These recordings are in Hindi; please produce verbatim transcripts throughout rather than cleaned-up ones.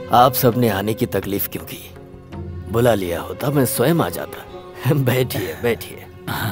आप सबने आने की तकलीफ क्यों की? बुला लिया होता मैं स्वयं आ जाता। बैठिए बैठिए।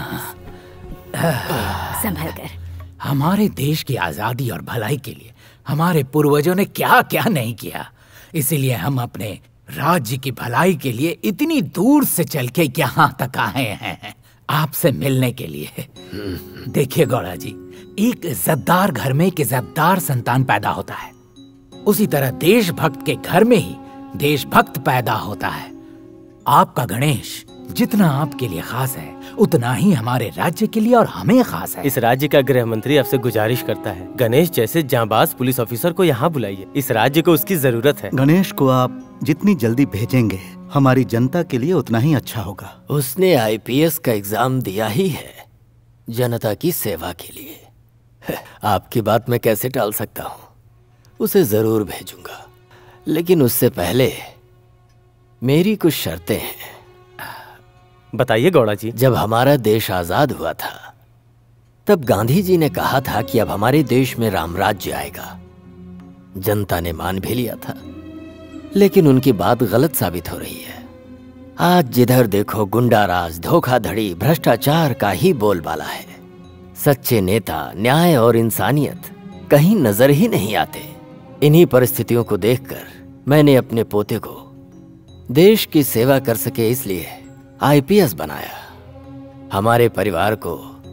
संभल कर। हमारे देश की आजादी और भलाई के लिए हमारे पूर्वजों ने क्या क्या नहीं किया, इसीलिए हम अपने राज्य की भलाई के लिए इतनी दूर से चल के यहाँ तक आए हैं आपसे मिलने के लिए। देखिए गौड़ा जी, एक इज्जतदार घर में एक इज्जतदार संतान पैदा होता है, उसी तरह देशभक्त के घर में ही देशभक्त पैदा होता है। आपका गणेश जितना आपके लिए खास है उतना ही हमारे राज्य के लिए और हमें खास है। इस राज्य का गृह मंत्री आपसे गुजारिश करता है, गणेश जैसे जांबाज पुलिस ऑफिसर को यहाँ बुलाइए। इस राज्य को उसकी जरूरत है। गणेश को आप जितनी जल्दी भेजेंगे हमारी जनता के लिए उतना ही अच्छा होगा। उसने आई पी एस का एग्जाम दिया ही है जनता की सेवा के लिए। आपकी बात मैं कैसे टाल सकता हूँ? उसे जरूर भेजूंगा, लेकिन उससे पहले मेरी कुछ शर्तें हैं। बताइए गौड़ा जी। जब हमारा देश आजाद हुआ था तब गांधी जी ने कहा था कि अब हमारे देश में राम राज्य आएगा। जनता ने मान भी लिया था, लेकिन उनकी बात गलत साबित हो रही है। आज जिधर देखो गुंडाराज, धोखाधड़ी, भ्रष्टाचार का ही बोलबाला है। सच्चे नेता, न्याय और इंसानियत कहीं नजर ही नहीं आते। इन्हीं परिस्थितियों को देखकर मैंने अपने पोते को देश की सेवा कर सके इसलिए आई पी एस बनाया। हमारे परिवार को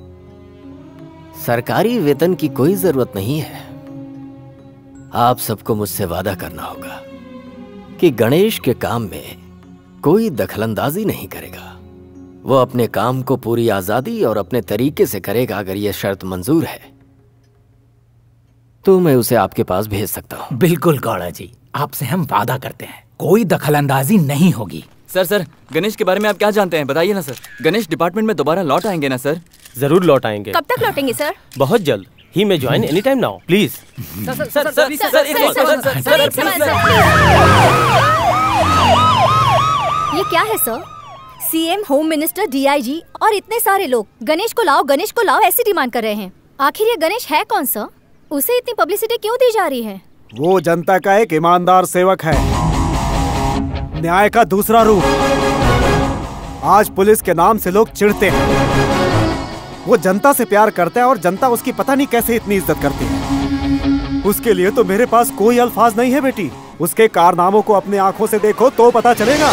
सरकारी वेतन की कोई जरूरत नहीं है। आप सबको मुझसे वादा करना होगा कि गणेश के काम में कोई दखलंदाजी नहीं करेगा। वो अपने काम को पूरी आजादी और अपने तरीके से करेगा। अगर यह शर्त मंजूर है तो मैं उसे आपके पास भेज सकता हूँ। बिल्कुल गौड़ा जी, आपसे हम वादा करते हैं कोई दखलंदाजी नहीं होगी। सर सर गणेश के बारे में आप क्या जानते हैं, बताइए ना सर। गणेश डिपार्टमेंट में दोबारा लौट आएंगे ना सर? जरूर लौट आएंगे। कब तक लौटेंगे सर? बहुत जल्द। He may join any time now please. Sir sir sir sir एक सवाल सर सर एक सवाल सर। ये क्या है sir? C M, home minister, D I G और इतने सारे लोग गणेश को लाओ गणेश को लाओ ऐसी डिमांड कर रहे हैं। आखिर ये गणेश है कौन सर? उसे इतनी पब्लिसिटी क्यों दी जा रही है? वो जनता का एक ईमानदार सेवक है, न्याय का दूसरा रूप। आज पुलिस के नाम से लोग चिढ़ते हैं। वो जनता से प्यार करता है और जनता उसकी पता नहीं कैसे इतनी इज्जत करती है। उसके लिए तो मेरे पास कोई अल्फाज नहीं है बेटी। उसके कारनामों को अपने आंखों से देखो तो पता चलेगा।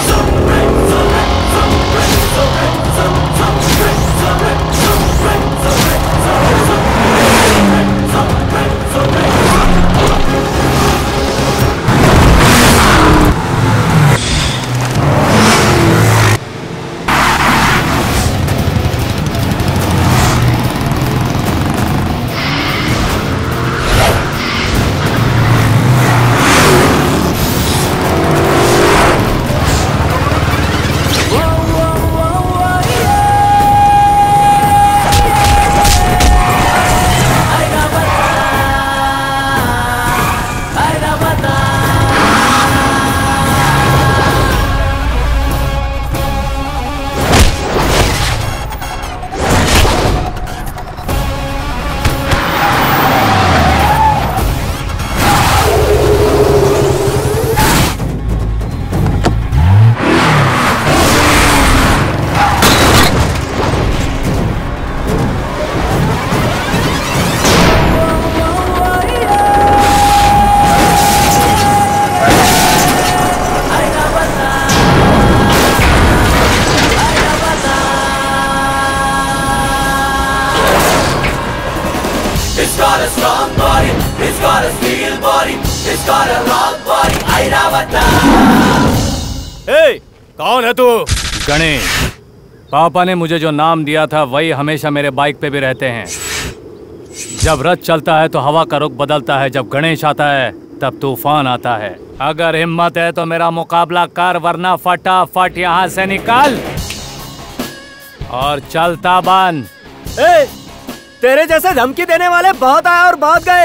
कौन है तू? गणेश। पापा ने मुझे जो नाम दिया था वही हमेशा मेरे बाइक पे भी रहते हैं। जब रथ चलता है तो हवा का रुख बदलता है, जब गणेश आता है तब तूफान आता है। अगर हिम्मत है तो मेरा मुकाबला कर, वरना फटाफट यहाँ से निकल और चलता बन। ए, तेरे जैसे धमकी देने वाले बहुत आए और बहुत गए।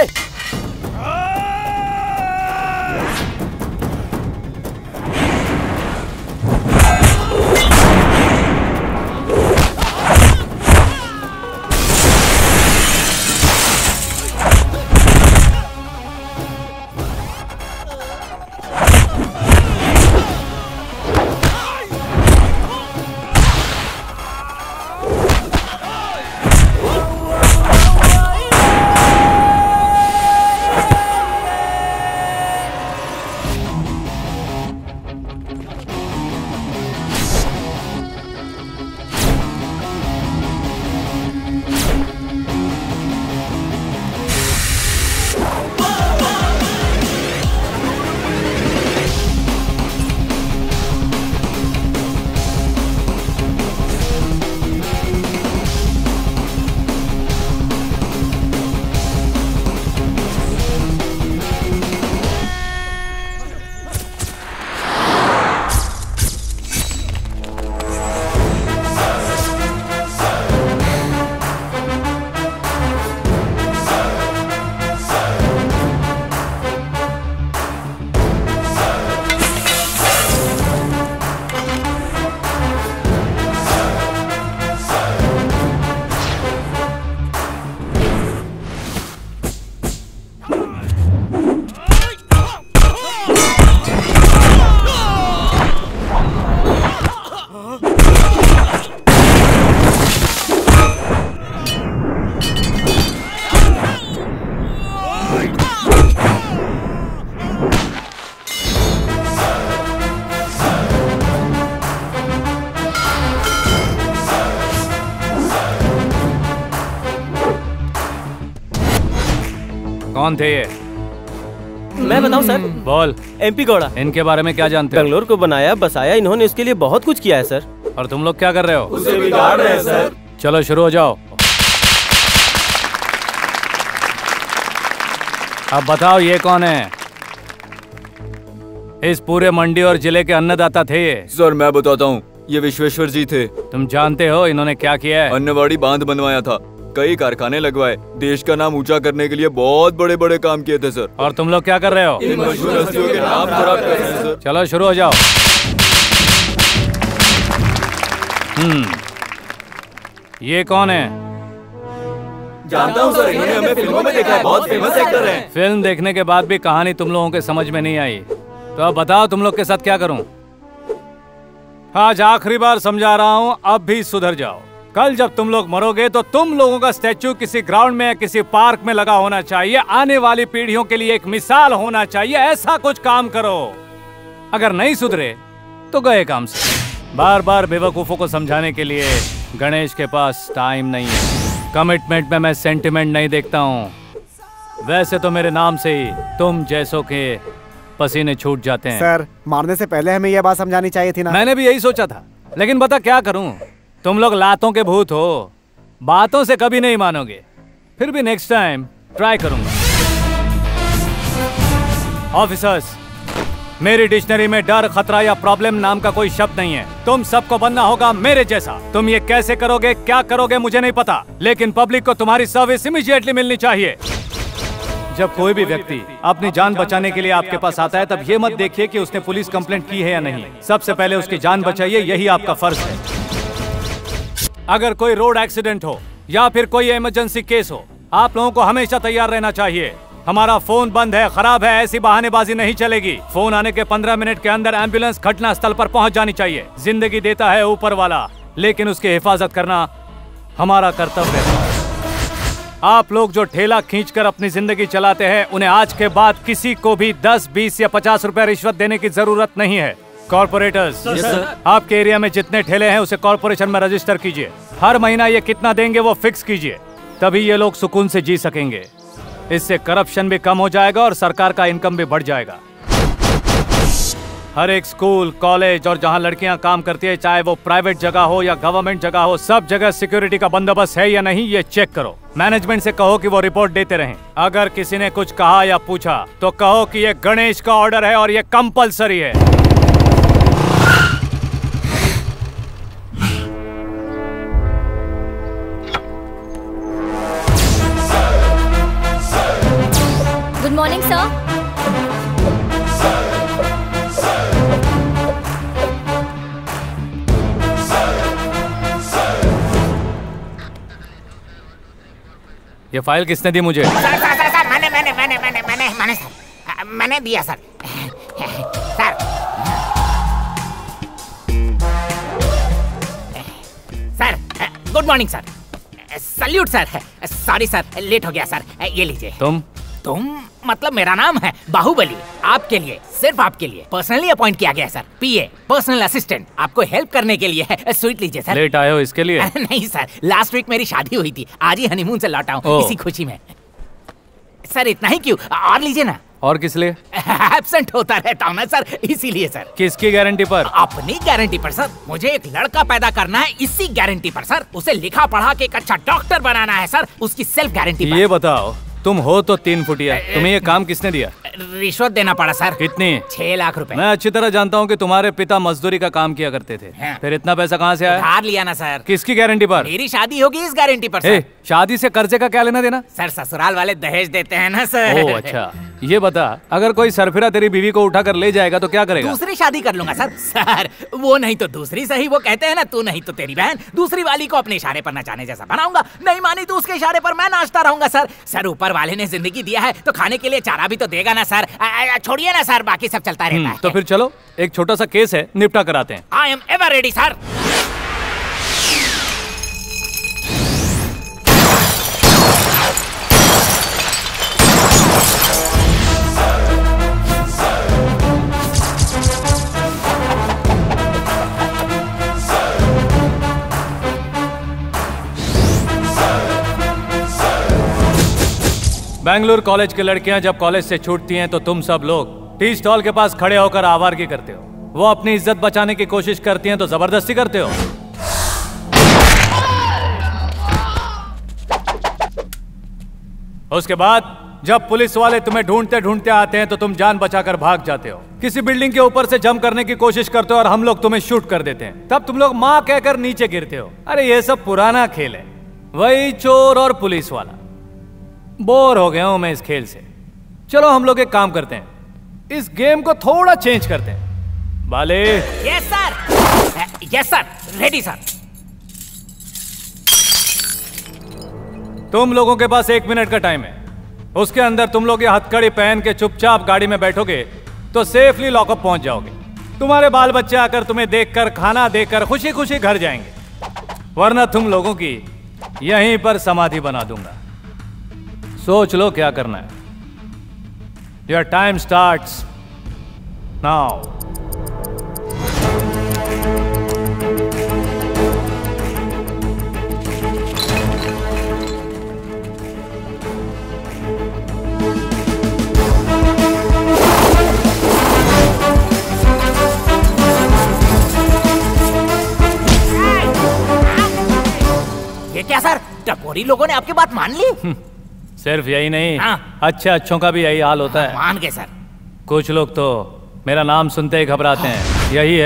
कौन थे ये? मैं बताऊं सर? बोल। एमपी गौड़ा। इनके बारे में क्या जानते हो? बेंगलोर को बनाया बसाया, इन्होंने उसके लिए बहुत कुछ किया है सर। और तुम लोग क्या कर रहे हो? उसे बिगाड़ रहे हैं सर। चलो शुरू हो जाओ। अब बताओ ये कौन है? इस पूरे मंडी और जिले के अन्नदाता थे ये। सर मैं बताता हूँ, ये विश्वेश्वर जी थे। तुम जानते हो इन्होंने क्या किया है? अन्नवाड़ी बांध बनवाया था, कई कारखाने लगवाए, देश का नाम ऊंचा करने के लिए बहुत बड़े बड़े काम किए थे सर। और तुम लोग क्या कर रहे हो? इन मशहूर हस्तियों के नाम खराब कर रहे हैं सर। चलो शुरू हो जाओ। हम्म, ये कौन है? जानता हूँ सर, इन्होंने हमें फिल्मों में देखा है, बहुत फेमस एक्टर हैं। फिल्म देखने के बाद भी कहानी तुम लोगों के समझ में नहीं आई, तो अब बताओ तुम लोग के साथ क्या करूं? आज आखिरी बार समझा रहा हूं, अब भी सुधर जाओ। कल जब तुम लोग मरोगे तो तुम लोगों का स्टैचू किसी ग्राउंड में या किसी पार्क में लगा होना चाहिए, आने वाली पीढ़ियों के लिए एक मिसाल होना चाहिए। ऐसा कुछ काम करो। अगर नहीं सुधरे तो गए काम से। बार बार बेवकूफों को समझाने के लिए गणेश के पास टाइम नहीं है। कमिटमेंट में मैं सेंटिमेंट नहीं देखता हूँ। वैसे तो मेरे नाम से ही तुम जैसों के पसीने छूट जाते हैं। सर मारने से पहले हमें यह बात समझानी चाहिए थी ना। मैंने भी यही सोचा था, लेकिन बता क्या करूं? तुम लोग लातों के भूत हो, बातों से कभी नहीं मानोगे। फिर भी नेक्स्ट टाइम ट्राई करूंगा। ऑफिसर्स, मेरी डिक्शनरी में डर, खतरा या प्रॉब्लम नाम का कोई शब्द नहीं है। तुम सबको बनना होगा मेरे जैसा। तुम ये कैसे करोगे, क्या करोगे मुझे नहीं पता, लेकिन पब्लिक को तुम्हारी सर्विस इमीडिएटली मिलनी चाहिए। जब कोई भी व्यक्ति अपनी जान बचाने के लिए आपके पास आता है, तब ये मत देखिए कि उसने पुलिस कंप्लेंट की है या नहीं। सबसे पहले उसकी जान बचाइए, यही आपका फर्ज है। अगर कोई रोड एक्सीडेंट हो या फिर कोई इमरजेंसी केस हो, आप लोगों को हमेशा तैयार रहना चाहिए। हमारा फोन बंद है, खराब है, ऐसी बहानेबाजी नहीं चलेगी। फोन आने के पंद्रह मिनट के अंदर एम्बुलेंस घटना स्थल पर पहुंच जानी चाहिए। जिंदगी देता है ऊपर वाला, लेकिन उसकी हिफाजत करना हमारा कर्तव्य है। आप लोग जो ठेला खींचकर अपनी जिंदगी चलाते हैं, उन्हें आज के बाद किसी को भी दस, बीस या पचास रुपए रिश्वत देने की जरूरत नहीं है। कॉर्पोरेटर्स, आपके एरिया में जितने ठेले हैं उसे कॉर्पोरेशन में रजिस्टर कीजिए। हर महीना ये कितना देंगे वो फिक्स कीजिए, तभी ये लोग सुकून से जी सकेंगे। इससे करप्शन भी कम हो जाएगा और सरकार का इनकम भी बढ़ जाएगा। हर एक स्कूल, कॉलेज और जहां लड़कियां काम करती है, चाहे वो प्राइवेट जगह हो या गवर्नमेंट जगह हो, सब जगह सिक्योरिटी का बंदोबस्त है या नहीं ये चेक करो। मैनेजमेंट से कहो कि वो रिपोर्ट देते रहें। अगर किसी ने कुछ कहा या पूछा तो कहो कि ये गणेश का ऑर्डर है और ये कंपलसरी है। Good morning sir. ये फाइल किसने दी मुझे? सर सर सर सर मैंने मैंने मैंने मैंने मैंने मैंने सर मैंने दिया sir. Sir sir good morning sir. Salute sir. Sorry sir, late हो गया सर। ये लीजिए। तुम तुम मतलब मेरा नाम है बाहुबली। आपके लिए, सिर्फ आपके लिए पर्सनली अपॉइंट किया गया सर। पीए, पर्सनल असिस्टेंट, आपको हेल्प करने के लिए है। स्वीट लीजिए सर। लेट आए हो इसके लिए? नहीं सर, लास्ट वीक मेरी शादी हुई थी, आज ही हनीमून से लौटा हूँ, इसी खुशी में। सर इतना ही क्यों, और लीजिए ना। और किस लिए? एब्सेंट होता रहता हूँ ना सर, इसीलिए सर। किसकी गारंटी पर? अपनी गारंटी पर सर। मुझे एक लड़का पैदा करना है, इसी गारंटी पर सर। उसे लिखा पढ़ा के एक अच्छा डॉक्टर बनाना है सर, उसकी सेल्फ गारंटी पर। ये बताओ, तुम हो तो तीन फुटिया, तुम्हें ये काम किसने दिया? रिश्वत देना पड़ा सर। कितनी? छह लाख रुपए। मैं अच्छी तरह जानता हूँ कि तुम्हारे पिता मजदूरी का काम किया करते थे। हाँ। फिर इतना पैसा कहाँ से आया? उधार लिया ना सर। किसकी गारंटी पर? मेरी शादी होगी इस गारंटी पर सर। ए, शादी से कर्जे का क्या लेना देना? सर ससुराल वाले दहेज देते हैं ना सर। ओह अच्छा। ये बता, अगर कोई सरफिरा तेरी बीवी को उठाकर ले जाएगा तो क्या करेगा? दूसरी शादी कर लूंगा सर। सर वो नहीं तो दूसरी सही, वो कहते हैं ना, तू नहीं तो तेरी बहन। दूसरी वाली को अपने इशारे पर नचाने जैसा बनाऊंगा, नहीं मानी तो उसके इशारे पर मैं नाचता रहूंगा सर। सर ऊपर वाले ने जिंदगी दिया है तो खाने के लिए चारा भी तो देगा ना सर। छोड़िए ना सर, बाकी सब चलता रहता है। तो फिर चलो, एक छोटा सा केस है, निपटा कराते हैं। I am ever ready sir. Bengaluru college की लड़कियां जब कॉलेज से छूटती हैं तो तुम सब लोग टी स्टॉल के पास खड़े होकर आवारगी करते हो। वो अपनी इज्जत बचाने की कोशिश करती हैं तो जबरदस्ती करते हो। उसके बाद जब पुलिस वाले तुम्हें ढूंढते ढूंढते आते हैं तो तुम जान बचाकर भाग जाते हो। किसी बिल्डिंग के ऊपर से जंप करने की कोशिश करते हो और हम लोग तुम्हें शूट कर देते हैं। तब तुम लोग मां कहकर नीचे गिरते हो। अरे ये सब पुराना खेल है, वही चोर और पुलिस वाला। बोर हो गया हूं मैं इस खेल से। चलो हम लोग एक काम करते हैं, इस गेम को थोड़ा चेंज करते हैं। बाले। Yes sir. Yes sir, ready sir. तुम लोगों के पास एक मिनट का टाइम है। उसके अंदर तुम लोग ये हथकड़ी पहन के चुपचाप गाड़ी में बैठोगे तो सेफली लॉकअप पहुंच जाओगे। तुम्हारे बाल बच्चे आकर तुम्हें देखकर, खाना देकर खुशी खुशी घर जाएंगे, वरना तुम लोगों की यहीं पर समाधि बना दूंगा। सोच लो क्या करना है। Your time starts now. ये क्या सर, टपोरी लोगों ने आपकी बात मान ली? सिर्फ यही नहीं, हाँ। अच्छे अच्छों का भी यही हाल होता है। मान गए सर। कुछ लोग तो मेरा नाम सुनते ही घबराते हैं। यही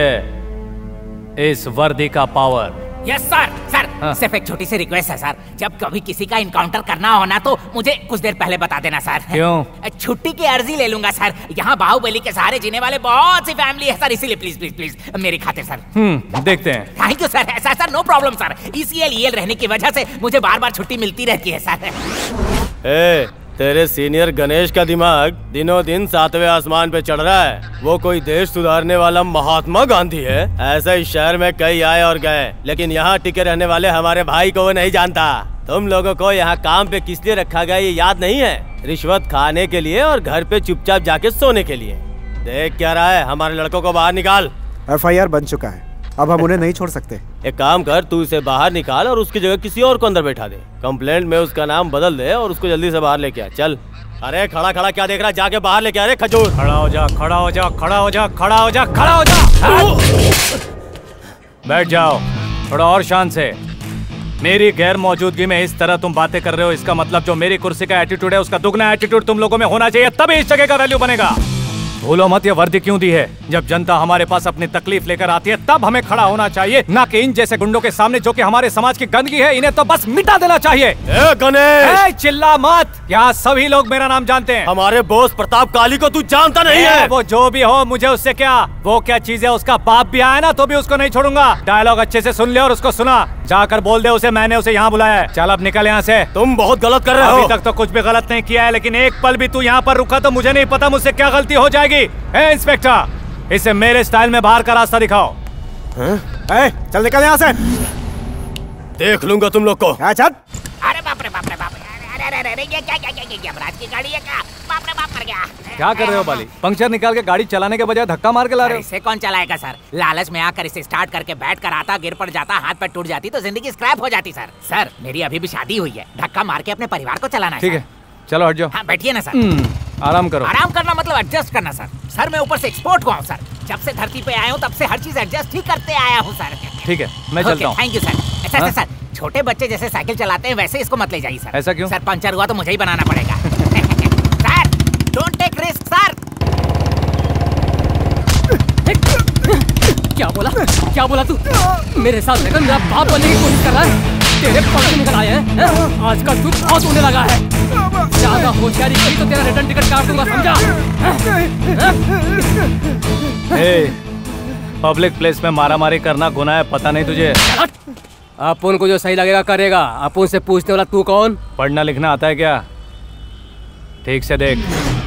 है इस वर्दी का पावर। Yes sir. सर हाँ। सिर्फ एक छोटी सी रिक्वेस्ट है सर, जब कभी किसी का इनकाउंटर करना हो ना तो मुझे कुछ देर पहले बता देना सर। क्यों? छुट्टी की अर्जी ले लूंगा सर। यहाँ बाहुबली के सहारे जीने वाले बहुत सी फैमिली है सर, इसीलिए प्लीज प्लीज प्लीज मेरी खातिर सर। हम्म देखते हैं। Thank you sir. ऐसा sir, no problem sir. ECL EL रहने की वजह से मुझे बार बार छुट्टी मिलती रहती है सर। ए, तेरे सीनियर गणेश का दिमाग दिनों दिन सातवें आसमान पे चढ़ रहा है। वो कोई देश सुधारने वाला महात्मा गांधी है? ऐसा इस शहर में कई आए और गए, लेकिन यहाँ टिके रहने वाले हमारे भाई को वो नहीं जानता। तुम लोगों को यहाँ काम पे किस लिए रखा गया ये याद नहीं है? रिश्वत खाने के लिए और घर पे चुपचाप जाके सोने के लिए। देख क्या रहा है, हमारे लड़कों को बाहर निकाल। एफ आई आर बन चुका है, अब हम उन्हें नहीं छोड़ सकते। एक काम कर, तू इसे बाहर निकाल और उसकी जगह किसी और को अंदर बैठा दे। कंप्लेंट में उसका नाम बदल दे और उसको जल्दी से बाहर लेके आ। चल। अरे खड़ा खड़ा क्या देख रहा, जाके बाहर लेके आ रे खजूर। खड़ा हो जा, खड़ा हो जा, खड़ा हो जा, खड़ा हो जा, खड़ा हो जा। बैठ जाओ थोड़ा और शान से। मेरी गैर मौजूदगी में इस तरह तुम बातें कर रहे हो, इसका मतलब जो मेरी कुर्सी का एटीट्यूड है उसका दुगना एटीट्यूड तुम लोगों में होना चाहिए, तभी इस जगह का वैल्यू बनेगा। भूलो मत ये वर्दी क्यों दी है। जब जनता हमारे पास अपनी तकलीफ लेकर आती है तब हमें खड़ा होना चाहिए, ना कि इन जैसे गुंडों के सामने जो कि हमारे समाज की गंदगी है। इन्हें तो बस मिटा देना चाहिए। ए गणेश! ए, चिल्ला मत, यहाँ सभी लोग मेरा नाम जानते हैं। हमारे बॉस प्रताप काली को तू जानता नहीं है? वो जो भी हो, मुझे उससे क्या। वो क्या चीज है, उसका बाप भी आया ना तो भी उसको नहीं छोड़ूंगा। डायलॉग अच्छे से सुन ले और उसको सुना। जाकर बोल दे उसे मैंने उसे यहाँ बुलाया है। चल अब निकल यहाँ से। तुम बहुत गलत कर रहे हो। अभी तक तो कुछ भी गलत नहीं किया है, लेकिन एक पल भी तू यहाँ पर रुका तो मुझे नहीं पता मुझसे क्या गलती हो जाएगी। ए इंस्पेक्टर, इसे मेरे स्टाइल में बाहर का रास्ता दिखाओ। ए, चल निकल यहाँ से। देख लूंगा तुम लोग को। चल। अरे बाप रे बाप रे बाप रे, अरे अरे अरे, ये क्या क्या क्या क्या यमराज की गाड़ी है क्या? बाप रे बाप, मर गया। क्या कर रहे हो बाली? पंक्चर निकाल के गाड़ी चलाने के बजाय धक्का मार के ला रहे हो। इसे कौन चलाएगा सर? लालच में आकर इसे स्टार्ट करके बैठ कर आता, गिर पड़ जाता, हाथ पैर टूट जाती तो जिंदगी स्क्रैप हो जाती सर। सर मेरी अभी भी शादी हुई है, धक्का मार के अपने परिवार को चलाना है। ठीक है, चलो हट जाओ। हाँ बैठिए ना सर। आराम करो। आराम करना मतलब एडजस्ट करना सर। सर मैं ऊपर से एक्सपोर्ट हुआ हूँ सर। जब से धरती पे आया हूँ तब से हर चीज एडजस्ट ही करते आया हूँ सर। ठीक है, मैं चलता हूँ। Thank you sir. ऐसा सर, छोटे बच्चे जैसे साइकिल चलाते हैं वैसे इसको मत ले जाइए सर। ऐसा क्यों? सर पंचर हुआ तो मुझे ही बनाना पड़ेगा। Sir don't take risk sir. क्या बोला क्या बोला तू? मेरे साथ लेकर मेरा बाप बनने की कोशिश कर रहा है? तेरे पग निकल आए हैं। आजकल तू बहुत होने लगा है। ज्यादा होशियारी की तो तेरा रिटर्न टिकट काट दूंगा, समझा? पब्लिक प्लेस में मारामारी करना गुनाह है, पता नहीं तुझे? अपन को जो सही लगेगा करेगा। अपन से पूछने वाला तू कौन? पढ़ना लिखना आता है क्या? ठीक से देख।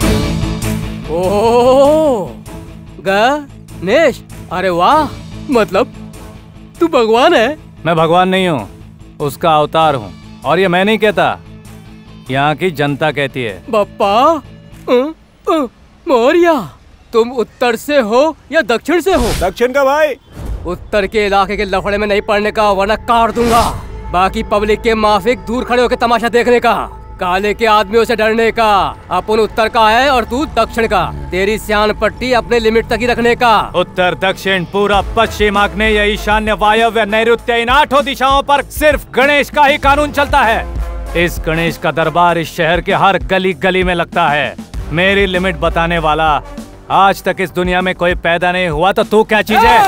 ओह गणेश, अरे वाह, मतलब तू भगवान है? मैं भगवान नहीं हूँ, उसका अवतार हूँ। और ये मैं नहीं कहता, यहाँ की जनता कहती है। बप्पा मौर्या, तुम उत्तर से हो या दक्षिण से हो? दक्षिण का भाई। उत्तर के इलाके के लफड़े में नहीं पड़ने का, वरना काट दूंगा। बाकी पब्लिक के माफिक दूर खड़े होकर तमाशा देखने का। काले के आदमियों से डरने का। अपन उत्तर का है और तू दक्षिण का। तेरी सियान पट्टी अपने लिमिट तक ही रखने का। उत्तर, दक्षिण, पूरा, पश्चिम, आग्नेय, ईशान्य, वायव्य, नैऋत्य, इन आठों दिशाओं पर सिर्फ गणेश का ही कानून चलता है। इस गणेश का दरबार इस शहर के हर गली गली में लगता है। मेरी लिमिट बताने वाला आज तक इस दुनिया में कोई पैदा नहीं हुआ, तो तू क्या चीज है?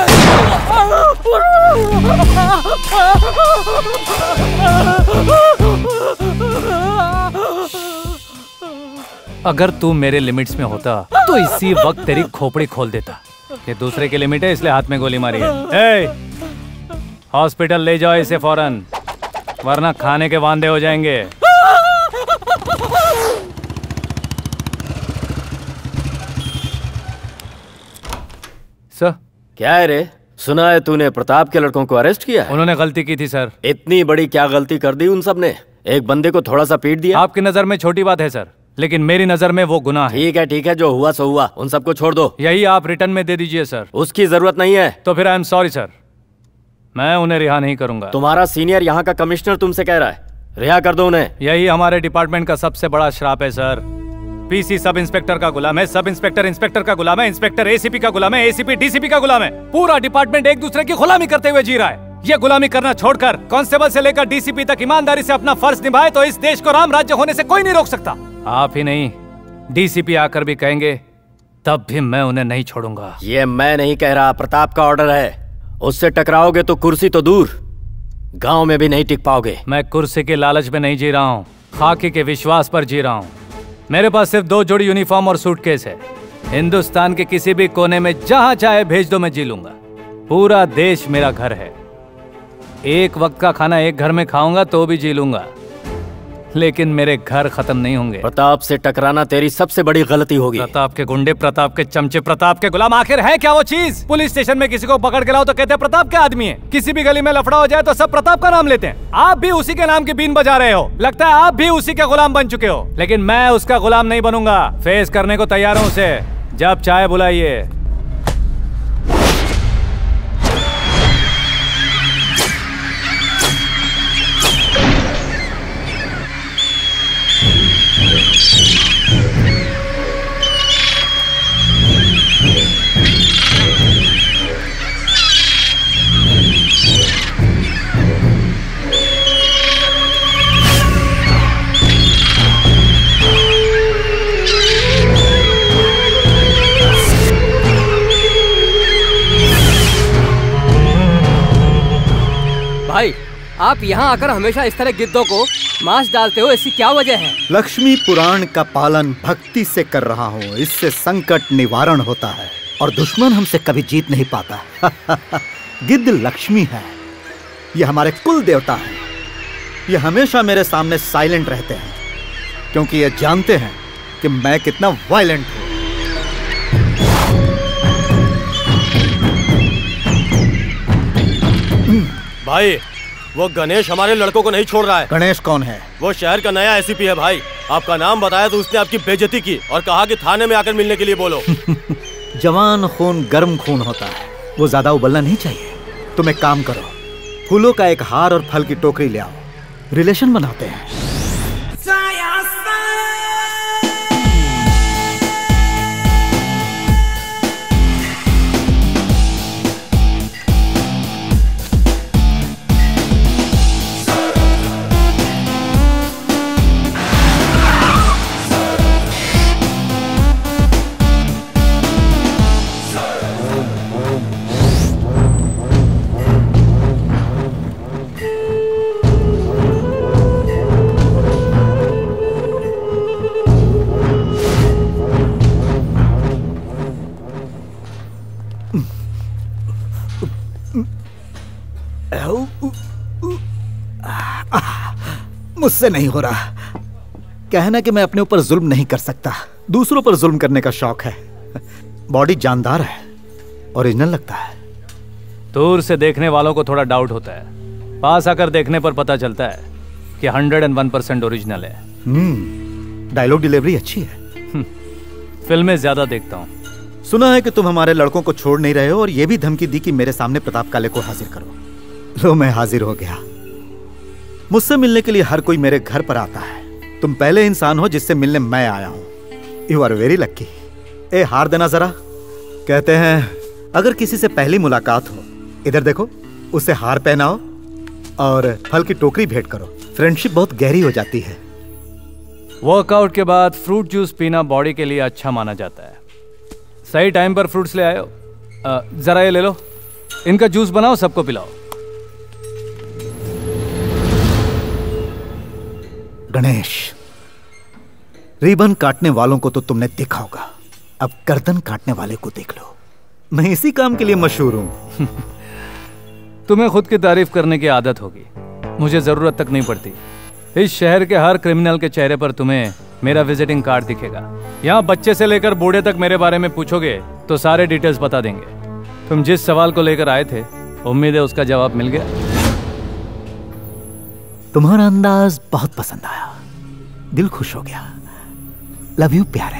अगर तू मेरे लिमिट्स में होता तो इसी वक्त तेरी खोपड़ी खोल देता। ये दूसरे की लिमिट है, इसलिए हाथ में गोली मारी है। ए, हॉस्पिटल ले जाओ इसे फौरन, वरना खाने के वांदे हो जाएंगे। सर, क्या है रे? सुना है तूने प्रताप के लड़कों को अरेस्ट किया है? उन्होंने गलती की थी सर। इतनी बड़ी क्या गलती कर दी उन सब ने? एक बंदे को थोड़ा सा पीट दिया। आपकी नजर में छोटी बात है सर, लेकिन मेरी नजर में वो गुनाह है। ठीक है ठीक है, जो हुआ सो हुआ, उन सबको छोड़ दो। यही आप रिटर्न में दे दीजिए सर। उसकी जरूरत नहीं है। तो फिर आई एम सॉरी सर, मैं उन्हें रिहा नहीं करूंगा। तुम्हारा सीनियर यहाँ का कमिश्नर तुमसे कह रहा है, रिहा कर दो उन्हें। यही हमारे डिपार्टमेंट का सबसे बड़ा श्राप है सर। पीसी सब इंस्पेक्टर का गुलाम है, सब इंस्पेक्टर इंस्पेक्टर का गुलाम है, इंस्पेक्टर एसीपी का गुलाम है, एसीपी डीसीपी का गुलाम है। पूरा डिपार्टमेंट एक दूसरे की गुलामी करते हुए जी रहा है। ये गुलामी करना छोड़कर कांस्टेबल से लेकर डीसीपी तक ईमानदारी से अपना फर्ज निभाए तो इस देश को राम राज्य होने से कोई नहीं रोक सकता। आप ही नहीं, डीसीपी आकर भी कहेंगे तब भी मैं उन्हें नहीं छोड़ूंगा। ये मैं नहीं कह रहा, प्रताप का ऑर्डर है। उससे टकराओगे तो कुर्सी तो दूर, गांव में भी नहीं टिक पाओगे। मैं कुर्सी के लालच में नहीं जी रहा हूँ, खाकी के विश्वास पर जी रहा हूँ। मेरे पास सिर्फ दो जोड़ी यूनिफॉर्म और सूटकेस है। हिंदुस्तान के किसी भी कोने में जहां चाहे भेज दो, मैं जी लूंगा। पूरा देश मेरा घर है। एक वक्त का खाना एक घर में खाऊंगा तो भी जी लूंगा, लेकिन मेरे घर खत्म नहीं होंगे। प्रताप से टकराना तेरी सबसे बड़ी गलती होगी। प्रताप के गुंडे, प्रताप के चमचे, प्रताप के गुलाम, आखिर है क्या वो चीज? पुलिस स्टेशन में किसी को पकड़ के लाओ तो कहते हैं प्रताप के आदमी है। किसी भी गली में लफड़ा हो जाए तो सब प्रताप का नाम लेते हैं। आप भी उसी के नाम की बीन बजा रहे हो। लगता है आप भी उसी के गुलाम बन चुके हो, लेकिन मैं उसका गुलाम नहीं बनूंगा। फेस करने को तैयार हूँ उसे, जब चाहे बुलाइए। भाई, आप यहाँ आकर हमेशा इस तरह गिद्धों को मांस डालते हो, इसकी क्या वजह है? लक्ष्मी पुराण का पालन भक्ति से कर रहा हूँ, इससे संकट निवारण होता है और दुश्मन हमसे कभी जीत नहीं पाता। गिद्ध लक्ष्मी है, ये हमारे कुल देवता है। ये हमेशा मेरे सामने साइलेंट रहते हैं क्योंकि ये जानते हैं कि मैं कितना वायलेंट हूँ। भाई, वो गणेश हमारे लड़कों को नहीं छोड़ रहा है। गणेश कौन है? वो शहर का नया एसीपी है भाई। आपका नाम बताया तो उसने आपकी बेइज्जती की और कहा कि थाने में आकर मिलने के लिए बोलो। जवान खून गर्म खून होता है, वो ज्यादा उबलना नहीं चाहिए। तुम एक काम करो, फूलों का एक हार और फल की टोकरी ले आओ, रिलेशन बनाते हैं। मुझसे नहीं हो रहा। कहना कि मैं अपने ऊपर जुल्म नहीं कर सकता, दूसरों पर जुल्म करने का शौक है। बॉडी जानदार है, ओरिजिनल लगता है। दूर से देखने वालों को थोड़ा डाउट होता है, पास आकर देखने पर पता चलता है कि hundred and one percent original है। हम्म, डायलॉग डिलीवरी अच्छी है। फिल्में ज्यादा देखता हूँ। सुना है कि तुम हमारे लड़कों को छोड़ नहीं रहे हो और ये भी धमकी दी कि मेरे सामने प्रताप काले को हाजिर करो। लो, मैं हाजिर हो गया। मुझसे मिलने के लिए हर कोई मेरे घर पर आता है, तुम पहले इंसान हो जिससे मिलने मैं आया हूं। You are very lucky. ए हार देना जरा। कहते हैं अगर किसी से पहली मुलाकात हो, इधर देखो, उसे हार पहनाओ और फल की टोकरी भेंट करो। फ्रेंडशिप बहुत गहरी हो जाती है। वर्कआउट के बाद फ्रूट जूस पीना बॉडी के लिए अच्छा माना जाता है। सही टाइम पर फ्रूट्स ले आए हो। अ, जरा ये ले लो, इनका जूस बनाओ, सबको पिलाओ। गणेश, रिबन काटने वालों को तो तुमने देखा होगा, अब गर्दन काटने वाले को देख लो। मैं इसी काम के लिए मशहूर हूं। तुम्हें खुद की तारीफ करने की आदत होगी, मुझे जरूरत तक नहीं पड़ती। इस शहर के हर क्रिमिनल के चेहरे पर तुम्हें मेरा विजिटिंग कार्ड दिखेगा। यहाँ बच्चे से लेकर बूढ़े तक मेरे बारे में पूछोगे तो सारे डिटेल्स बता देंगे। तुम जिस सवाल को लेकर आए थे, उम्मीद है उसका जवाब मिल गया। तुम्हारा अंदाज बहुत पसंद आया, दिल खुश हो गया। लव यू प्यारे।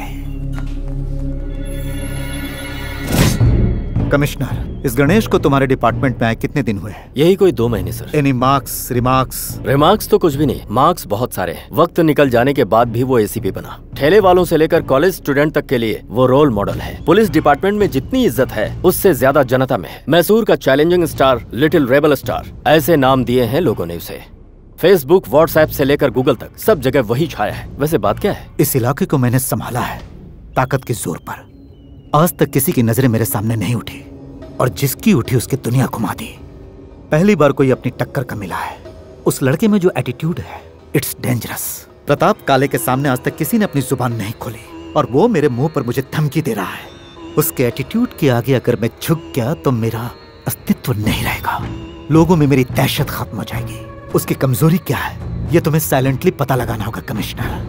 कमिश्नर, इस गणेश को तुम्हारे डिपार्टमेंट में आए कितने दिन हुए हैं? यही कोई दो महीने sir. Any marks, remarks? Remarks तो कुछ भी नहीं, मार्क्स बहुत सारे हैं। वक्त निकल जाने के बाद भी वो एसीपी बना। ठेले वालों से लेकर कॉलेज स्टूडेंट तक के लिए वो रोल मॉडल है। पुलिस डिपार्टमेंट में जितनी इज्जत है उससे ज्यादा जनता में है। मैसूर का challenging star, little rebel star, ऐसे नाम दिए हैं लोगों ने उसे। फेसबुक, व्हाट्सएप से लेकर गूगल तक सब जगह वही छाया है। वैसे बात क्या है? इस इलाके को मैंने संभाला है ताकत के जोर पर। आज तक किसी की नजरें मेरे सामने नहीं उठी, और जिसकी उठी उसकी दुनिया घुमा दी। पहली बार कोई अपनी टक्कर का मिला है। उस लड़के में जो एटीट्यूड है, इट्स डेंजरस। प्रताप काले के सामने आज तक किसी ने अपनी जुबान नहीं खोली, और वो मेरे मुंह पर मुझे धमकी दे रहा है। उसके एटीट्यूड के आगे अगर मैं झुक गया तो मेरा अस्तित्व नहीं रहेगा। लोगों में मेरी दहशत खत्म हो जाएगी। उसकी कमजोरी क्या है, ये तुम्हें साइलेंटली पता लगाना होगा कमिश्नर।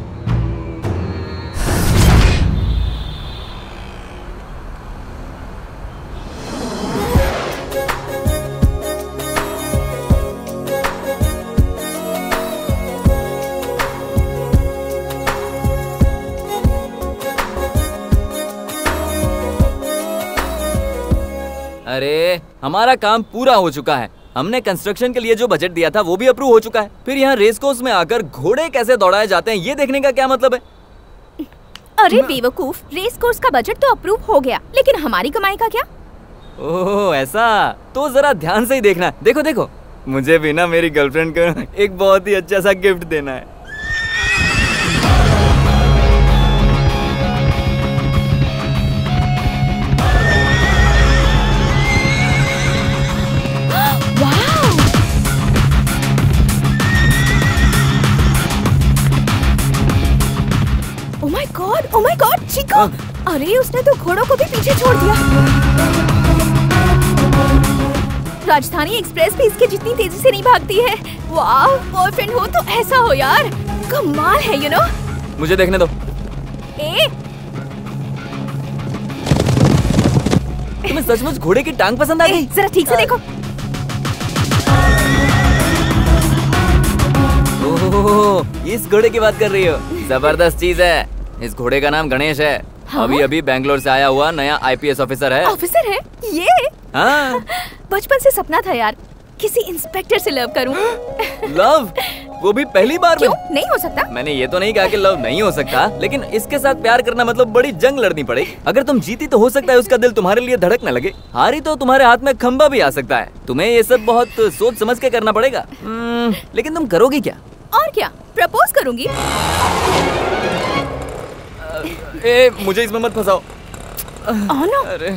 अरे हमारा काम पूरा हो चुका है। हमने कंस्ट्रक्शन के लिए जो बजट दिया था वो भी अप्रूव हो चुका है। फिर यहाँ रेस कोर्स में आकर घोड़े कैसे दौड़ाए जाते हैं ये देखने का क्या मतलब है? अरे बेवकूफ, रेस कोर्स का बजट तो अप्रूव हो गया, लेकिन हमारी कमाई का क्या? ओह ऐसा, तो जरा ध्यान से ही देखना। देखो देखो, मुझे भी ना मेरी गर्लफ्रेंड को एक बहुत ही अच्छा सा गिफ्ट देना है। Oh my God, oh my God, Chiko! अरे उसने तो घोड़ों को भी पीछे छोड़ दिया। राजधानी एक्सप्रेस भी इसके जितनी तेजी से नहीं भागती है। वाह, बॉयफ्रेंड हो तो ऐसा हो यार, कमाल है यू नो। मुझे देखने दो। ए, तुम्हें सचमुच घोड़े की टांग पसंद आ गई? जरा ठीक से देखो। ओह, इस घोड़े की बात कर रही हो? जबरदस्त चीज है। इस घोड़े का नाम गणेश है। हाँ? अभी अभी बैंगलोर से आया हुआ नया आईपीएस ऑफिसर है। ऑफिसर है ये? हाँ। बचपन से सपना था यार, किसी इंस्पेक्टर से लव करूं। लव? वो भी पहली बार क्यों? में? नहीं हो सकता। मैंने ये तो नहीं कहा कि लव नहीं हो सकता, लेकिन इसके साथ प्यार करना मतलब बड़ी जंग लड़नी पड़ेगी। अगर तुम जीती तो हो सकता है उसका दिल तुम्हारे लिए धड़क न लगे, हारी तो तुम्हारे हाथ में खंबा भी आ सकता है। तुम्हें ये सब बहुत सोच समझ के करना पड़ेगा। लेकिन तुम करोगी क्या? और क्या, प्रपोज करूंगी। ए, मुझे इसमें मत फंसाओ। oh, no. अरे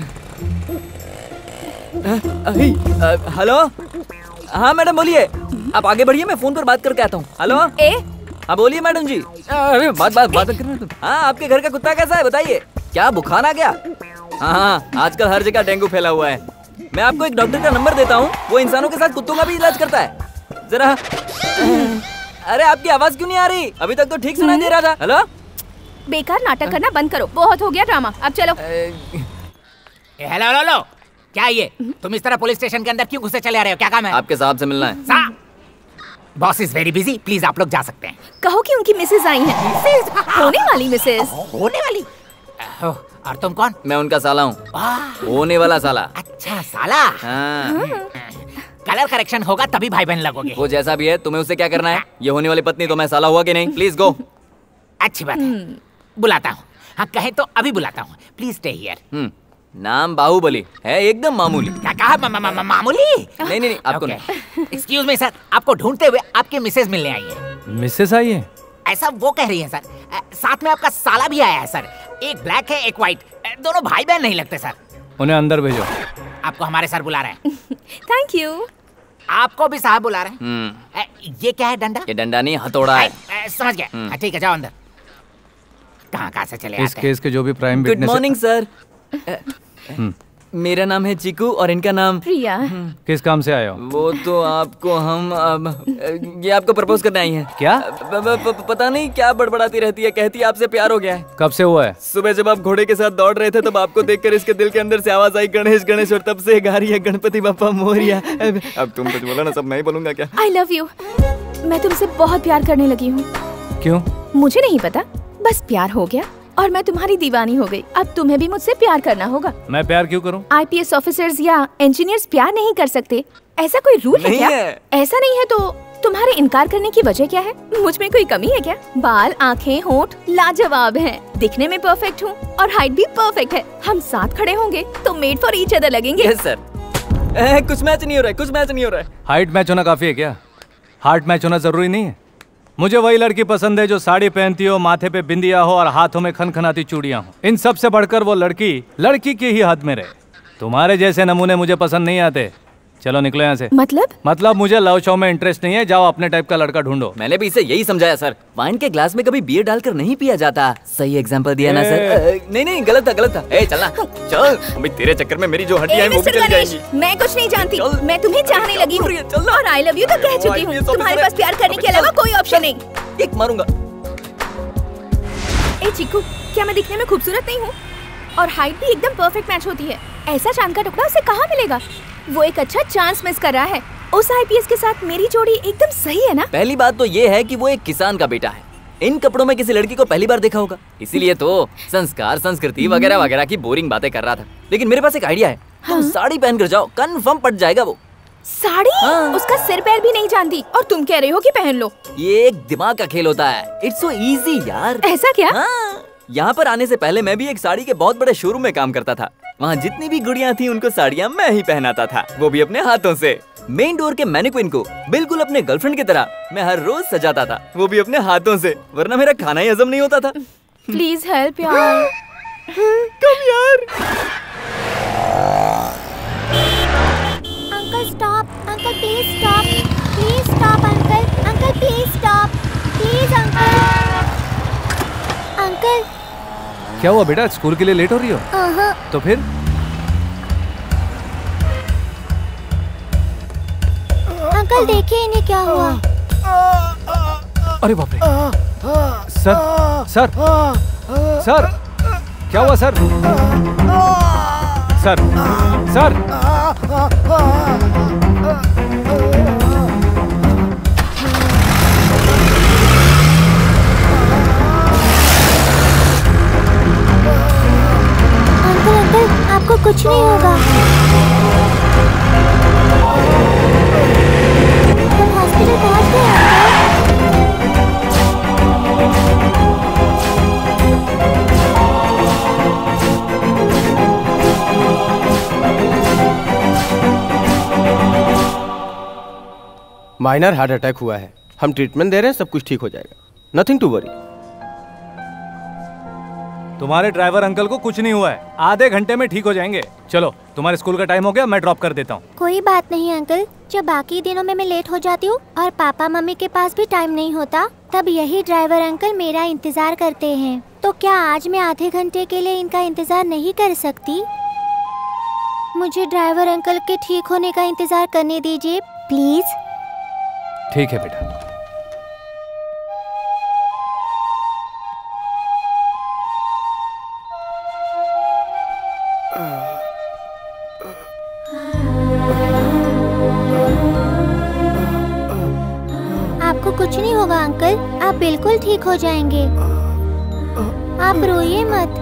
हेलो, हाँ मैडम बोलिए। आप आगे बढ़िए, मैं फोन पर बात करके आता हूँ। हेलो, ए, हाँ बोलिए मैडम जी। अरे बात बात बात करना। हाँ, आपके घर का कुत्ता कैसा है बताइए? क्या बुखार आ गया? हाँ हाँ, आजकल हर जगह डेंगू फैला हुआ है। मैं आपको एक डॉक्टर का नंबर देता हूँ, वो इंसानों के साथ कुत्तों का भी इलाज करता है। जरा। अरे आपकी आवाज क्यों नहीं आ रही? अभी तक तो ठीक सुनाई दे रहा था। हेलो, बेकार नाटक करना बंद करो, बहुत हो गया ड्रामा, अब चलो। हेलो हेलो हेलो, क्या ये तुम इस तरह पुलिस स्टेशन के अंदर क्यों घुसे चले आ रहे हो? क्या काम है? आपके साहब से मिलना है। साहब, boss is very busy, please आप लोग जा सकते हैं। कहो कि उनकी मिसेज आई हैं। होने वाली मिसेज। होने वाली? और तुम कौन? मैं उनका साला हूँ, होने वाला साला। अच्छा साला। हाँ। कलर करेक्शन होगा तभी भाई बहन लगोगे। वो जैसा भी है, तुम्हें उससे क्या करना है? ये होने वाली पत्नी तो मैं साला हुआ कि नहीं? Please go. अच्छी बात है, बुलाता हूँ। हाँ कहे तो अभी बुलाता हूँ। Please stay here. नाम बाहुबली है, एकदम मामूली। क्या कहा? मा, मा, मा, मा, मामूली? नहीं नहीं नहीं, आपको नहीं। एक्सक्यूज मी सर, आपको ढूंढते हुए आपके मिसेज मिलने आई है। मिसेस आई है? ऐसा वो कह रही है सर। अ, साथ में आपका साला भी आया है सर। एक ब्लैक है एक व्हाइट, दोनों भाई बहन नहीं लगते सर। उन्हें अंदर भेजो। आपको हमारे सर बुला रहे हैं। Thank you. आपको भी साहब बुला रहे हैं। ये क्या है? डंडा? ये डंडा नहीं, हथौड़ा है। आ, समझ गया। ठीक है जाओ अंदर। कहाँ कहाँ से चले आते हैं? इस केस के जो भी प्राइम गुड मॉर्निंग सर। मेरा नाम है चिकू और इनका नाम प्रिया। किस काम से आए हो? वो तो आपको हम अब, ये आपको प्रपोज करने आई है। क्या? प, प, प, पता नहीं क्या बड़बड़ाती रहती है, कहती है आपसे प्यार हो गया है। कब से हुआ है? सुबह जब आप घोड़े के साथ दौड़ रहे थे तब आपको देखकर इसके दिल के अंदर से आवाज आई गणेश गणेश, और तब से गा रही है गणपति बप्पा मोरिया। अब तुम कुछ बोलो ना, सब मैं ही बोलूंगा क्या? I love you. मैं तुमसे बहुत प्यार करने लगी हूँ। क्यों? मुझे नहीं पता, बस प्यार हो गया और मैं तुम्हारी दीवानी हो गई। अब तुम्हें भी मुझसे प्यार करना होगा। मैं प्यार क्यों करूं? आई पी एस ऑफिसर्स या इंजीनियर्स प्यार नहीं कर सकते, ऐसा कोई रूल है क्या? है। ऐसा नहीं है तो तुम्हारे इनकार करने की वजह क्या है? मुझ में कोई कमी है क्या? बाल, आँखें, होंठ लाजवाब हैं, दिखने में परफेक्ट हूँ और हाइट भी परफेक्ट है। हम साथ खड़े होंगे तो मेड फॉर ईच अदर लगेंगे। Yes sir. ए, कुछ मैच नहीं हो रहा है, कुछ मैच नहीं हो रहा है। हाइट मैच होना काफी है क्या? हार्ट मैच होना जरूरी नहीं है। मुझे वही लड़की पसंद है जो साड़ी पहनती हो, माथे पे बिंदिया हो और हाथों में खनखनाती चूड़ियां हो। इन सब से बढ़कर वो लड़की लड़की की ही हद में रहे। तुम्हारे जैसे नमूने मुझे पसंद नहीं आते। चलो निकलो यहाँ से। मतलब? मतलब मुझे लव शो में इंटरेस्ट नहीं है, जाओ अपने टाइप का लड़का ढूंढो। मैंने भी इसे यही समझाया सर, वाइन के ग्लास में कभी बियर डालकर नहीं पिया जाता। सही एग्जांपल दिया ना सर। अ, नहीं नहीं गलत था गलत था। ए चलना चल, अभी तेरे चक्कर में मेरी जो हड्डियां हैं वो भी चली जाएंगी। मैं कुछ नहीं जानती, मैं तुम्हें चाहने लगी हूँ और आई लव यू तो कह चुकी हूँ। तुम्हारे पास प्यार करने के अलावा कोई ऑप्शन नहीं। एक मारूंगा। ए चिक्कू, क्या मैं दिखने में खूबसूरत नहीं हूँ? और हाइट भी एकदम परफेक्ट मैच होती है। ऐसा चांद का टुकड़ा उसे कहाँ मिलेगा? वो एक अच्छा चांस मिस कर रहा है। उस आई पी एस के साथ मेरी जोड़ी एकदम सही है ना? पहली बात तो ये है कि वो एक किसान का बेटा है। इन कपड़ों में किसी लड़की को पहली बार देखा होगा, इसीलिए तो संस्कार संस्कृति वगैरह वगैरह की बोरिंग बातें कर रहा था। लेकिन मेरे पास एक आइडिया है। हाँ? तुम साड़ी पहन कर जाओ, कंफर्म पट जाएगा वो। साड़ी? हाँ। उसका सिर पैर भी नहीं जानती और तुम कह रहे हो कि पहन लो। ये एक दिमाग का खेल होता है। इट्स सो इजी यार। ऐसा क्या? हाँ। यहाँ पर आने से पहले मैं भी एक साड़ी के बहुत बड़े शोरूम में काम करता था। वहाँ जितनी भी गुड़ियाँ थी उनको साड़ियाँ मैं ही पहनाता था, वो भी अपने हाथों से। मेन डोर के मैनिक्विन को बिल्कुल अपने गर्लफ्रेंड की तरह मैं हर रोज सजाता था, वो भी अपने हाथों से, वरना मेरा खाना ही हजम नहीं होता था। प्लीज हेल्प यार। कम यार। Uncle stop, uncle please stop, please stop uncle, uncle please stop, please uncle. Uncle क्या हुआ बेटा, स्कूल के लिए लेट हो रही हो? uh-huh. तो फिर? अंकल देखिए इन्हें क्या हुआ। अरे बाप रे। सर सर सर क्या हुआ sir? Sir sir uncle uncle आपको कुछ नहीं होगा। तुम हॉस्पिटल पहुंच गए माइनर हार्ट अटैक हुआ है, हम ट्रीटमेंट दे रहे हैं, सब कुछ ठीक हो जाएगा। Nothing to worry. तुम्हारे ड्राइवर अंकल को कुछ नहीं हुआ है, आधे घंटे में ठीक हो जाएंगे। चलो तुम्हारे स्कूल का टाइम हो गया, मैं ड्रॉप कर देता हूँ। कोई बात नहीं अंकल, जब बाकी दिनों में मैं लेट हो जाती हूँ और पापा मम्मी के पास भी टाइम नहीं होता, तब यही ड्राइवर अंकल मेरा इंतजार करते हैं। तो क्या आज मैं आधे घंटे के लिए इनका इंतजार नहीं कर सकती? मुझे ड्राइवर अंकल के ठीक होने का इंतजार करने दीजिए प्लीज। ठीक है बेटा। आपको कुछ नहीं होगा अंकल, आप बिल्कुल ठीक हो जाएंगे। आप रोइए मत।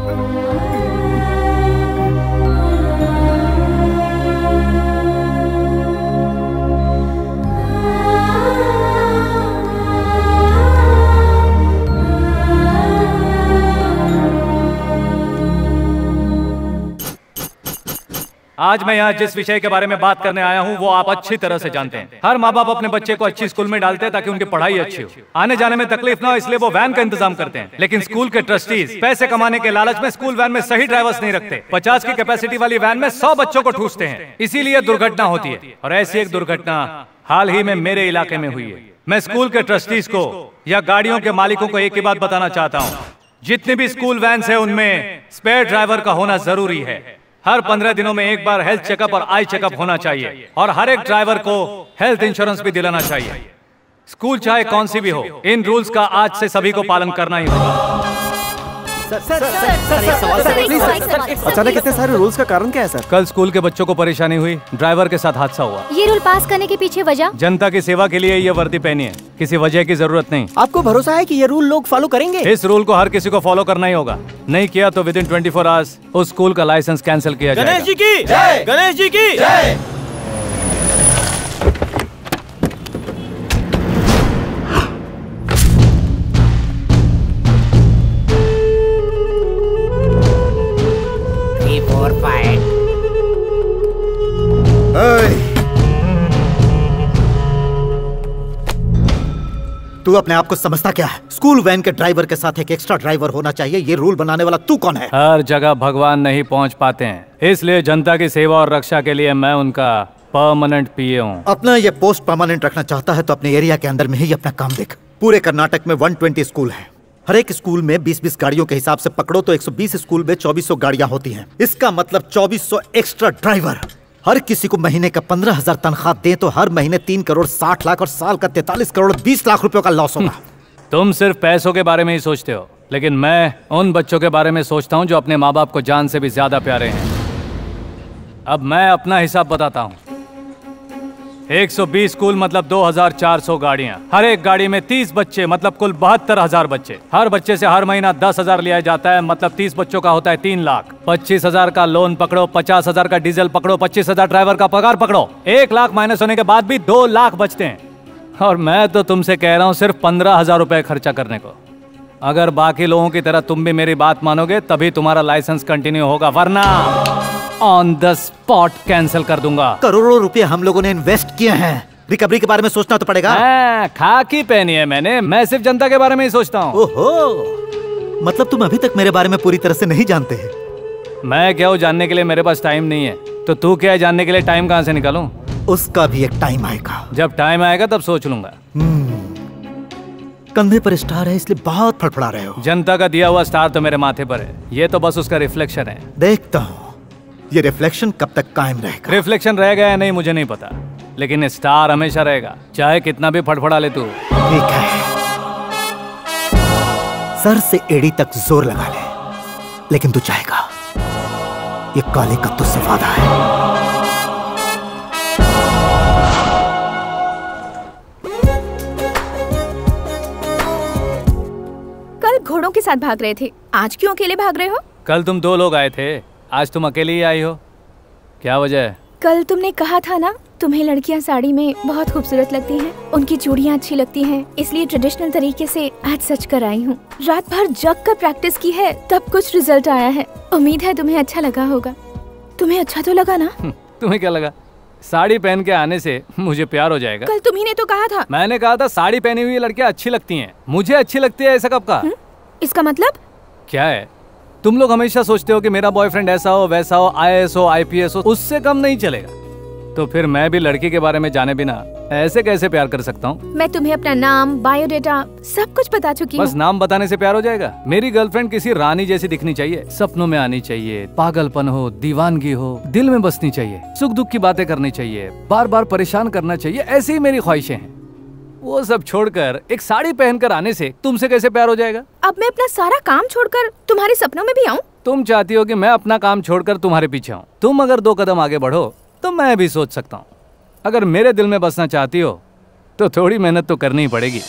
आज मैं यहाँ जिस विषय के बारे में बात करने आया हूँ वो आप अच्छी तरह से जानते हैं। हर माँ बाप अपने बच्चे को अच्छी स्कूल में डालते हैं ताकि उनकी पढ़ाई अच्छी हो, आने जाने में तकलीफ ना हो, इसलिए वो वैन का इंतजाम करते हैं। लेकिन स्कूल के ट्रस्टीज पैसे कमाने के लालच में स्कूल वैन में सही ड्राइवर्स नहीं रखते। पचास की कैपेसिटी वाली वैन में सौ बच्चों को ठूसते हैं, इसीलिए दुर्घटना होती है। और ऐसी एक दुर्घटना हाल ही में मेरे इलाके में हुई है। मैं स्कूल के ट्रस्टीज को या गाड़ियों के मालिकों को एक ही बात बताना चाहता हूँ, जितनी भी स्कूल वैन्स है उनमें स्पेयर ड्राइवर का होना जरूरी है। हर पंद्रह दिनों में एक बार हेल्थ चेकअप और आई चेकअप होना चाहिए और हर एक ड्राइवर को हेल्थ इंश्योरेंस भी दिलाना चाहिए। स्कूल चाहे कौन सी भी हो, इन रूल्स का आज से सभी को पालन करना ही होगा। अचानक इतने सारे रूल्स का कारण क्या है सर? कल स्कूल के बच्चों को परेशानी हुई, ड्राइवर के साथ हादसा हुआ। ये रूल पास करने के पीछे वजह? जनता की सेवा के लिए ये वर्दी पहनी है, किसी वजह की जरूरत नहीं। आपको भरोसा है कि ये रूल लोग फॉलो करेंगे? इस रूल को हर किसी को फॉलो करना ही होगा, नहीं किया तो within twenty four hours उस स्कूल का लाइसेंस कैंसिल किया जाएगा। गणेश जी की जय, गणेश जी की जय। तू अपने आप को समझता क्या है? स्कूल वैन के ड्राइवर के साथ एक एक्स्ट्रा ड्राइवर होना चाहिए, ये रूल बनाने वाला तू कौन है? हर जगह भगवान नहीं पहुंच पाते हैं, इसलिए जनता की सेवा और रक्षा के लिए मैं उनका परमानेंट पीए हूँ। अपना ये पोस्ट परमानेंट रखना चाहता है तो अपने एरिया के अंदर में ही अपना काम देख। पूरे कर्नाटक में एक सौ बीस स्कूल है, हर एक स्कूल में बीस बीस गाड़ियों के हिसाब से पकड़ो तो एक सौ बीस स्कूल में चौबीस सौ गाड़ियां होती हैं। इसका मतलब चौबीस सौ एक्स्ट्रा ड्राइवर। हर किसी को महीने का पंद्रह हजार तनख्वाह दे तो हर महीने तीन करोड़ साठ लाख और साल का तैतालीस करोड़ बीस लाख रुपयों का लॉस होगा। तुम सिर्फ पैसों के बारे में ही सोचते हो, लेकिन मैं उन बच्चों के बारे में सोचता हूँ जो अपने माँ बाप को जान से भी ज्यादा प्यारे हैं। अब मैं अपना हिसाब बताता हूँ। एक सौ बीस स्कूल मतलब दो हज़ार चार सौ गाड़ियां, हर एक गाड़ी में तीस बच्चे मतलब कुल बहत्तर हजार बच्चे। हर बच्चे से हर महीना दस हजार लिया जाता है, मतलब तीस बच्चों का होता है तीन लाख। पच्चीस हजार का लोन पकड़ो, पचास हजार का डीजल पकड़ो, पच्चीस हजार ड्राइवर का पगार पकड़ो, एक लाख माइनस होने के बाद भी दो लाख बचते हैं। और मैं तो तुमसे कह रहा हूँ सिर्फ पंद्रह हजार रुपए खर्चा करने को। अगर बाकी लोगों की तरह तुम भी मेरी बात मानोगे तभी तुम्हारा लाइसेंस कंटिन्यू होगा, वरना ऑन द स्पॉट कैंसिल कर दूंगा। करोड़ों रुपए हम लोगों ने इन्वेस्ट किए हैं, रिकवरी के बारे में सोचना तो पड़ेगा। खाकी पहनी है मैंने, मैं सिर्फ जनता के बारे में ही सोचता हूँ। ओहो, मतलब तुम अभी तक मेरे बारे में पूरी तरह से नहीं जानते हैं। मैं क्या हूँ जानने के लिए, मेरे पास टाइम नहीं है, तो तू क्या है जानने के लिए टाइम कहाँ से निकालूं? उसका भी एक टाइम आएगा। जब टाइम आएगा तब सोच लूंगा। कंधे पर स्टार है इसलिए बहुत फड़फड़ा रहे हो। जनता का दिया हुआ स्टार तो मेरे माथे पर है, ये तो बस उसका रिफ्लेक्शन है। देखता हूँ ये रिफ्लेक्शन कब तक कायम रहेगा। रिफ्लेक्शन रहेगा या नहीं मुझे नहीं पता, लेकिन स्टार हमेशा रहेगा, चाहे कितना भी फड़फड़ा ले तू। ठीक है, सर से एड़ी तक जोर लगा ले, लेकिन तू चाहेगा, ये काले का तुझसे वादा है। कल घोड़ों के साथ भाग रहे थे, आज क्यों अकेले भाग रहे हो? कल तुम दो लोग आए थे, आज तुम अकेले ही आई हो, क्या वजह है? कल तुमने कहा था ना तुम्हें लड़कियां साड़ी में बहुत खूबसूरत लगती हैं, उनकी चूड़ियां अच्छी लगती हैं, इसलिए ट्रेडिशनल तरीके से आज सच कर आई हूँ। रात भर जग कर प्रैक्टिस की है तब कुछ रिजल्ट आया है। उम्मीद है तुम्हें अच्छा लगा होगा। तुम्हें अच्छा तो लगा ना? तुम्हें क्या लगा? साड़ी पहन के आने से मुझे प्यार हो जाएगा? कल तुम्ही ने तो कहा था। मैंने कहा था साड़ी पहनी हुई लड़कियां अच्छी लगती हैं, मुझे अच्छी लगती है, ऐसा कब कहा? इसका मतलब क्या है? तुम लोग हमेशा सोचते हो कि मेरा बॉयफ्रेंड ऐसा हो वैसा हो, आई ए एस हो आई पी एस हो, उससे कम नहीं चलेगा। तो फिर मैं भी लड़की के बारे में जाने बिना ऐसे कैसे प्यार कर सकता हूँ? मैं तुम्हें अपना नाम, बायोडेटा सब कुछ बता चुकी हूँ। बस नाम बताने से प्यार हो जाएगा? मेरी गर्लफ्रेंड किसी रानी जैसी दिखनी चाहिए, सपनों में आनी चाहिए, पागलपन हो, दीवानगी हो, दिल में बसनी चाहिए, सुख दुख की बातें करनी चाहिए, बार बार परेशान करना चाहिए, ऐसी ही मेरी ख्वाहिशें हैं। वो सब छोड़कर एक साड़ी पहनकर आने से तुमसे कैसे प्यार हो जाएगा? अब मैं अपना सारा काम छोड़कर तुम्हारे सपनों में भी आऊँ? तुम चाहती हो कि मैं अपना काम छोड़कर तुम्हारे पीछे आऊँ? तुम अगर दो कदम आगे बढ़ो तो मैं भी सोच सकता हूँ। अगर मेरे दिल में बसना चाहती हो तो थोड़ी मेहनत तो करनी ही पड़ेगी।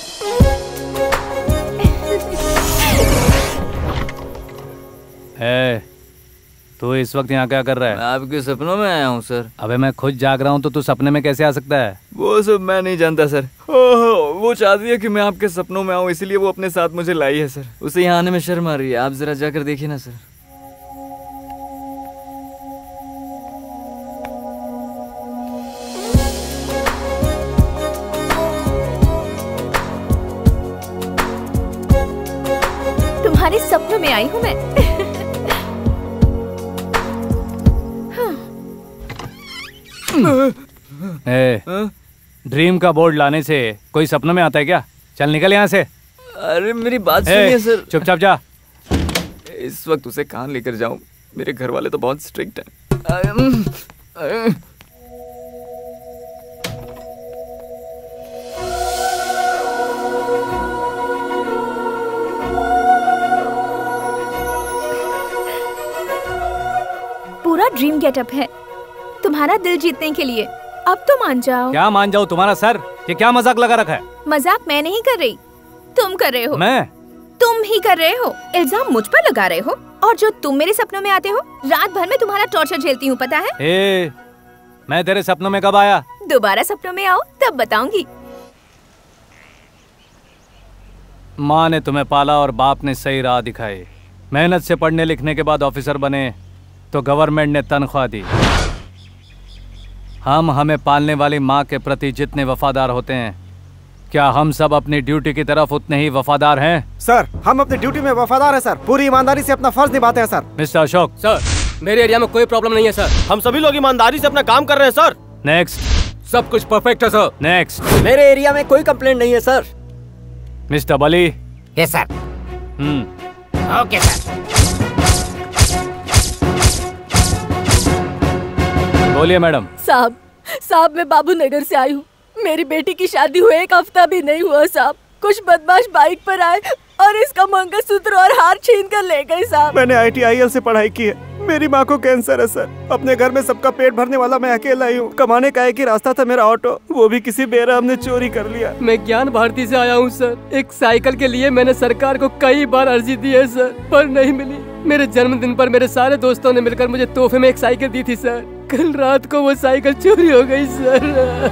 ए, तू इस वक्त यहाँ क्या कर रहा है? मैं आपके सपनों में आया हूँ सर। अबे मैं खुद जाग रहा हूँ तो तू सपने में कैसे आ सकता है? वो सब मैं नहीं जानता सर। ओहो, वो चाहती है कि मैं आपके सपनों में आऊँ, इसीलिए वो अपने साथ मुझे लाई है सर। उसे यहाँ आने में शर्म आ रही है, आप जरा जाकर देखिए ना सर। में आई हूँ मैं। ए, ड्रीम का बोर्ड लाने से कोई सपनों में आता है क्या? चल निकल यहाँ से। अरे मेरी बात सुनिए सर। चुपचाप जा। इस वक्त उसे कहाँ लेकर जाऊं? मेरे घर वाले तो बहुत स्ट्रिक्ट हैं। पूरा ड्रीम गेटअप है तुम्हारा दिल जीतने के लिए। अब तो मान जाओ। क्या मान जाओ? तुम्हारा सर, ये क्या मजाक लगा रखा है? मजाक मैं नहीं कर रही, तुम कर रहे हो। मैं? तुम ही कर रहे हो। इल्जाम मुझ पर लगा रहे हो। और जो तुम मेरे सपनों में आते हो, रात भर में तुम्हारा टॉर्चर झेलती हूँ, पता है? ए, मैं तेरे सपनों में कब आया? दोबारा सपनों में आओ तब बताऊंगी। माँ ने तुम्हें पाला और बाप ने सही राह दिखाई। मेहनत से पढ़ने लिखने के बाद ऑफिसर बने तो गवर्नमेंट ने तनख्वाह दी। हम हमें पालने वाली माँ के प्रति जितने वफादार होते हैं, क्या हम सब अपनी ड्यूटी की तरफ उतने ही वफादार हैं? सर, हम अपनी ड्यूटी में वफादार हैं सर। पूरी ईमानदारी से अपना फर्ज निभाते हैं सर। मिस्टर अशोक। सर, मेरे एरिया में कोई प्रॉब्लम नहीं है सर। हम सभी लोग ईमानदारी से अपना काम कर रहे हैं सर। नेक्स्ट। सब कुछ परफेक्ट है सर। नेक्स्ट। मेरे एरिया में कोई कंप्लेंट नहीं है sir. Mister Bali. Yes sir. Hmm okay sir. बोलिए मैडम। साहब साहब मैं बाबू नगर से आई हूँ। मेरी बेटी की शादी हुए एक हफ्ता भी नहीं हुआ साहब। कुछ बदमाश बाइक पर आए और इसका मंगलसूत्र और हार छीन कर ले गए साहब। मैंने आई टी आई एल से पढ़ाई की है। मेरी माँ को कैंसर है सर। अपने घर में सबका पेट भरने वाला मैं अकेला ही हूँ। कमाने का एक ही रास्ता था मेरा ऑटो, वो भी किसी बेरहम ने चोरी कर लिया। मैं ज्ञान भारती से आया हूँ सर। एक साइकिल के लिए मैंने सरकार को कई बार अर्जी दी है सर, पर नहीं मिली। मेरे जन्मदिन पर मेरे सारे दोस्तों ने मिलकर मुझे तोहफे में एक साइकिल दी थी सर। कल रात को वो साइकिल चोरी हो गई सर।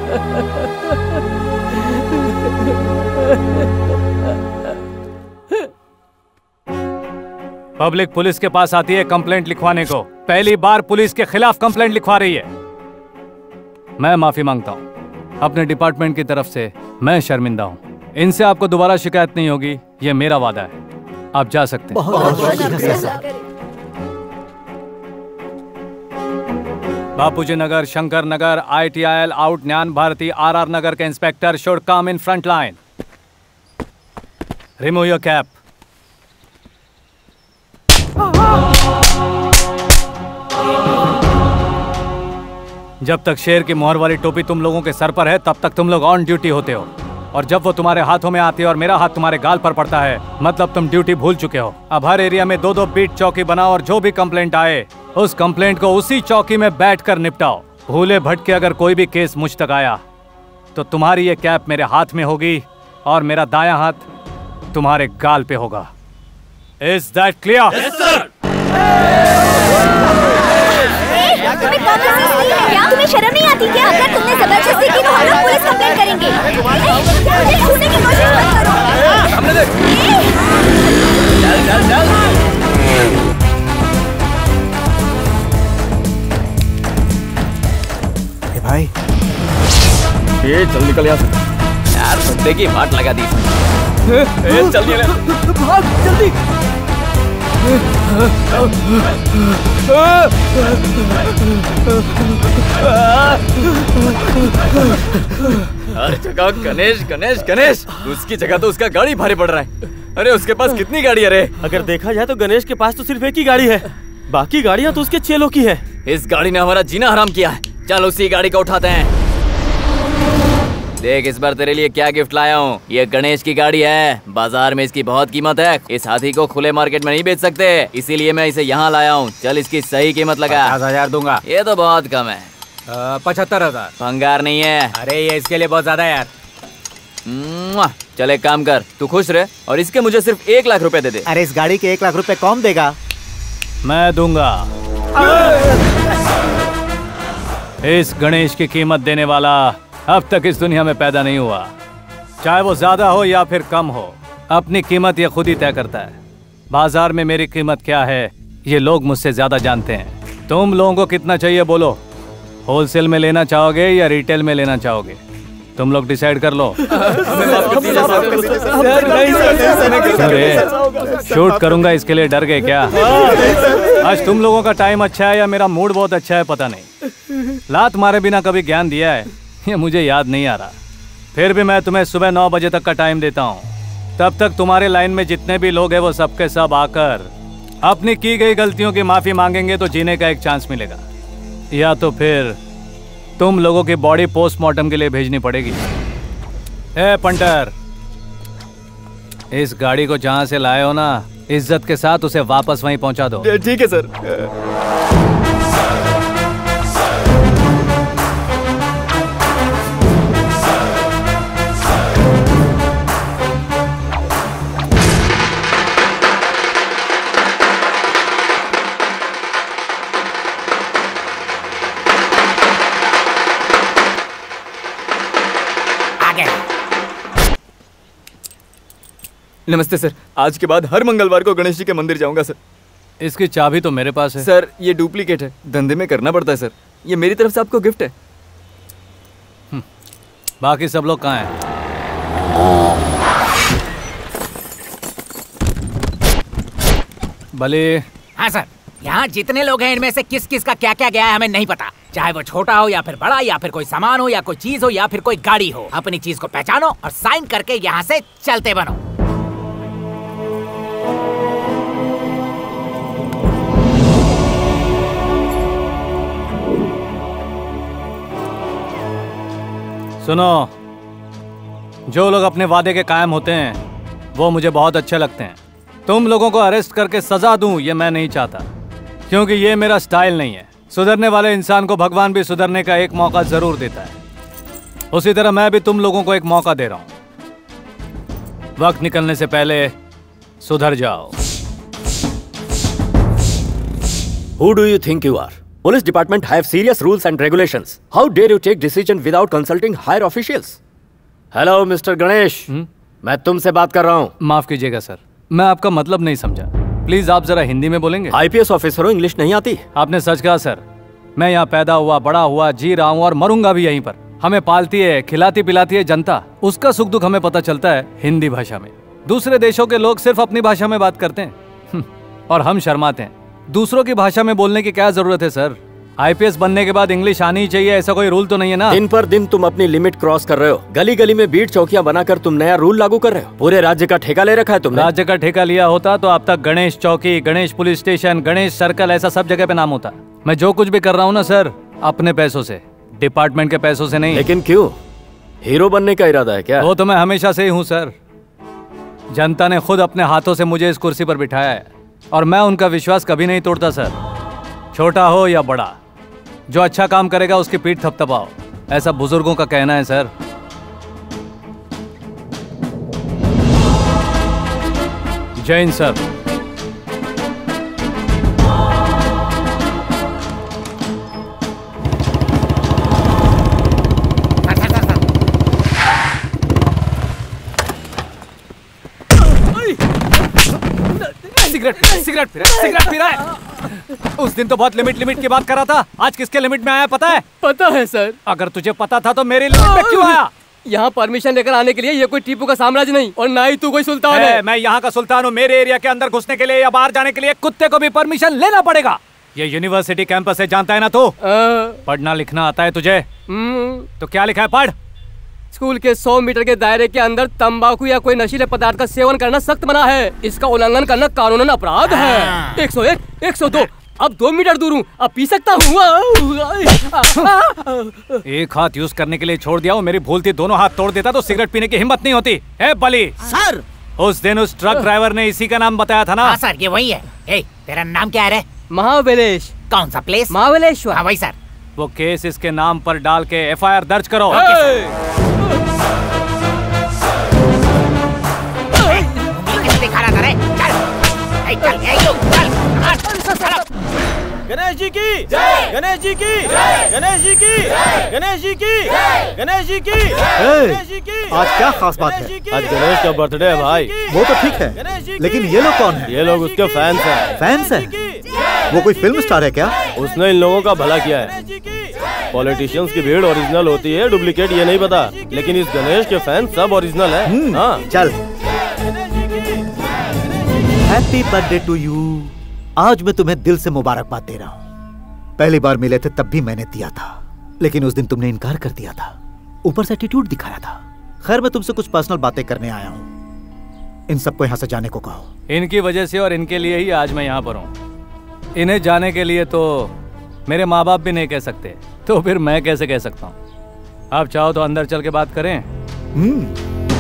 पब्लिक पुलिस के पास आती है कंप्लेंट लिखवाने को। पहली बार पुलिस के खिलाफ कंप्लेंट लिखवा रही है। मैं माफी मांगता हूँ अपने डिपार्टमेंट की तरफ से। मैं शर्मिंदा हूँ। इनसे आपको दोबारा शिकायत नहीं होगी, ये मेरा वादा है। आप जा सकते हैं। Bapuji Nagar, Shankar Nagar, I T I layout, Jnana Bharathi, R R Nagar के inspector should come in front line. Remove your cap. जब तक शेर की मोहर वाली टोपी तुम लोगों के सर पर है, तब तक तुम लोग ऑन ड्यूटी होते हो। और जब वो तुम्हारे हाथों में आती है और मेरा हाथ तुम्हारे गाल पर पड़ता है, मतलब तुम ड्यूटी भूल चुके हो। अब हर एरिया में दो दो बीट चौकी बनाओ और जो भी कंप्लेंट आए उस कंप्लेंट को उसी चौकी में बैठकर निपटाओ। भूले भटके अगर कोई भी केस मुझ तक आया तो तुम्हारी ये कैप मेरे हाथ में होगी और मेरा दायां हाथ तुम्हारे गाल पे होगा। Is that clear? Yes sir. तुम्हें शर्म नहीं आती क्या? अगर तुमने जबरदस्ती की तो हम लोग पुलिस कंप्लेंट करेंगे। छूने की कोशिश मत करो। हमने देख। चल चल चल। ए भाई, ये चल निकल यहाँ से। यार बंदे की वाट लगा दी। ए चल निकल। भाग जल्दी। हर जगह गणेश गणेश गणेश। उसकी जगह तो उसका गाड़ी भारी पड़ रहा है। अरे उसके पास कितनी गाड़ी है रे? अगर देखा जाए तो गणेश के पास तो सिर्फ एक ही गाड़ी है, बाकी गाड़ियाँ तो उसके चेलों की है। इस गाड़ी ने हमारा जीना हराम किया है। चल उसी गाड़ी को उठाते हैं। देख इस बार तेरे लिए क्या गिफ्ट लाया हूँ। ये गणेश की गाड़ी है। बाजार में इसकी बहुत कीमत है। इस हाथी को खुले मार्केट में नहीं बेच सकते, इसीलिए मैं इसे यहाँ लाया हूँ। चल इसकी सही कीमत लगा। पचास हजार दूंगा। ये तो बहुत कम है। पचहत्तर हजार। भंगार नहीं है। अरे ये इसके लिए बहुत ज्यादा है यार। चल एक काम कर, तू खुश रहे और इसके मुझे सिर्फ एक लाख रुपए दे दे। अरे इस गाड़ी के एक लाख रुपए कौन देगा? मैं दूंगा। इस गणेश की कीमत देने वाला अब तक इस दुनिया में पैदा नहीं हुआ। चाहे वो ज्यादा हो या फिर कम हो, अपनी कीमत ये खुद ही तय करता है। बाजार में मेरी कीमत क्या है ये लोग मुझसे ज्यादा जानते हैं। तुम लोगों को कितना चाहिए बोलो? होलसेल में लेना चाहोगे या रिटेल में लेना चाहोगे? तुम लोग डिसाइड कर लो। अरे शूट करूंगा इसके लिए डर गए क्या? आज तुम लोगों का टाइम अच्छा है या मेरा मूड बहुत अच्छा है पता नहीं। लात मारे बिना कभी ज्ञान दिया है ये मुझे याद नहीं आ रहा। फिर भी मैं तुम्हें सुबह नौ बजे तक का टाइम देता हूँ। तब तक तुम्हारे लाइन में जितने भी लोग हैं वो सबके सब आकर अपनी की गई गलतियों की माफी मांगेंगे तो जीने का एक चांस मिलेगा, या तो फिर तुम लोगों की बॉडी पोस्टमार्टम के लिए भेजनी पड़ेगी। ए पंटर, इस गाड़ी को जहां से लाए हो ना, इज्जत के साथ उसे वापस वहीं पहुंचा दो। ठीक है सर। नमस्ते सर, आज के बाद हर मंगलवार को गणेश जी के मंदिर जाऊंगा सर। इसकी चाबी तो मेरे पास है। सर ये डुप्लीकेट है, धंधे में करना पड़ता है सर। ये मेरी तरफ से आपको गिफ्ट है। बाकी सब लोग कहाँ हैं? भले हाँ सर, यहाँ जितने लोग हैं इनमें से किस किस का क्या क्या गया है हमें नहीं पता। चाहे वो छोटा हो या फिर बड़ा, या फिर कोई सामान हो या कोई चीज हो या फिर कोई गाड़ी हो। अपनी चीज को पहचानो और साइन करके यहाँ से चलते बनो। सुनो, जो लोग अपने वादे के कायम होते हैं वो मुझे बहुत अच्छे लगते हैं। तुम लोगों को अरेस्ट करके सजा दूं ये मैं नहीं चाहता, क्योंकि ये मेरा स्टाइल नहीं है। सुधरने वाले इंसान को भगवान भी सुधरने का एक मौका जरूर देता है। उसी तरह मैं भी तुम लोगों को एक मौका दे रहा हूं। वक्त निकलने से पहले सुधर जाओ। Who do you think you are? Police department have serious rules and regulations. How dare you take decision without consulting higher officials? Hello, mister Ganesh. मैं तुमसे बात कर रहा हूँ। माफ कीजिएगा सर, मैं आपका मतलब नहीं समझा। प्लीज आप जरा हिंदी में बोलेंगे। आईपीएस ऑफिसर हो, इंग्लिश नहीं आती? आपने सच कहा सर। मैं यहाँ पैदा हुआ, बड़ा हुआ, जी रहा हूँ और मरूंगा भी यहीं पर। हमें पालती है, खिलाती पिलाती है जनता। उसका सुख दुख हमें पता चलता है हिंदी भाषा में। दूसरे देशों के लोग सिर्फ अपनी भाषा में बात करते हैं और हम शर्माते हैं। दूसरों की भाषा में बोलने की क्या जरूरत है सर? आईपीएस बनने के बाद इंग्लिश आनी ही चाहिए, ऐसा कोई रूल तो नहीं है ना? दिन पर दिन तुम अपनी लिमिट क्रॉस कर रहे हो। गली गली में बीट चौकियां बनाकर तुम नया रूल लागू कर रहे हो। पूरे राज्य का ठेका ले रखा है तुमने। राज्य का ठेका लिया होता तो अब तक गणेश चौकी, Ganesh police station, Ganesh circle ऐसा सब जगह पे नाम होता। मैं जो कुछ भी कर रहा हूँ ना सर, अपने पैसों से, डिपार्टमेंट के पैसों से नहीं। लेकिन क्यों? हीरो बनने का इरादा है क्या? वो तो मैं हमेशा से ही हूँ सर। जनता ने खुद अपने हाथों से मुझे इस कुर्सी पर बिठाया है और मैं उनका विश्वास कभी नहीं तोड़ता सर। छोटा हो या बड़ा, जो अच्छा काम करेगा उसकी पीठ थपथपाओ, ऐसा बुजुर्गों का कहना है सर। जय हिंद सर। सिगरेट सिगरेट पी रहा है, सिगरेट पी रहा है। उस दिन तो बहुत लिमिट लिमिट की बात कर रहा था, आज किसके लिमिट में आया पता है? पता है सर। अगर तुझे पता था तो मेरी लिमिट में क्यों आया? यहाँ परमिशन लेकर आने के लिए ये कोई टीपू का साम्राज्य नहीं और ना ही तू कोई सुल्तान है। मैं यहाँ का सुल्तान हूँ। मेरे एरिया के अंदर घुसने के लिए या बाहर जाने के लिए कुत्ते को भी परमिशन लेना पड़ेगा। ये यूनिवर्सिटी कैंपस है, जानता है ना तू? पढ़ना लिखना आता है तुझे? तो क्या लिखा है पढ़। स्कूल के सौ मीटर के दायरे के अंदर तंबाकू या कोई नशीले पदार्थ का सेवन करना सख्त मना है। इसका उल्लंघन करना कानूनन अपराध है। एक सौ एक, एक सौ दो, अब दो मीटर दूर हूँ, अब पी सकता हूँ। एक हाथ यूज करने के लिए छोड़ दिया हूँ, मेरी भूल थी, दोनों हाथ तोड़ देता तो सिगरेट पीने की हिम्मत नहीं होती। है बली सर, उस दिन उस ट्रक ड्राइवर ने इसी का नाम बताया था ना? हाँ सर, ये वही है। ए, तेरा नाम क्या है? महाबलेश। कौन सा प्लेस? महाबलेश्वर। हाँ वही सर। वो केस इसके नाम पर डाल के एफ आई आर दर्ज करो। दिखा रहा था रे, चल, चल, चल, चल। गणेश जी की जय, गणेश जी की जय, गणेश जी की जय, गणेश जी की जय, गणेश जी की गणेश जी की। आज क्या खास बात है? आज गणेश का बर्थडे है भाई। वो तो ठीक है, लेकिन ये लोग कौन है? ये लोग उसके फैंस हैं। फैंस हैं? वो कोई फिल्म स्टार है क्या? उसने इन लोगों का भला किया है। पॉलिटिशियंस की भीड़ ओरिजिनल होती है, डुप्लीकेट ये नहीं पता, लेकिन इस गणेश के फैन सब ओरिजिनल है। हाँ चल। Happy birthday to you. आज मैं तुम्हें दिल से मुबारकबाद दे रहा हूँ। पहली बार मिले थे तब भी मैंने दिया था, लेकिन उस दिन तुमने इनकार कर दिया था, ऊपर से एटीट्यूड दिखाया था। खैर मैं तुमसे कुछ पर्सनल बातें करने आया हूँ। इन सबको यहाँ से जाने को कहो। इनकी वजह से और इनके लिए ही आज मैं यहाँ पर हूँ। इन्हें जाने के लिए तो मेरे माँ बाप भी नहीं कह सकते, तो फिर मैं कैसे कह सकता हूँ। आप चाहो तो अंदर चल के बात करें। हम्म।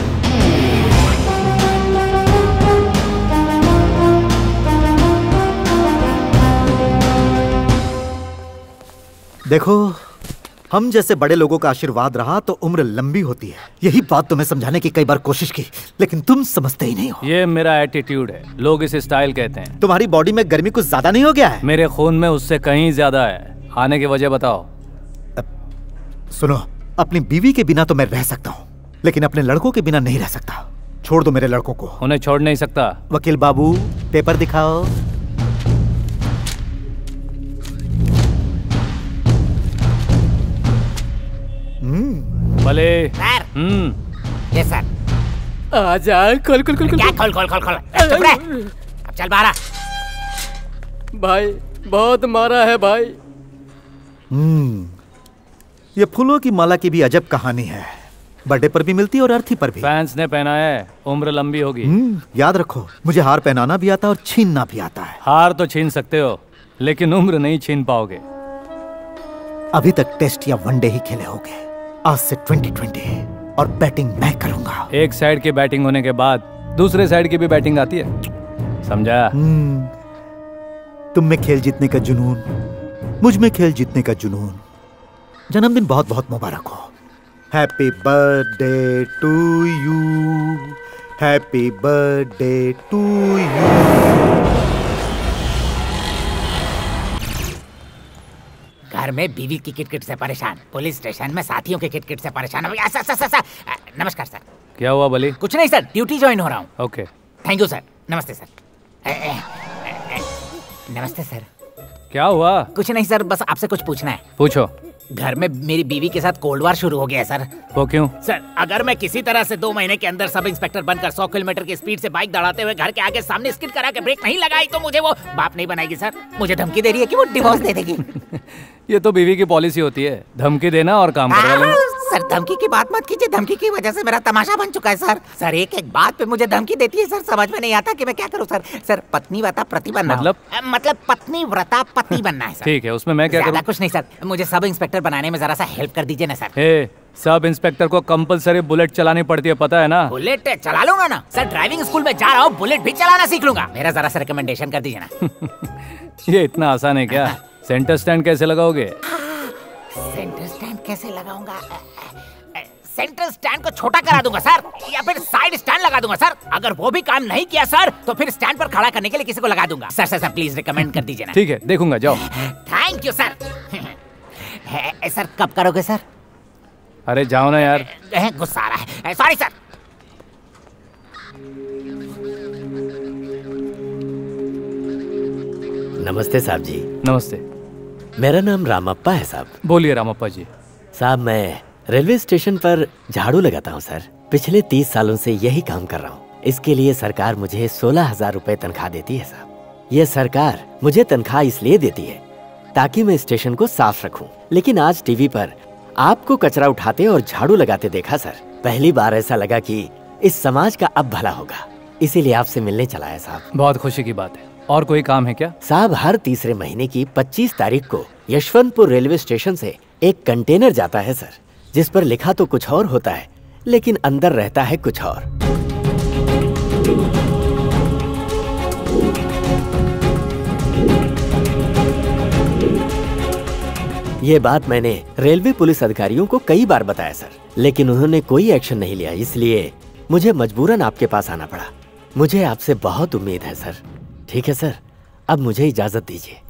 देखो, हम जैसे बड़े लोगों का आशीर्वाद रहा तो उम्र लंबी होती है। यही बात तुम्हें समझाने की कई बार कोशिश की, लेकिन तुम समझते ही नहीं हो। ये मेरा एटीट्यूड है, लोग इसे स्टाइल कहते हैं। तुम्हारी बॉडी में गर्मी कुछ ज्यादा नहीं हो गया है? मेरे खून में उससे कहीं ज्यादा है। आने की वजह बताओ। सुनो, अपनी बीवी के बिना तो मैं रह सकता हूँ, लेकिन अपने लड़कों के बिना नहीं रह सकता। छोड़ दो मेरे लड़कों को। उन्हें छोड़ नहीं सकता। वकील बाबू, पेपर दिखाओ। भले। सर। हम्म। ये सर। आजा। खोल खोल खोल क्या खोल खोल खोल खोल। चुप रह। अब चल बाहर। भाई बहुत मारा है भाई। हम्म। ये फूलों की माला की भी अजब कहानी है। बर्थडे पर भी मिलती और अर्थी पर भी। फैंस ने पहनाया है, उम्र लंबी होगी। हम्म, याद रखो, मुझे हार पहनाना भी आता और छीनना भी आता है। हार तो छीन सकते हो, लेकिन उम्र नहीं छीन पाओगे। अभी तक टेस्ट या वनडे ही खेले होगे, आज से ट्वेंटी ट्वेंटी और बैटिंग मैं करूंगा। एक साइड की बैटिंग होने के बाद दूसरे साइड की भी बैटिंग आती है, समझा? हम्म, तुम में खेल जीतने का जुनून, मुझ में खेल जीतने का जुनून। जन्मदिन बहुत बहुत मुबारक हो। Happy birthday to you, happy birthday to you. घर में बीवी की किटकिट से परेशान, पुलिस स्टेशन में साथियों के किटकिट से परेशान। सर, सर, सर, सर, नमस्कार सर। क्या हुआ बली? कुछ नहीं सर, ड्यूटी ज्वाइन हो रहा हूँ। Okay, thank you sir. नमस्ते सर। ए, ए, ए, ए, नमस्ते सर। क्या हुआ? कुछ नहीं सर, बस आपसे कुछ पूछना है। पूछो। घर में मेरी बीवी के साथ कोल्ड वार शुरू हो गया है सर। वो क्यों? सर, अगर मैं किसी तरह से दो महीने के अंदर सब इंस्पेक्टर बनकर सौ किलोमीटर की स्पीड से बाइक दौड़ाते हुए घर के आगे सामने स्किड करा के ब्रेक नहीं लगाई तो मुझे वो बाप नहीं बनाएगी सर। मुझे धमकी दे रही है कि वो डिवोर्स दे देगी। ये तो बीवी की पॉलिसी होती है, धमकी देना और काम करवा लेना। सर धमकी की बात मत कीजिए, धमकी की वजह से मेरा तमाशा बन चुका है सर। सर एक एक बात पे मुझे धमकी देती है सर, समझ में नहीं आता कि मैं क्या करूं सर। सर पत्नी व्रता पति बनना। मतलब? मतलब पत्नी व्रता पति बनना है सर। ठीक है, उसमें मैं क्या करूं? कुछ नहीं सर, मुझे सब इंस्पेक्टर बनाने में जरा सा हेल्प कर दीजिए ना सर। हे, सब इंस्पेक्टर को कंपलसरी बुलेट चलानी पड़ती है, पता है ना? बुलेट चला लूंगा ना सर, ड्राइविंग स्कूल में जा रहा हूँ, बुलेट भी चलाना सीख लूंगा। मेरा जरा सा रिकमेंडेशन कर दीजिए ना। ये इतना आसान है क्या? सेंटर स्टैंड कैसे लगाओगे? सेंटर स्टैंड कैसे लगाऊंगा? सेंटर स्टैंड को छोटा करा दूंगा सर, या फिर साइड स्टैंड लगा दूंगा सर। अगर वो भी काम नहीं किया सर तो फिर स्टैंड पर खड़ा करने के लिए किसी को लगा दूंगा। Sir sir sir please recommend कर दीजिए ना। ठीक है, देखूंगा, जाओ। Thank you sir. सर कब करोगे सर? अरे जाओ ना यार। गुस्सा आ रहा है, सॉरी सर। नमस्ते साहब जी। नमस्ते। मेरा नाम रामप्पा है साहब। बोलिए रामप्पा जी। साहब मैं रेलवे स्टेशन पर झाड़ू लगाता हूँ सर। पिछले तीस सालों से यही काम कर रहा हूँ। इसके लिए सरकार मुझे सोलह हजार रुपए तनख्वाह देती है साहब। ये सरकार मुझे तनख्वाह इसलिए देती है ताकि मैं स्टेशन को साफ रखूं। लेकिन आज टीवी पर आपको कचरा उठाते और झाड़ू लगाते देखा सर। पहली बार ऐसा लगा कि इस समाज का अब भला होगा, इसीलिए आपसे मिलने चला है साहब। बहुत खुशी की बात है। और कोई काम है क्या? साहब हर तीसरे महीने की पच्चीस तारीख को यशवंतपुर रेलवे स्टेशन से एक कंटेनर जाता है सर, जिस पर लिखा तो कुछ और होता है लेकिन अंदर रहता है कुछ और। ये बात मैंने रेलवे पुलिस अधिकारियों को कई बार बताया सर, लेकिन उन्होंने कोई एक्शन नहीं लिया। इसलिए मुझे मजबूरन आपके पास आना पड़ा। मुझे आपसे बहुत उम्मीद है सर। ठीक है सर, अब मुझे इजाजत दीजिए।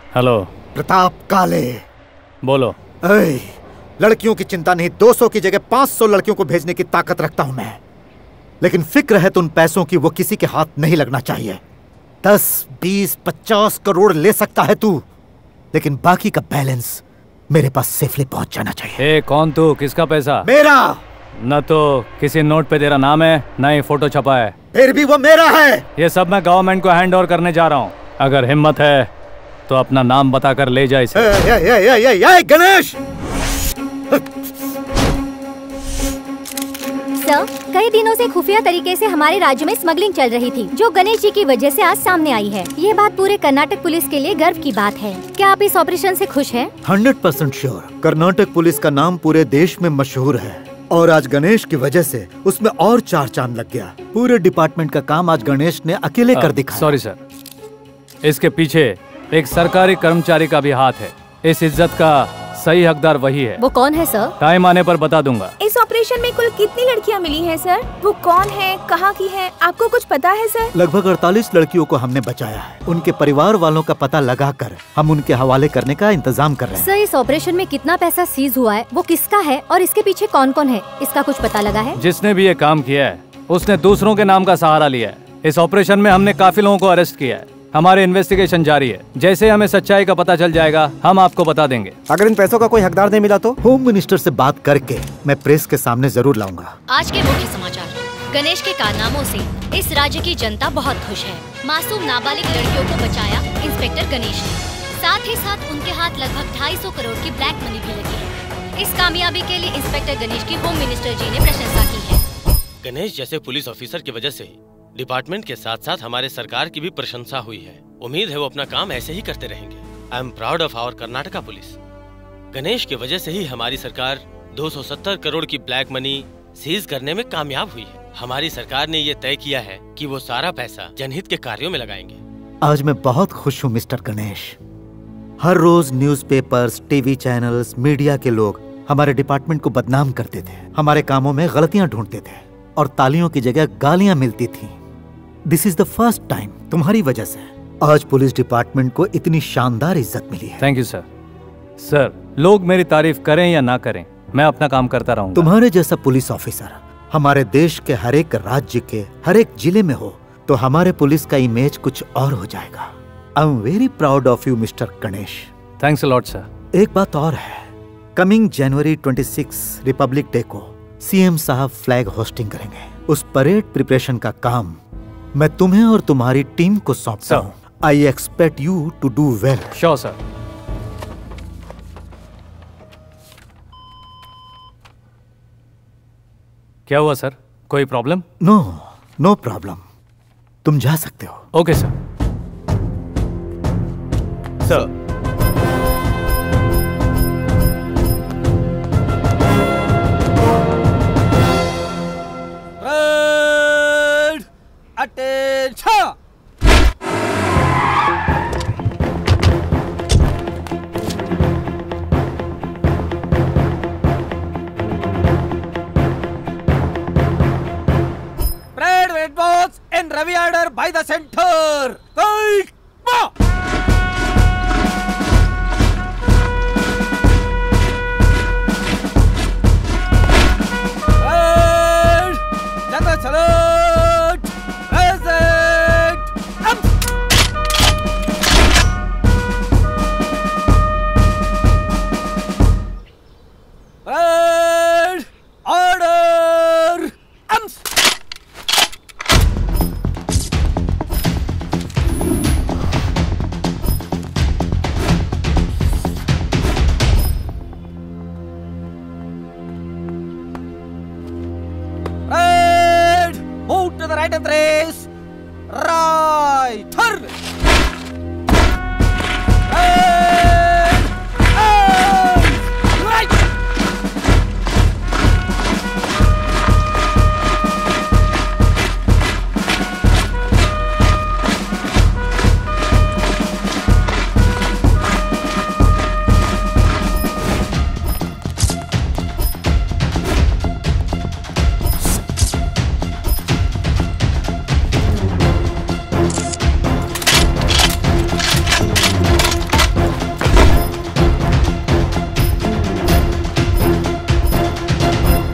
हेलो। प्रताप काले। बोलो। ऐ, लड़कियों की चिंता नहीं, दो सौ की जगह पाँच सौ लड़कियों को भेजने की ताकत रखता हूं मैं, लेकिन फिक्र है तो उन पैसों की वो किसी के हाथ नहीं लगना चाहिए। दस बीस पचास करोड़ ले सकता है तू, लेकिन बाकी का बैलेंस मेरे पास सेफली पहुंच जाना चाहिए। ए, कौन तू? किसका पैसा? मेरा। न तो किसी नोट पे तेरा नाम है, न ही फोटो छपा है। फिर भी वो मेरा है। ये सब मैं गवर्नमेंट को हैंड ओवर करने जा रहा हूँ। अगर हिम्मत है तो अपना नाम बताकर ले जा इसे। ए, ए, ए, ए, ए, ए, गणेश! सर, कई दिनों से खुफिया तरीके से हमारे राज्य में स्मगलिंग चल रही थी, जो गणेश जी की वजह से आज सामने आई है। ये बात पूरे कर्नाटक पुलिस के लिए गर्व की बात है। क्या आप इस ऑपरेशन से खुश हैं? Hundred percent sure. Karnataka police का नाम पूरे देश में मशहूर है और आज गणेश की वजह से उसमें और चार चांद लग गया। पूरे डिपार्टमेंट का काम आज गणेश ने अकेले कर दिखाया। सॉरी सर, इसके पीछे एक सरकारी कर्मचारी का भी हाथ है। इस इज्जत का सही हकदार वही है। वो कौन है सर? टाइम आने पर बता दूंगा। इस ऑपरेशन में कुल कितनी लड़कियां मिली हैं सर? वो कौन है, कहाँ की है, आपको कुछ पता है सर? लगभग अड़तालीस लड़कियों को हमने बचाया है। उनके परिवार वालों का पता लगाकर हम उनके हवाले करने का इंतजाम कर रहे हैं। सर, इस ऑपरेशन में कितना पैसा सीज हुआ है, वो किसका है और इसके पीछे कौन कौन है, इसका कुछ पता लगा है? जिसने भी ये काम किया है उसने दूसरों के नाम का सहारा लिया है। इस ऑपरेशन में हमने काफी लोगों को अरेस्ट किया है। हमारे इन्वेस्टिगेशन जारी है। जैसे हमें सच्चाई का पता चल जाएगा हम आपको बता देंगे। अगर इन पैसों का कोई हकदार नहीं मिला तो? होम मिनिस्टर से बात करके मैं प्रेस के सामने जरूर लाऊंगा। आज के मुख्य समाचार। गणेश के कारनामों से इस राज्य की जनता बहुत खुश है। मासूम नाबालिग लड़कियों को बचाया इंस्पेक्टर गणेश ने। साथ ही साथ उनके हाथ लगभग ढाई सौ करोड़ की ब्लैक मनी भी लगी है। इस कामयाबी के लिए इंस्पेक्टर गणेश की होम मिनिस्टर जी ने प्रशंसा की है। गणेश जैसे पुलिस ऑफिसर की वजह से डिपार्टमेंट के साथ साथ हमारे सरकार की भी प्रशंसा हुई है। उम्मीद है वो अपना काम ऐसे ही करते रहेंगे। I am proud of our Karnataka police. Ganesh की वजह से ही हमारी सरकार दो सौ सत्तर करोड़ की ब्लैक मनी सीज करने में कामयाब हुई है। हमारी सरकार ने ये तय किया है कि वो सारा पैसा जनहित के कार्यों में लगाएंगे। आज मैं बहुत खुश हूँ मिस्टर गणेश। हर रोज न्यूज़पेपर्स, टीवी चैनल्स, मीडिया के लोग हमारे डिपार्टमेंट को बदनाम करते थे, हमारे कामों में गलतियां ढूंढते थे और तालियों की जगह गालियां मिलती थी। This is the first time तुम्हारी वजह से आज पुलिस डिपार्टमेंट को इतनी शानदार इज्जत मिली है। Thank you sir. सर, लोग मेरी तारीफ करें या ना करें, मैं अपना काम करता रहूंगा। तुम्हारे जैसा पुलिस ऑफिसर हमारे देश के हर एक राज्य के हर एक जिले में हो तो हमारे पुलिस का इमेज कुछ और हो जाएगा। I am very proud of you mister Ganesh. Thanks a lot sir. एक बात और है, कमिंग जनवरी छब्बीस रिपब्लिक डे को सीएम साहब फ्लैग होस्टिंग करेंगे। उस परेड प्रिपरेशन का काम मैं तुम्हें और तुम्हारी टीम को सौंपता हूँ। I expect you to do well. Sure sir. क्या हुआ सर, कोई प्रॉब्लम? नो नो प्रॉब्लम, तुम जा सकते हो। Okay sir. Sir, attention! Parade red balls in Ravi order by the center. Take mark! Parade! General salute! Present! Up! Parade! Order! Arms!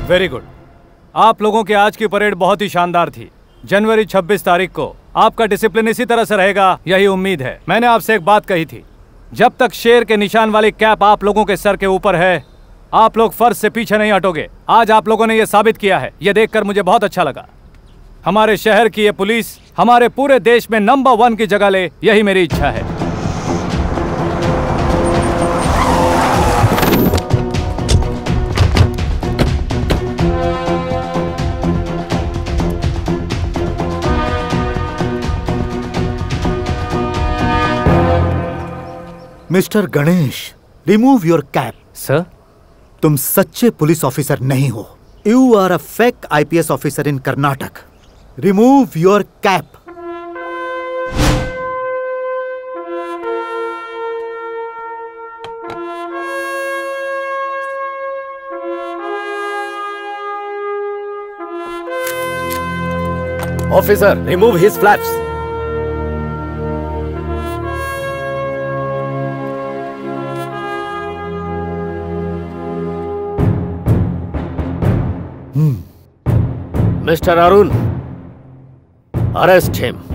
Very good. आप लोगों की आज की परेड बहुत ही शानदार थी। जनवरी छब्बीस तारीख को आपका डिसिप्लिन इसी तरह से रहेगा, यही उम्मीद है। मैंने आपसे एक बात कही थी, जब तक शेर के निशान वाली कैप आप लोगों के सर के ऊपर है, आप लोग फर्ज से पीछे नहीं हटोगे। आज आप लोगों ने यह साबित किया है, यह देखकर मुझे बहुत अच्छा लगा। हमारे शहर की ये पुलिस हमारे पूरे देश में नंबर वन की जगह ले, यही मेरी इच्छा है। Mister Ganesh, remove your cap. Sir, तुम सच्चे पुलिस ऑफिसर नहीं हो। You are a fake IPS officer in Karnataka. Remove your cap. Officer, remove his flaps. Mister Arun, arrest him.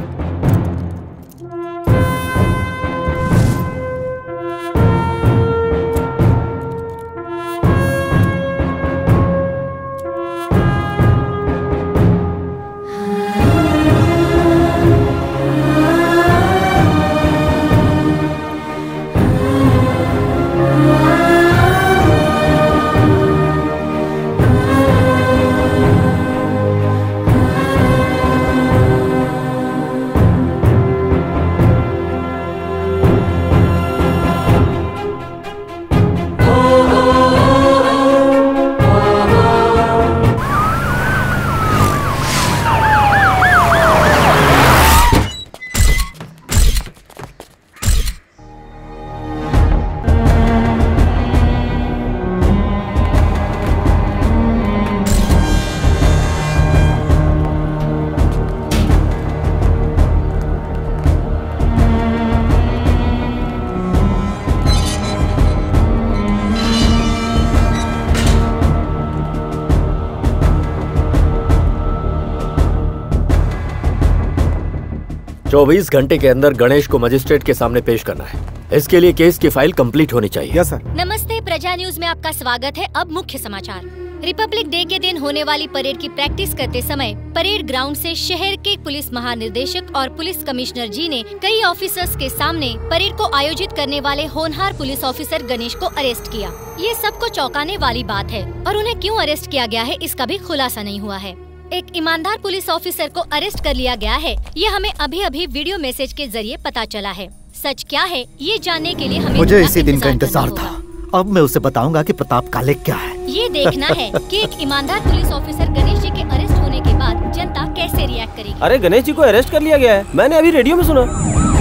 चौबीस घंटे के अंदर गणेश को मजिस्ट्रेट के सामने पेश करना है। इसके लिए केस की फाइल कंप्लीट होनी चाहिए। Yes sir. नमस्ते, प्रजा न्यूज में आपका स्वागत है। अब मुख्य समाचार। रिपब्लिक डे के दिन होने वाली परेड की प्रैक्टिस करते समय परेड ग्राउंड से शहर के पुलिस महानिदेशक और पुलिस कमिश्नर जी ने कई ऑफिसर्स के सामने परेड को आयोजित करने वाले होनहार पुलिस ऑफिसर गणेश को अरेस्ट किया। ये सबको चौंकाने वाली बात है और उन्हें क्यों अरेस्ट किया गया है इसका भी खुलासा नहीं हुआ है। एक ईमानदार पुलिस ऑफिसर को अरेस्ट कर लिया गया है, ये हमें अभी अभी वीडियो मैसेज के जरिए पता चला है। सच क्या है ये जानने के लिए हमें मुझे इसी दिन का इंतजार था। अब मैं उसे बताऊंगा कि प्रताप काले क्या है। ये देखना है कि एक ईमानदार पुलिस ऑफिसर गणेश जी के अरेस्ट होने के बाद जनता कैसे रिएक्ट करेगी। अरे गणेश जी को अरेस्ट कर लिया गया है, मैंने अभी रेडियो में सुना।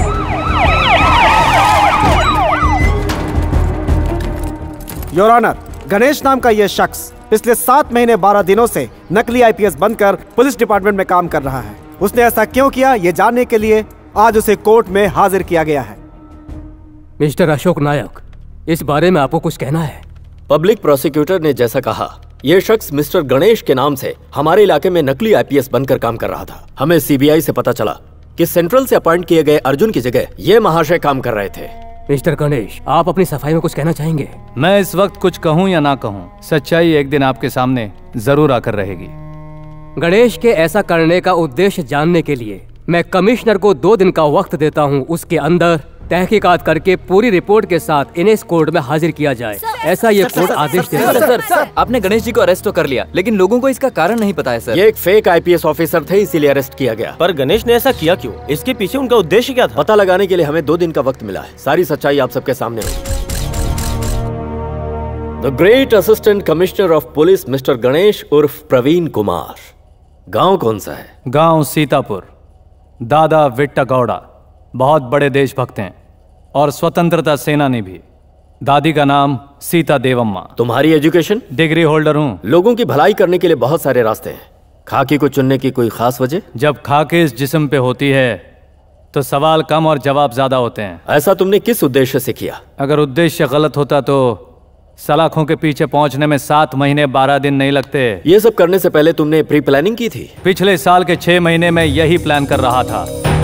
योर ऑनर, गणेश नाम का ये शख्स पिछले सात महीने बारह दिनों से नकली आईपीएस बनकर पुलिस डिपार्टमेंट में काम कर रहा है। उसने ऐसा क्यों किया ये जानने के लिए आज उसे कोर्ट में हाजिर किया गया है। मिस्टर अशोक नायक, इस बारे में आपको कुछ कहना है? पब्लिक प्रोसिक्यूटर ने जैसा कहा, यह शख्स मिस्टर गणेश के नाम से हमारे इलाके में नकली आईपीएस बनकर काम कर रहा था। हमें सीबीआई से पता चला कि सेंट्रल से अपॉइंट किए गए अर्जुन की जगह ये महाशय काम कर रहे थे। मिस्टर गणेश, आप अपनी सफाई में कुछ कहना चाहेंगे? मैं इस वक्त कुछ कहूं या ना कहूं, सच्चाई एक दिन आपके सामने जरूर आकर रहेगी। गणेश के ऐसा करने का उद्देश्य जानने के लिए मैं कमिश्नर को दो दिन का वक्त देता हूं। उसके अंदर तहकीकात करके पूरी रिपोर्ट के साथ इन्हें इस कोर्ट में हाजिर किया जाए, ऐसा ये कोर्ट आदेश देता है। सर, सर, आपने गणेश जी को अरेस्ट तो कर लिया, लेकिन लोगों को इसका कारण नहीं पता है सर। ये एक फेक आईपीएस ऑफिसर थे, इसीलिए अरेस्ट किया गया। पर गणेश ने ऐसा किया क्यों? इसके पीछे उनका उद्देश्य क्या था? पता लगाने के लिए हमें दो दिन का वक्त मिला है। सारी सच्चाई आप सबके सामने होगी। The great assistant commissioner of police mister Ganesh उर्फ प्रवीण कुमार। गांव कौन सा है? गांव सीतापुर। दादा विट्टा गौड़ा बहुत बड़े देशभक्त हैं और स्वतंत्रता सेनानी भी। दादी का नाम सीता देवम्मा। तुम्हारी एजुकेशन? डिग्री होल्डर हूँ। लोगों की भलाई करने के लिए बहुत सारे रास्ते हैं, खाकी को चुनने की कोई खास वजह? जब खाकी इस जिस्म पे होती है तो सवाल कम और जवाब ज्यादा होते हैं। ऐसा तुमने किस उद्देश्य से किया? अगर उद्देश्य गलत होता तो सलाखों के पीछे पहुंचने में सात महीने बारह दिन नहीं लगते। ये सब करने से पहले तुमने प्री प्लानिंग की थी? पिछले साल के छह महीने में यही प्लान कर रहा था।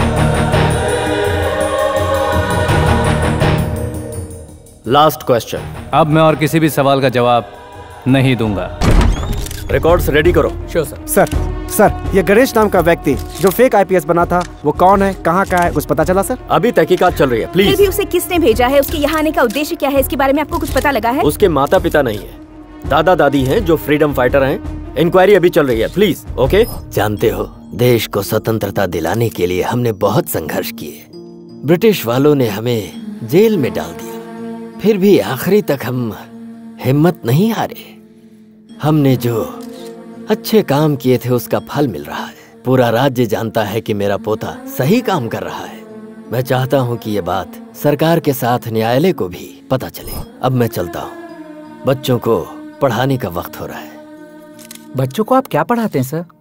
Last question. अब मैं और किसी भी सवाल का जवाब नहीं दूंगा। रिकॉर्ड्स रेडी करो। Sure sir. सर सर ये गणेश नाम का व्यक्ति जो फेक आईपीएस बना था, वो कौन है, कहाँ का है, कुछ पता चला सर? अभी तहकीकात चल रही है, फिर प्लीज। भी उसे किसने भेजा है, उसके यहाँ आने का उद्देश्य क्या है, इसके बारे में आपको कुछ पता लगा है? उसके माता पिता नहीं है, दादा दादी हैं जो फ्रीडम फाइटर हैं। इंक्वायरी अभी चल रही है, प्लीज। ओके। जानते हो, देश को स्वतंत्रता दिलाने के लिए हमने बहुत संघर्ष किए। ब्रिटिश वालों ने हमें जेल में डाल दिया, फिर भी आखिरी तक हम हिम्मत नहीं हारे। हमने जो अच्छे काम किए थे उसका फल मिल रहा है। पूरा राज्य जानता है कि मेरा पोता सही काम कर रहा है। मैं चाहता हूँ कि ये बात सरकार के साथ न्यायालय को भी पता चले। अब मैं चलता हूँ, बच्चों को पढ़ाने का वक्त हो रहा है। बच्चों को आप क्या पढ़ाते हैं सर?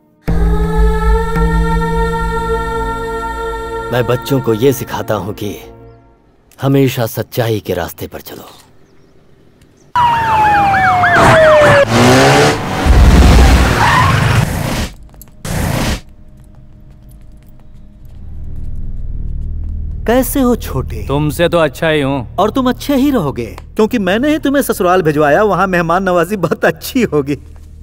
मैं बच्चों को ये सिखाता हूँ कि हमेशा सच्चाई के रास्ते पर चलो। कैसे हो छोटे? तुमसे तो अच्छा ही हूँ। और तुम अच्छे ही रहोगे, क्योंकि मैंने ही तुम्हें ससुराल भिजवाया। वहां मेहमान नवाजी बहुत अच्छी होगी।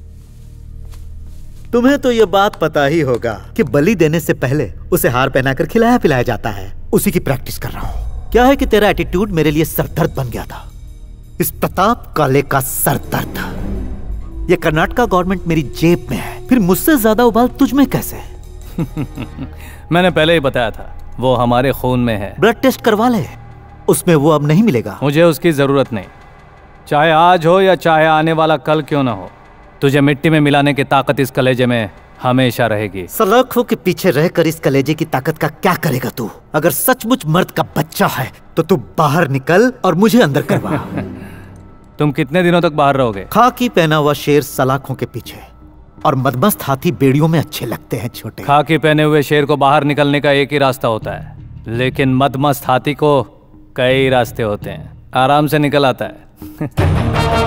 तुम्हें तो ये बात पता ही होगा कि बलि देने से पहले उसे हार पहनाकर खिलाया पिलाया जाता है। उसी की प्रैक्टिस कर रहा हूँ। क्या है कि तेरा एटीट्यूड मेरे लिए सरदर्द बन गया था। इस प्रताप काले का सरदर्द। ये कर्नाटका गवर्नमेंट मेरी जेब में है, फिर मुझसे ज्यादा उबाल तुझ में कैसे? मैंने पहले ही बताया था, वो हमारे खून में है। ब्लड टेस्ट करवा ले, उसमें वो अब नहीं मिलेगा। मुझे उसकी जरूरत नहीं, चाहे आज हो या चाहे आने वाला कल क्यों ना हो। तुझे मिट्टी में मिलाने की ताकत इस कलेजे में हमेशा रहेगी। सलाखों के पीछे रहकर इस कलेजे की ताकत का क्या करेगा तू? अगर सचमुच मर्द का बच्चा है तो तू बाहर निकल और मुझे अंदर करवा। तुम कितने दिनों तक बाहर रहोगे? खाकी पहना हुआ शेर सलाखों के पीछे और मदमस्त हाथी बेड़ियों में अच्छे लगते हैं छोटे। खाकी पहने हुए शेर को बाहर निकलने का एक ही रास्ता होता है, लेकिन मदमस्त हाथी को कई रास्ते होते हैं। आराम से निकल आता है।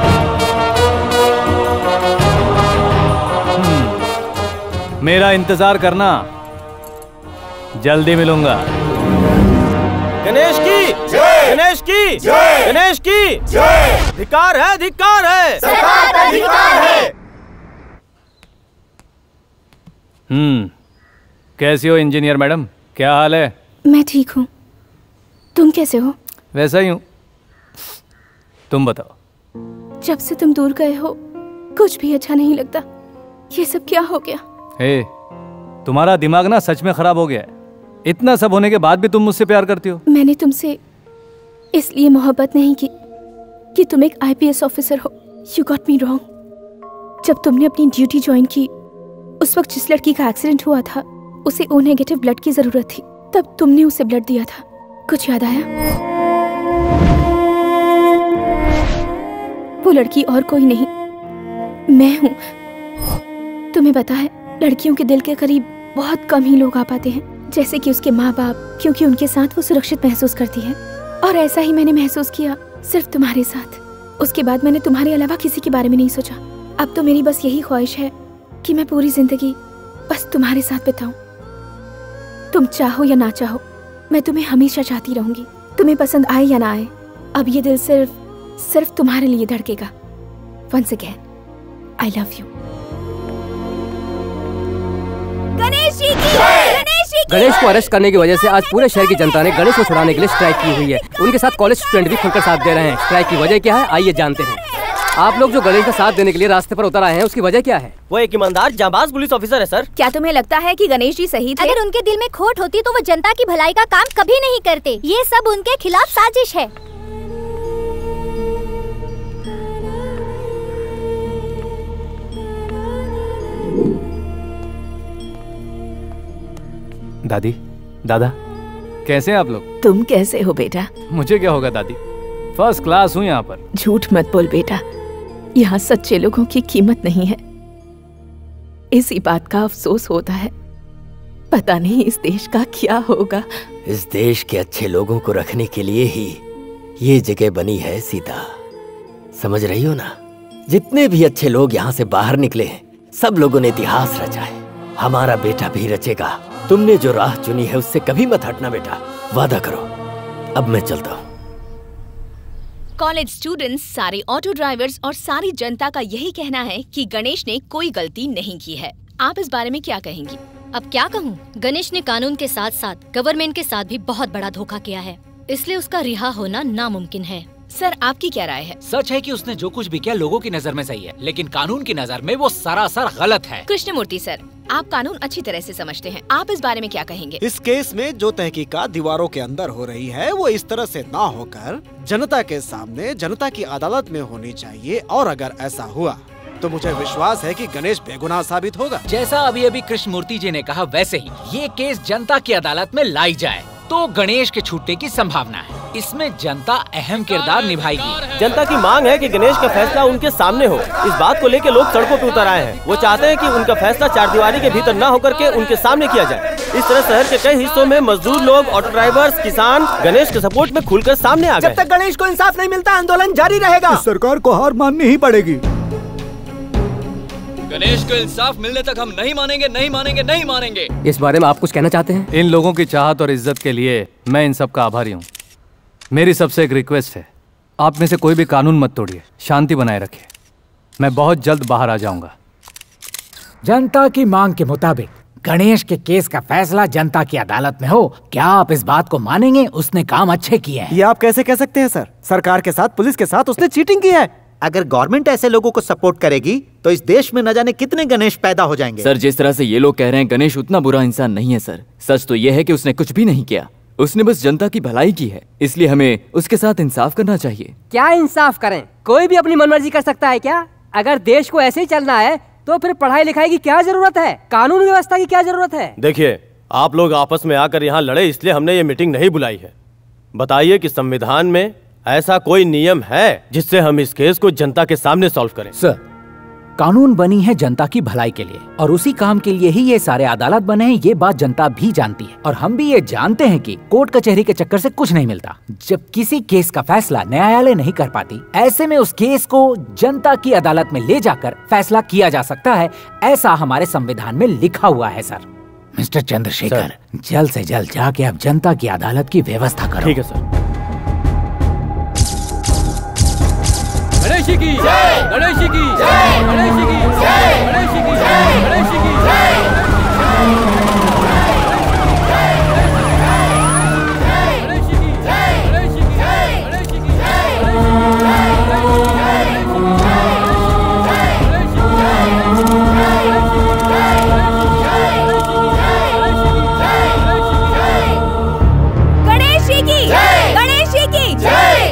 मेरा इंतजार करना, जल्दी मिलूंगा। गणेश की गणेश की गणेश की धिक्कार है, धिक्कार है, सरकार का धिक्कार है। हम्म कैसी हो इंजीनियर मैडम, क्या हाल है? मैं ठीक हूँ, तुम कैसे हो? वैसा ही हूँ, तुम बताओ। जब से तुम दूर गए हो कुछ भी अच्छा नहीं लगता। ये सब क्या हो गया? हे, तुम्हारा दिमाग ना सच में खराब हो गया है। इतना सब होने के बाद भी तुम मुझसे प्यार करती हो? मैंने तुमसे इसलिए मोहब्बत नहीं की कि तुम एक आईपीएस ऑफिसर हो। You got me wrong. जब तुमने अपनी ड्यूटी ज्वाइन की, उस वक्त जिस लड़की का एक्सीडेंट हुआ था उसे ओ नेगेटिव ब्लड की जरूरत थी, तब तुमने उसे ब्लड दिया था। कुछ याद आया? वो लड़की और कोई नहीं, मैं हूँ। तुम्हें पता है, लड़कियों के दिल के करीब बहुत कम ही लोग आ पाते हैं, जैसे कि उसके माँ बाप, क्योंकि उनके साथ वो सुरक्षित महसूस करती है। और ऐसा ही मैंने महसूस किया सिर्फ तुम्हारे साथ। उसके बाद मैंने तुम्हारे अलावा किसी के बारे में नहीं सोचा। अब तो मेरी बस यही ख्वाहिश है कि मैं पूरी जिंदगी बस तुम्हारे साथ बिताऊं। तुम चाहो या ना चाहो, मैं तुम्हें हमेशा चाहती रहूंगी, तुम्हें पसंद आए या ना आए। अब ये दिल सिर्फ सिर्फ तुम्हारे लिए धड़केगा। Once again I love you. Ganesh ji की गणेश जी की गणेश को अरेस्ट करने की वजह से आज पूरे शहर की जनता ने गणेश को छुड़ाने के लिए स्ट्राइक की हुई है। उनके साथ कॉलेज स्टूडेंट भी खुलकर साथ दे रहे हैं। स्ट्राइक की वजह क्या है, आइए जानते हैं। आप लोग जो गणेश का साथ देने के लिए रास्ते पर उतर आए हैं, उसकी वजह क्या है? वो एक ईमानदार जांबाज पुलिस ऑफिसर है सर। क्या तुम्हें लगता है कि गणेश जी सही थे? अगर उनके दिल में खोट होती तो वो जनता की भलाई का काम कभी नहीं करते। ये सब उनके खिलाफ साजिश है। दादी, दादा, कैसे हैं आप लोग? तुम कैसे हो बेटा? मुझे क्या होगा दादी, फर्स्ट क्लास हूँ यहाँ पर। झूठ मत बोल बेटा, यहाँ सच्चे लोगों की कीमत नहीं है। इसी बात का अफसोस होता है। पता नहीं इस देश का क्या होगा। इस देश के अच्छे लोगों को रखने के लिए ही ये जगह बनी है सीता। समझ रही हो ना, जितने भी अच्छे लोग यहाँ से बाहर निकले हैं, सब लोगों ने इतिहास रचा है। हमारा बेटा भी रचेगा। तुमने जो राह चुनी है उससे कभी मत हटना बेटा, वादा करो। अब मैं चलता हूँ। कॉलेज स्टूडेंट्स, सारे ऑटो ड्राइवर्स और सारी जनता का यही कहना है कि गणेश ने कोई गलती नहीं की है। आप इस बारे में क्या कहेंगी? अब क्या कहूँ, गणेश ने कानून के साथ साथ गवर्नमेंट के साथ भी बहुत बड़ा धोखा किया है, इसलिए उसका रिहा होना नामुमकिन है। सर, आपकी क्या राय है? सच है कि उसने जो कुछ भी किया लोगों की नजर में सही है, लेकिन कानून की नजर में वो सरासर गलत है। कृष्णमूर्ति सर, आप कानून अच्छी तरह से समझते हैं, आप इस बारे में क्या कहेंगे? इस केस में जो तहकीकात दीवारों के अंदर हो रही है वो इस तरह से ना होकर जनता के सामने जनता की अदालत में होनी चाहिए, और अगर ऐसा हुआ तो मुझे विश्वास है कि गणेश बेगुनाह साबित होगा। जैसा अभी अभी कृष्णमूर्ति जी ने कहा, वैसे ही ये केस जनता की अदालत में लाई जाए तो गणेश के छूटने की संभावना है। इसमें जनता अहम किरदार निभाएगी। जनता की मांग है कि गणेश का फैसला उनके सामने हो। इस बात को लेकर लोग सड़कों पर उतर आए हैं। वो चाहते हैं कि उनका फैसला चारदीवारी के भीतर न होकर के उनके सामने किया जाए। इस तरह शहर के कई हिस्सों में मजदूर लोग, ऑटो ड्राइवर्स, किसान गणेश के सपोर्ट में खुलकर सामने आ गए। जब तक गणेश को इंसाफ नहीं मिलता आंदोलन जारी रहेगा। सरकार को हार माननी ही पड़ेगी। गणेश को इंसाफ मिलने तक हम नहीं मानेंगे, नहीं मानेंगे, नहीं मानेंगे। इस बारे में आप कुछ कहना चाहते हैं? इन लोगों की चाहत और इज्जत के लिए मैं इन सब का आभारी हूँ। मेरी सबसे एक रिक्वेस्ट है, आप में से कोई भी कानून मत तोड़िए, शांति बनाए रखिए। मैं बहुत जल्द बाहर आ जाऊंगा। जनता की मांग के मुताबिक गणेश के केस का फैसला जनता की अदालत में हो। क्या आप इस बात को मानेंगे? उसने काम अच्छे किए हैं। ये आप कैसे कह सकते हैं सर? सरकार के साथ, पुलिस के साथ उसने चीटिंग की है। अगर गवर्नमेंट ऐसे लोगों को सपोर्ट करेगी तो इस देश में न जाने कितने गणेश पैदा हो जाएंगे। सर, जिस तरह से ये लोग कह रहे हैं, गणेश उतना बुरा इंसान नहीं है सर। सच तो ये है कि उसने कुछ भी नहीं किया, उसने बस जनता की भलाई की है। इसलिए हमें उसके साथ इंसाफ करना चाहिए। क्या इंसाफ करें? कोई भी अपनी मनमर्जी कर सकता है क्या? अगर देश को ऐसे ही चलना है तो फिर पढ़ाई लिखाई की क्या जरूरत है? कानून व्यवस्था की क्या जरूरत है? देखिए, आप लोग आपस में आकर यहाँ लड़े, इसलिए हमने ये मीटिंग नहीं बुलाई है। बताइए कि संविधान में ऐसा कोई नियम है जिससे हम इस केस को जनता के सामने सॉल्व करें? सर, कानून बनी है जनता की भलाई के लिए, और उसी काम के लिए ही ये सारे अदालत बने हैं। ये बात जनता भी जानती है, और हम भी ये जानते हैं कि कोर्ट कचहरी के चक्कर से कुछ नहीं मिलता। जब किसी केस का फैसला न्यायालय नहीं कर पाती, ऐसे में उस केस को जनता की अदालत में ले जाकर फैसला किया जा सकता है। ऐसा हमारे संविधान में लिखा हुआ है सर। मिस्टर चंद्रशेखर, जल्द से जल्द जाके अब जनता की अदालत की व्यवस्था करो। ठीक है सर। गणेश की जय, गणेश की जय, गणेश की जय, गणेश की जय, गणेश की जय। गणेश की जय, गणेश की जय।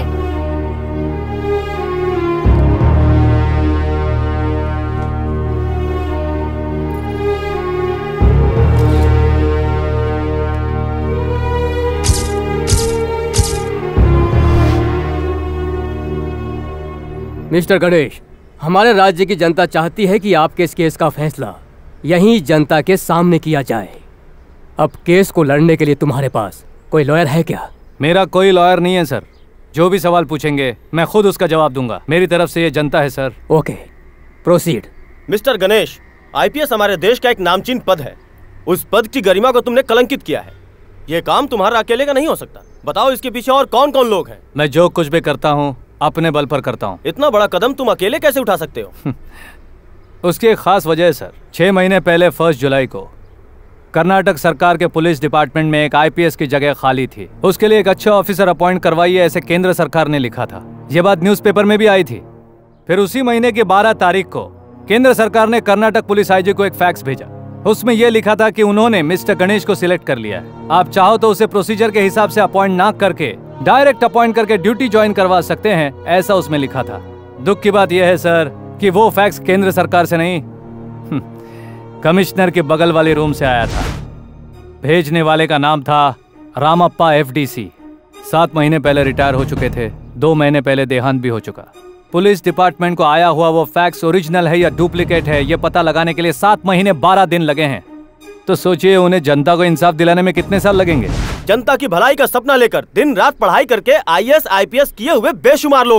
मिस्टर गणेश, हमारे राज्य की जनता चाहती है कि आपके इस केस का फैसला यहीं जनता के सामने किया जाए। अब केस को लड़ने के लिए तुम्हारे पास कोई लॉयर है क्या? मेरा कोई लॉयर नहीं है सर। जो भी सवाल पूछेंगे मैं खुद उसका जवाब दूंगा। मेरी तरफ से ये जनता है sir. Okay, proceed. Mister Ganesh, IPS हमारे देश का एक नामचीन पद है। उस पद की गरिमा को तुमने कलंकित किया है। ये काम तुम्हारा अकेले का नहीं हो सकता। बताओ इसके पीछे और कौन कौन लोग हैं? मैं जो कुछ भी करता हूँ अपने बल पर करता हूँ। इतना बड़ा कदम तुम अकेले कैसे उठा सकते हो? उसकी एक खास वजह है सर। छह महीने पहले फर्स्ट जुलाई को कर्नाटक सरकार के पुलिस डिपार्टमेंट में एक आईपीएस की जगह खाली थी। उसके लिए एक अच्छा ऑफिसर अपॉइंट करवाइए, ऐसे केंद्र सरकार ने लिखा था। ये बात न्यूज़पेपर में भी आई थी। फिर उसी महीने की बारह तारीख को केंद्र सरकार ने कर्नाटक पुलिस आईजी को एक फैक्स भेजा। उसमें यह लिखा था कि उन्होंने मिस्टर गणेश को सिलेक्ट कर लिया है। आप चाहो तो उसे प्रोसीजर के हिसाब से अपॉइंट ना करके डायरेक्ट अपॉइंट करके ड्यूटी ज्वाइन करवा सकते हैं, ऐसा उसमें लिखा था। दुख की बात यह है सर कि वो फैक्स केंद्र सरकार से नहीं, कमिश्नर के बगल वाले रूम से आया था। भेजने वाले का नाम था रामप्पा एफडीसी। सात महीने पहले रिटायर हो चुके थे। दो महीने पहले देहांत भी हो चुका। पुलिस डिपार्टमेंट को आया हुआ वो फैक्स ओरिजिनल है या डुप्लीकेट है, ये पता लगाने के लिए सात महीने बारह दिन लगे हैं। तो सोचिए उन्हें जनता को इंसाफ दिलाने में कितने साल लगेंगे। जनता की भलाई का सपना लेकर दिन रात पढ़ाई करके आईएएस आईपीएस किए हुए बेशुमार लोग हैं।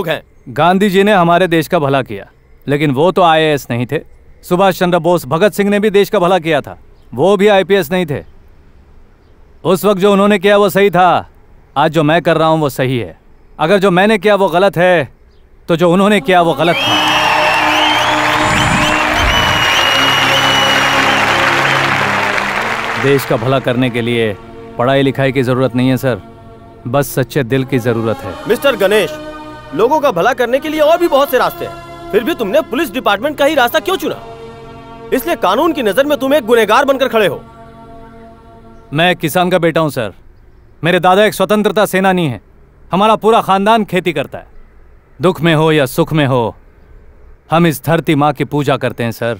गांधी जी ने हमारे देश का भला किया, लेकिन वो तो आई ए एस नहीं थे। सुभाष चंद्र बोस, भगत सिंह ने भी देश का भला किया था, वो भी आई पी एस नहीं थे। उस वक्त जो उन्होंने किया वो सही था, आज जो मैं कर रहा हूं वो सही है। अगर जो मैंने किया वो गलत है तो जो उन्होंने किया वो गलत था। देश का भला करने के लिए पढ़ाई लिखाई की जरूरत नहीं है सर, बस सच्चे दिल की जरूरत है। मिस्टर गणेश, लोगों का भला करने के लिए और भी बहुत से रास्ते हैं, फिर भी तुमने पुलिस डिपार्टमेंट का ही रास्ता क्यों चुना? इसलिए कानून की नजर में तुम एक गुनहगार बनकर खड़े हो। मैं एक किसान का बेटा हूं सर, मेरे दादा एक स्वतंत्रता सेनानी है, हमारा पूरा खानदान खेती करता है। दुख में हो या सुख में हो, हम इस धरती माँ की पूजा करते हैं सर।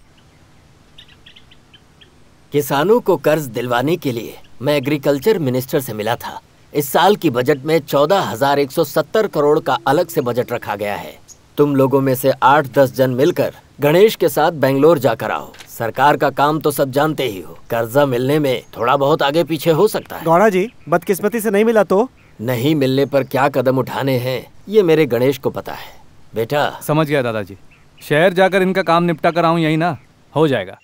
किसानों को कर्ज दिलवाने के लिए मैं एग्रीकल्चर मिनिस्टर से मिला था। इस साल की बजट में चौदह हजार एक सौ सत्तर करोड़ का अलग से बजट रखा गया है। तुम लोगों में से आठ दस जन मिलकर गणेश के साथ बेंगलोर जाकर आओ। सरकार का काम तो सब जानते ही हो, कर्जा मिलने में थोड़ा बहुत आगे पीछे हो सकता है। गौड़ा जी, बदकिस्मती से नहीं मिला तो? नहीं मिलने पर क्या कदम उठाने हैं ये मेरे गणेश को पता है। बेटा समझ गया दादाजी, शहर जाकर इनका काम निपटा कर आऊं, यही ना हो जाएगा।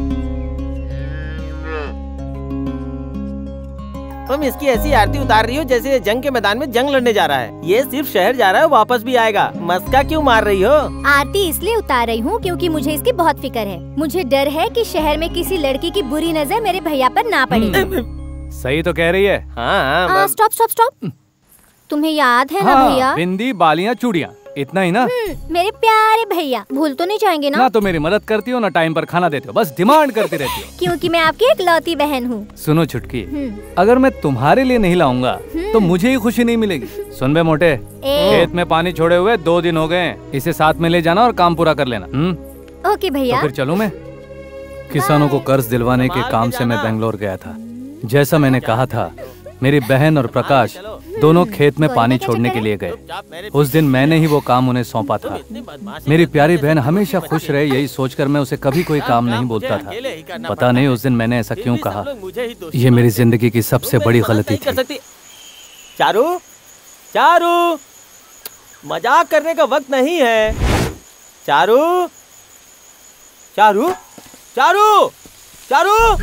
तुम इसकी ऐसी आरती उतार रही हो जैसे ये जंग के मैदान में जंग लड़ने जा रहा है। ये सिर्फ शहर जा रहा है, वापस भी आएगा। मस्का क्यों मार रही हो? आरती इसलिए उतार रही हूँ क्योंकि मुझे इसकी बहुत फिक्र है। मुझे डर है कि शहर में किसी लड़की की बुरी नजर मेरे भैया पर ना पड़े। सही तो कह रही है। हाँ, स्टॉप स्टॉप स्टॉप। तुम्हें याद है ना हाँ, भैया? बिंदी, बालियां, चूड़ियां, इतना ही ना? मेरे प्यारे भैया, भूल तो नहीं जाएंगे ना? ना तो मेरी मदद करती हो ना टाइम पर खाना देते हो, बस डिमांड करती रहती हो। क्योंकि मैं आपकी इकलौती बहन हूँ। सुनो छुटकी, अगर मैं तुम्हारे लिए नहीं लाऊंगा तो मुझे ही खुशी नहीं मिलेगी। सुन बे मोटे, खेत में पानी छोड़े हुए दो दिन हो गए, इसे साथ में ले जाना और काम पूरा कर लेना। हम्म ओके भैया। तो फिर चलूं मैं? किसानों को कर्ज दिलवाने के काम से मैं बेंगलोर गया था। जैसा मैंने कहा था, मेरी बहन और प्रकाश दोनों खेत में पानी छोड़ने के लिए गए। उस दिन मैंने ही वो काम उन्हें सौंपा था। मेरी प्यारी बहन हमेशा खुश रहे यही सोचकर मैं उसे कभी कोई काम नहीं बोलता था। पता नहीं उस दिन मैंने ऐसा क्यों कहा। ये मेरी जिंदगी की सबसे बड़ी गलती थी। चारू, चारू, मजाक करने का वक्त नहीं है। चारू, चारू, चारू, चारू,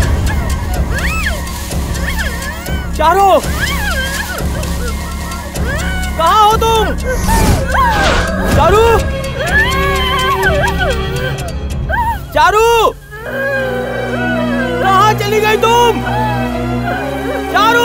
चारू, कहाँ हो तुम? चारू, चारू, कहाँ चली गई तुम? चारू,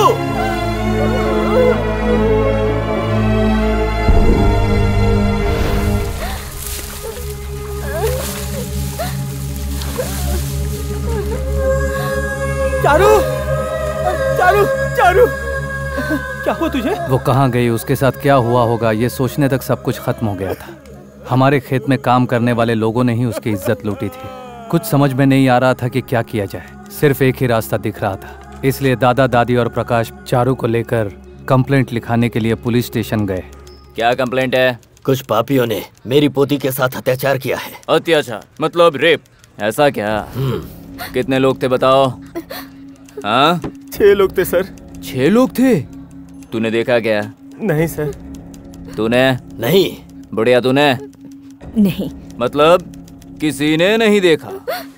चारू, चारू, चारू, क्या हुआ तुझे? वो कहाँ गई, उसके साथ क्या हुआ होगा, ये सोचने तक सब कुछ खत्म हो गया था। हमारे खेत में काम करने वाले लोगों ने ही उसकी इज्जत लूटी थी। कुछ समझ में नहीं आ रहा था कि क्या किया जाए। सिर्फ एक ही रास्ता दिख रहा था, इसलिए दादा दादी और प्रकाश चारू को लेकर कंप्लेंट लिखाने के लिए पुलिस स्टेशन गए। क्या कंप्लेंट है? कुछ पापियों ने मेरी पोती के साथ अत्याचार किया है। अत्याचार मतलब रेप? ऐसा क्या? कितने लोग थे बताओ? हाँ, छह लोग थे सर। छह लोग थे? तूने देखा क्या? नहीं सर। तूने? नहीं। बुढ़िया तूने? नहीं। मतलब किसी ने नहीं देखा?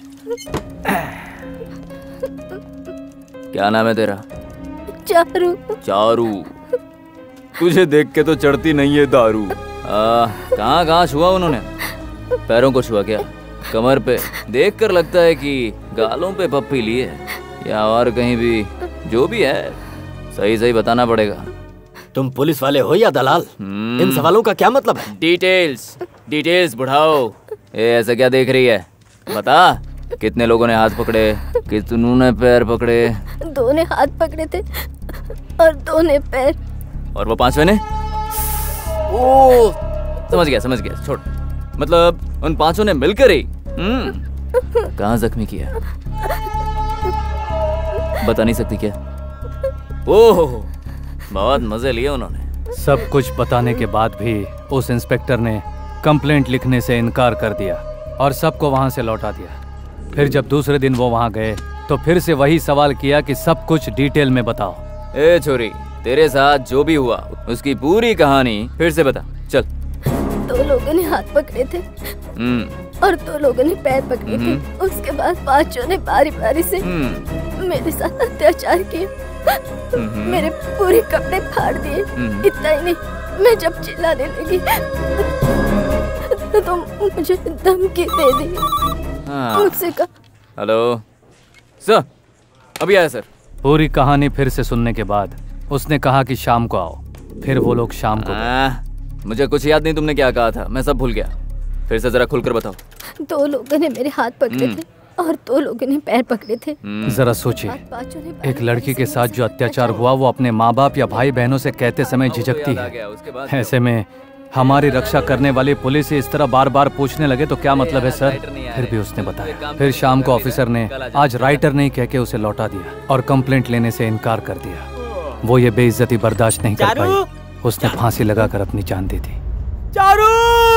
क्या नाम है तेरा? चारू। चारू, तुझे देख के तो चढ़ती नहीं है दारू। कहाँ कहाँ छुआ उन्होंने? पैरों को छुआ क्या? कमर पे? देख कर लगता है कि गालों पे पप्पी ली है या और कहीं भी। जो भी है सही सही बताना पड़ेगा। तुम पुलिस वाले हो या दलाल? इन सवालों का क्या मतलब है? डिटेल्स, डिटेल्स बढ़ाओ। ए, ऐसा क्या देख रही है? बता, कितने लोगों ने हाथ पकड़े, कितनों ने पैर पकड़े? दो ने हाथ पकड़े थे और दो ने पैर। और वो पांचवे ने? ओ, समझ गया समझ गया, छोड़। मतलब उन पांचों ने मिलकर ही हम्म कहाँ जख्मी किया? बता नहीं सकती क्या? ओह, बहुत मजे लिए उन्होंने। सब कुछ बताने के बाद भी उस इंस्पेक्टर ने कंप्लेंट लिखने से इनकार कर दिया और सबको वहां से लौटा दिया। फिर जब दूसरे दिन वो वहां गए तो फिर से वही सवाल किया कि सब कुछ डिटेल में बताओ। ए छोरी, तेरे साथ जो भी हुआ उसकी पूरी कहानी फिर से बता। चल। दो लोगों ने हाथ पकड़े थे और दो लोगों ने पैर पकड़े थे। उसके बाद पांचों ने बारी बारी से मेरे साथ अत्याचार किए। मेरे पूरे कपड़े फाड़ दिए। इतना ही नहीं, मैं जब चिल्लाने लगी तो मुझे धमकी दे दी। मुझसे कहा, हेलो सर, अभी आया सर। पूरी कहानी फिर से सुनने के बाद उसने कहा कि शाम को आओ। फिर वो लोग शाम को गए। मुझे कुछ याद नहीं तुमने क्या कहा था, मैं सब भूल गया। फिर से जरा खुलकर बताओ। दो लोगों ने मेरे हाथ पकड़े थे और दो लोगों ने पैर पकड़े थे। जरा सोचिए, एक लड़की के साथ जो अत्याचार हुआ वो अपने माँ बाप या भाई बहनों से कहते समय झिझकती है। ऐसे में हमारी रक्षा करने वाली पुलिस इस तरह बार बार पूछने लगे तो क्या मतलब है सर? फिर भी उसने बताया। फिर शाम को ऑफिसर ने आज राइटर नहीं कह के उसे लौटा दिया और कंप्लेंट लेने से इनकार कर दिया। वो ये बेइज्जती बर्दाश्त नहीं कर पाई, उसने फांसी लगाकर अपनी जान दी थी। चारू!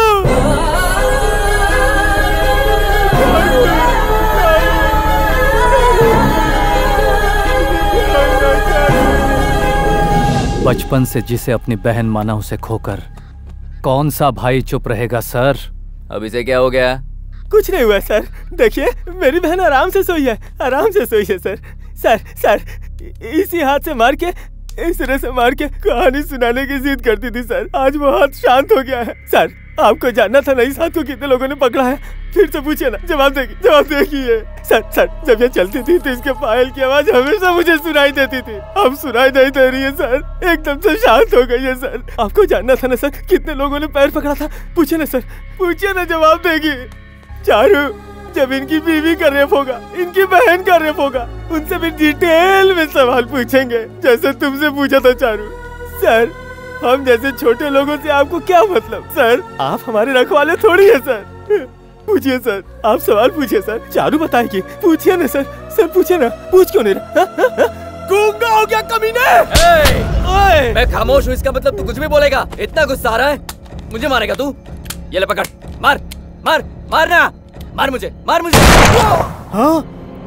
बचपन से जिसे अपनी बहन माना उसे खोकर कौन सा भाई चुप रहेगा सर? अब इसे क्या हो गया? कुछ नहीं हुआ सर। देखिए मेरी बहन आराम से सोई है, आराम से सोई है सर। सर सर इसी हाथ से मार के, इस तरह से मार के कहानी सुनाने की जिद करती थी सर। आज वो हाथ शांत हो गया है। सर आपको जानना था ना इस हाथ को कितने लोगों ने पकड़ा है? फिर से पूछिए ना, जवाब देगी, जवाब देखिए। सर सर जब ये चलती थी तो इसके पायल की आवाज हमेशा मुझे सुनाई देती थी। अब सुनाई नहीं दे रही है सर, एकदम से शांत हो गई है सर। आपको जानना था ना सर कितने लोगों ने पैर पकड़ा था? पूछिए ना सर, पूछिए ना, जवाब देगी। चारू, जब इनकी बीवी का रेप होगा, इनकी बहन का रेप होगा, उनसे भी डिटेल में सवाल पूछेंगे जैसे तुमसे पूछा था चारू। सर हम जैसे छोटे लोगों से आपको क्या मतलब? सर आप हमारे रखवाले थोड़ी है सर। पूछिए सर, आप सवाल पूछिए सर, चारू बताएगी। पूछिए ना सर, सर पूछिए ना, पूछ क्यों नहीं रहा? गूंगा हो गया कमीने? ओए! मैं खामोश हूँ, इसका मतलब तू कुछ भी बोलेगा? इतना गुस्सा आ रहा है? मुझे मारेगा तू? ये ले पकड़, मार मार मारना, मार मुझे, मार मुझे। हाँ?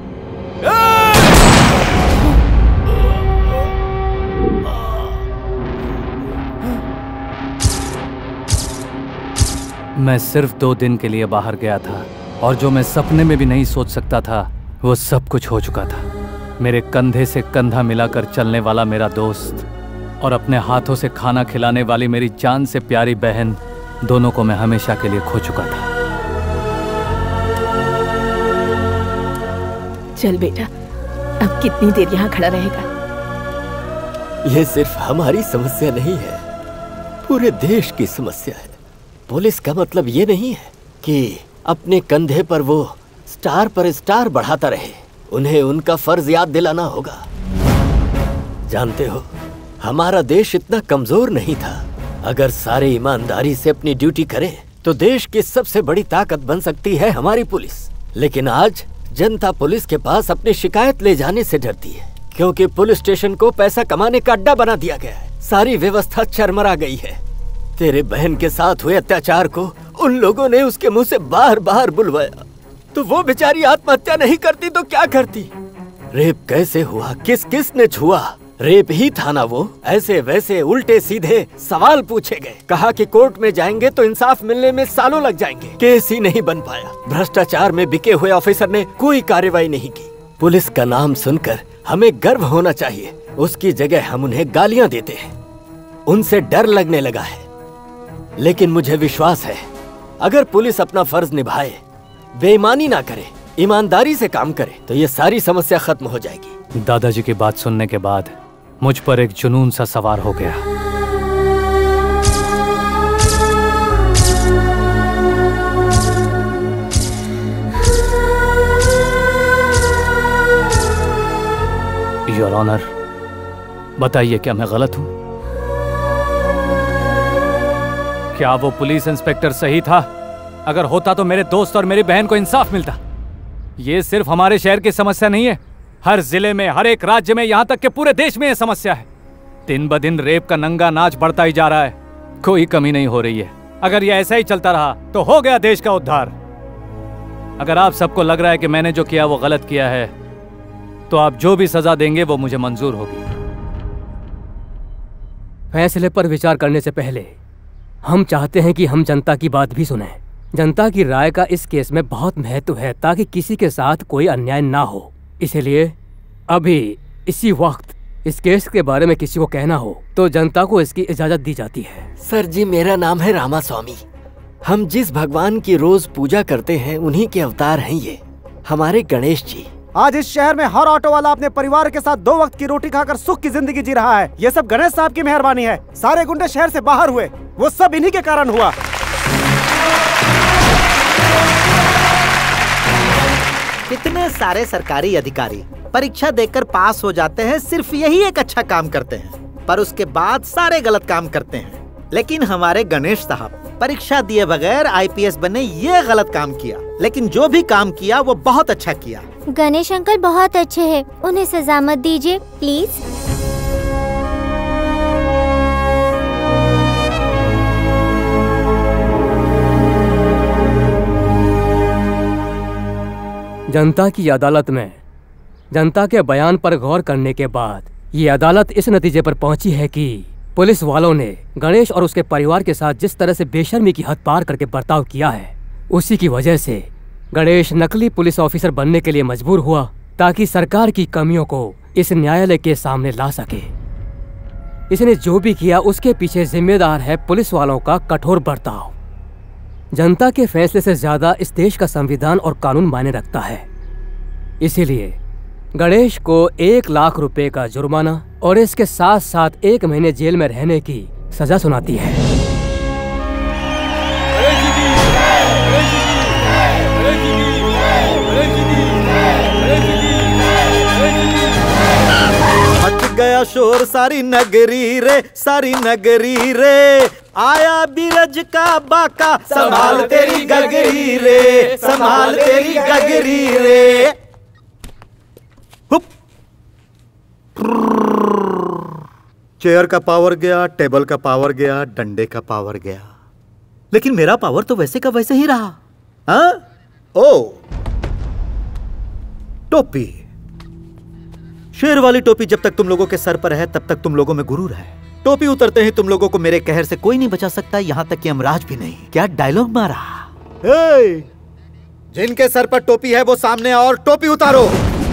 मैं सिर्फ दो दिन के लिए बाहर गया था और जो मैं सपने में भी नहीं सोच सकता था वो सब कुछ हो चुका था। मेरे कंधे से कंधा मिलाकर चलने वाला मेरा दोस्त और अपने हाथों से खाना खिलाने वाली मेरी जान से प्यारी बहन, दोनों को मैं हमेशा के लिए खो चुका था। चल बेटा, अब कितनी देर यहाँ खड़ा रहेगा? ये सिर्फ हमारी समस्या नहीं है, पूरे देश की समस्या है। पुलिस का मतलब ये नहीं है कि अपने कंधे पर वो स्टार पर स्टार बढ़ाता रहे, उन्हें उनका फर्ज याद दिलाना होगा। जानते हो, हमारा देश इतना कमजोर नहीं था। अगर सारे ईमानदारी से अपनी ड्यूटी करें तो देश की सबसे बड़ी ताकत बन सकती है हमारी पुलिस। लेकिन आज जनता पुलिस के पास अपनी शिकायत ले जाने से डरती है, क्योंकि पुलिस स्टेशन को पैसा कमाने का अड्डा बना दिया गया है। सारी व्यवस्था चरमरा गई है। तेरे बहन के साथ हुए अत्याचार को उन लोगों ने उसके मुंह से बार बार बुलवाया, तो वो बेचारी आत्महत्या नहीं करती तो क्या करती? रेप कैसे हुआ, किस किस ने छुआ? रेप ही था ना वो? ऐसे वैसे उल्टे सीधे सवाल पूछे गए। कहा कि कोर्ट में जाएंगे तो इंसाफ मिलने में सालों लग जाएंगे। केस ही नहीं बन पाया। भ्रष्टाचार में बिके हुए ऑफिसर ने कोई कार्रवाई नहीं की। पुलिस का नाम सुनकर हमें गर्व होना चाहिए, उसकी जगह हम उन्हें गालियां देते हैं। उनसे डर लगने लगा है। लेकिन मुझे विश्वास है, अगर पुलिस अपना फर्ज निभाए, बेईमानी ना करे, ईमानदारी से काम करे, तो ये सारी समस्या खत्म हो जाएगी। दादाजी की बात सुनने के बाद मुझ पर एक जुनून सा सवार हो गया। योर ऑनर, बताइए क्या मैं गलत हूं? क्या वो पुलिस इंस्पेक्टर सही था? अगर होता तो मेरे दोस्त और मेरी बहन को इंसाफ मिलता। ये सिर्फ हमारे शहर की समस्या नहीं है, हर जिले में, हर एक राज्य में, यहाँ तक कि पूरे देश में ये समस्या है। दिन ब दिन रेप का नंगा नाच बढ़ता ही जा रहा है, कोई कमी नहीं हो रही है। अगर ये ऐसा ही चलता रहा तो हो गया देश का उद्धार। अगर आप सबको लग रहा है कि मैंने जो किया वो गलत किया है, तो आप जो भी सजा देंगे वो मुझे मंजूर होगी। फैसले पर विचार करने से पहले हम चाहते हैं कि हम जनता की बात भी सुने। जनता की राय का इस केस में बहुत महत्व है ताकि किसी के साथ कोई अन्याय ना हो। इसलिए अभी इसी वक्त इस केस के बारे में किसी को कहना हो तो जनता को इसकी इजाजत दी जाती है। सर जी, मेरा नाम है रामास्वामी। हम जिस भगवान की रोज पूजा करते हैं उन्हीं के अवतार हैं ये, हमारे गणेश जी। आज इस शहर में हर ऑटो वाला अपने परिवार के साथ दो वक्त की रोटी खाकर सुख की जिंदगी जी रहा है। ये सब गणेश साहब की मेहरबानी है। सारे गुंडे शहर से बाहर हुए, वो सब इन्हीं के कारण हुआ। कितने सारे सरकारी अधिकारी परीक्षा देकर पास हो जाते हैं, सिर्फ यही एक अच्छा काम करते हैं, पर उसके बाद सारे गलत काम करते हैं। लेकिन हमारे गणेश साहब परीक्षा दिए बगैर आई पी एस बने, ये गलत काम किया, लेकिन जो भी काम किया वो बहुत अच्छा किया। गणेश अंकल बहुत अच्छे हैं, उन्हें सजा मत दीजिए प्लीज। जनता की अदालत में जनता के बयान पर गौर करने के बाद ये अदालत इस नतीजे पर पहुंची है कि पुलिस वालों ने गणेश और उसके परिवार के साथ जिस तरह से बेशर्मी की हद पार करके बर्ताव किया है, उसी की वजह से गणेश नकली पुलिस ऑफिसर बनने के लिए मजबूर हुआ ताकि सरकार की कमियों को इस न्यायालय के सामने ला सके। इसने जो भी किया उसके पीछे जिम्मेदार है पुलिस वालों का कठोर बर्ताव। जनता के फैसले से ज्यादा इस देश का संविधान और कानून मायने रखता है। इसीलिए गणेश को एक लाख रुपए का जुर्माना और इसके साथ साथ एक महीने जेल में रहने की सजा सुनाती है। मच गया शोर सारी नगरी रे, सारी नगरी रे, आया बीरज का बाका, संभाल तेरी गगरी रे, संभाल तेरी गगरी रे। चेयर का पावर गया, टेबल का पावर गया, डंडे का पावर गया, लेकिन मेरा पावर तो वैसे का वैसे ही रहा। हाँ? ओ, टोपी, शेर वाली टोपी जब तक तुम लोगों के सर पर है तब तक तुम लोगों में गुरूर है। टोपी उतरते ही तुम लोगों को मेरे कहर से कोई नहीं बचा सकता, यहां तक कि यमराज भी नहीं। क्या डायलॉग मारा। hey! जिनके सर पर टोपी है वो सामने आओ और टोपी उतारो।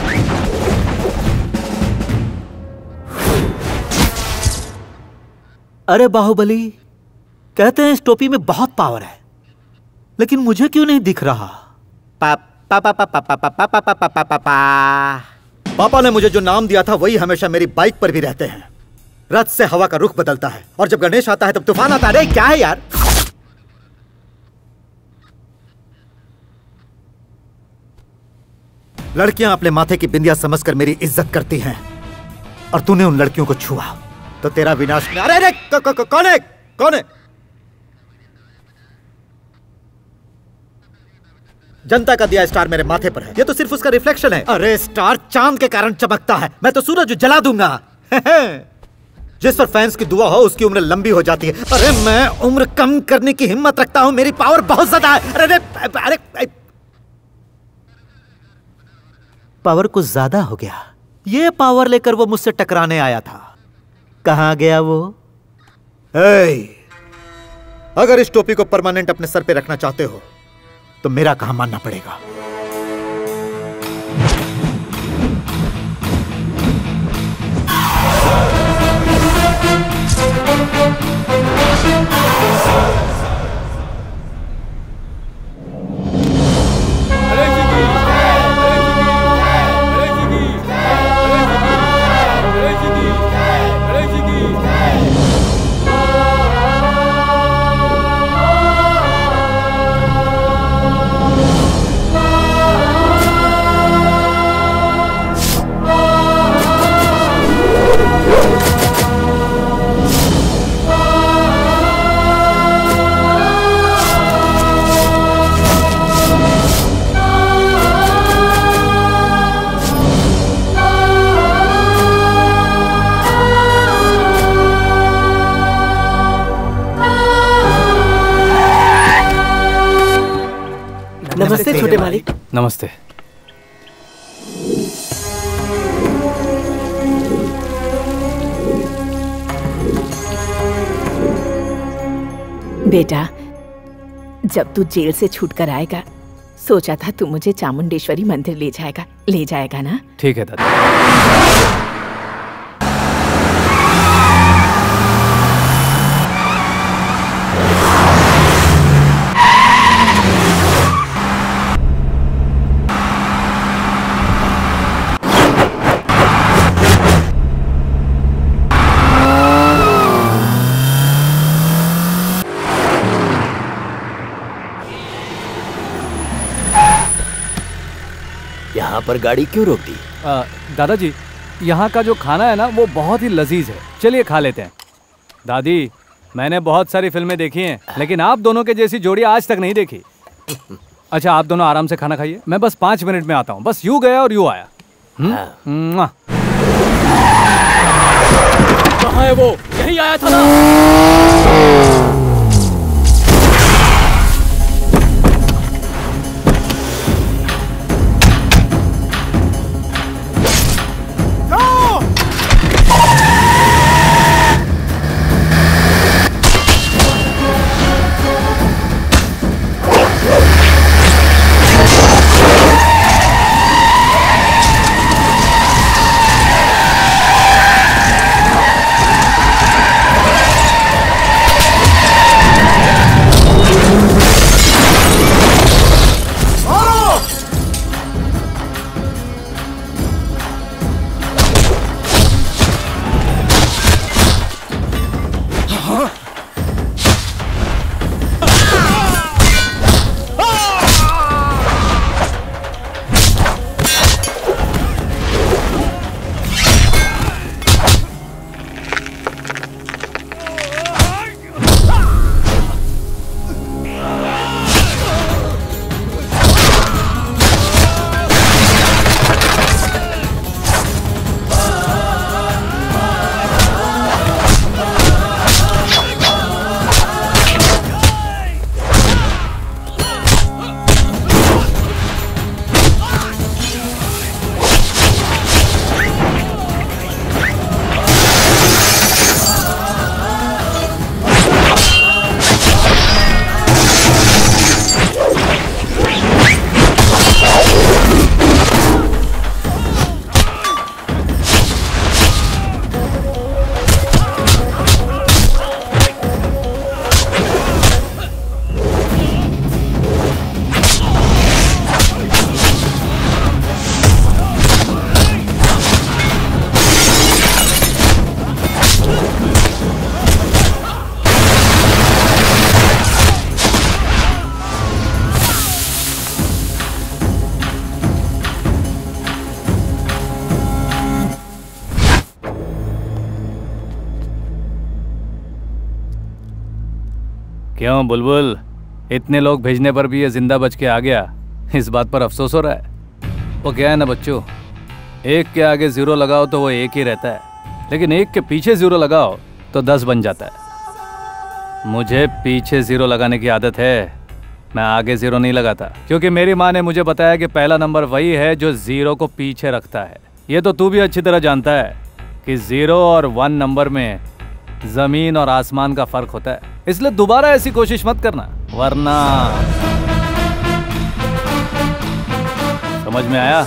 अरे बाहुबली, कहते हैं इस टोपी में बहुत पावर है, लेकिन मुझे क्यों नहीं दिख रहा? पा, पा, पा, पा, पा, पा, पा, पा, पा, पा, पा, पा, पा। पापा ने मुझे जो नाम दिया था वही हमेशा मेरी बाइक पर भी रहते हैं। रथ से हवा का रुख बदलता है और जब गणेश आता है तब तूफान आता है। अरे क्या है यार? लड़कियां अपने माथे की बिंदिया समझकर मेरी इज्जत करती हैं और तूने उन लड़कियों को छुआ तो तेरा विनाश। अरे अरे कौन है? कौन है? जनता का दिया स्टार मेरे माथे पर है, ये तो सिर्फ उसका रिफ्लेक्शन है। अरे स्टार चांद के कारण चमकता है, मैं तो सूरज जला दूंगा। जिस पर फैंस की दुआ हो उसकी उम्र लंबी हो जाती है। अरे मैं उम्र कम करने की हिम्मत रखता हूं, मेरी पावर बहुत ज्यादा है। अरे अरे अरे पावर कुछ ज्यादा हो गया। ये पावर लेकर वो मुझसे टकराने आया था, कहां गया वो? hey, अगर इस टोपी को परमानेंट अपने सर पे रखना चाहते हो तो मेरा कहां मानना पड़ेगा। नमस्ते छोटे मालिक। नमस्ते। बेटा, जब तू जेल से छूट कर आएगा, सोचा था तू मुझे चामुंडेश्वरी मंदिर ले जाएगा, ले जाएगा ना? ठीक है दादी। यहाँ पर गाड़ी क्यों रोक दी? आ, दादाजी, यहाँ का जो खाना है ना वो बहुत ही लजीज है, चलिए खा लेते हैं। दादी, मैंने बहुत सारी फिल्में देखी हैं, लेकिन आप दोनों के जैसी जोड़ी आज तक नहीं देखी। अच्छा, आप दोनों आराम से खाना खाइए, मैं बस पाँच मिनट में आता हूँ। बस यूँ गया और यूँ आया। कहाँ है वो? यहीं आया था ना। क्यों बुलबुल, इतने लोग भेजने पर भी ये जिंदा बच के आ गया, इस बात पर अफसोस हो रहा है? वो क्या है ना बच्चों, एक के आगे जीरो लगाओ तो वो एक ही रहता है, लेकिन एक के पीछे जीरो लगाओ तो दस बन जाता है। मुझे पीछे जीरो लगाने की आदत है, मैं आगे जीरो नहीं लगाता, क्योंकि मेरी माँ ने मुझे बताया कि पहला नंबर वही है जो जीरो को पीछे रखता है। ये तो तू भी अच्छी तरह जानता है कि जीरो और वन नंबर में जमीन और आसमान का फर्क होता है, इसलिए दोबारा ऐसी कोशिश मत करना, वरना। समझ में आया?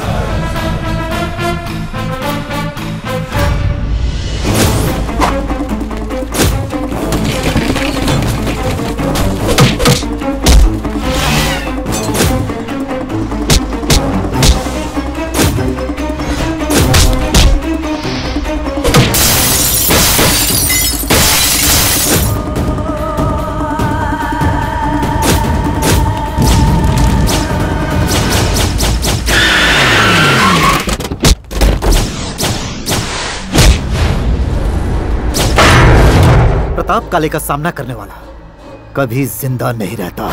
प्रताप काले का सामना करने वाला कभी जिंदा नहीं रहता।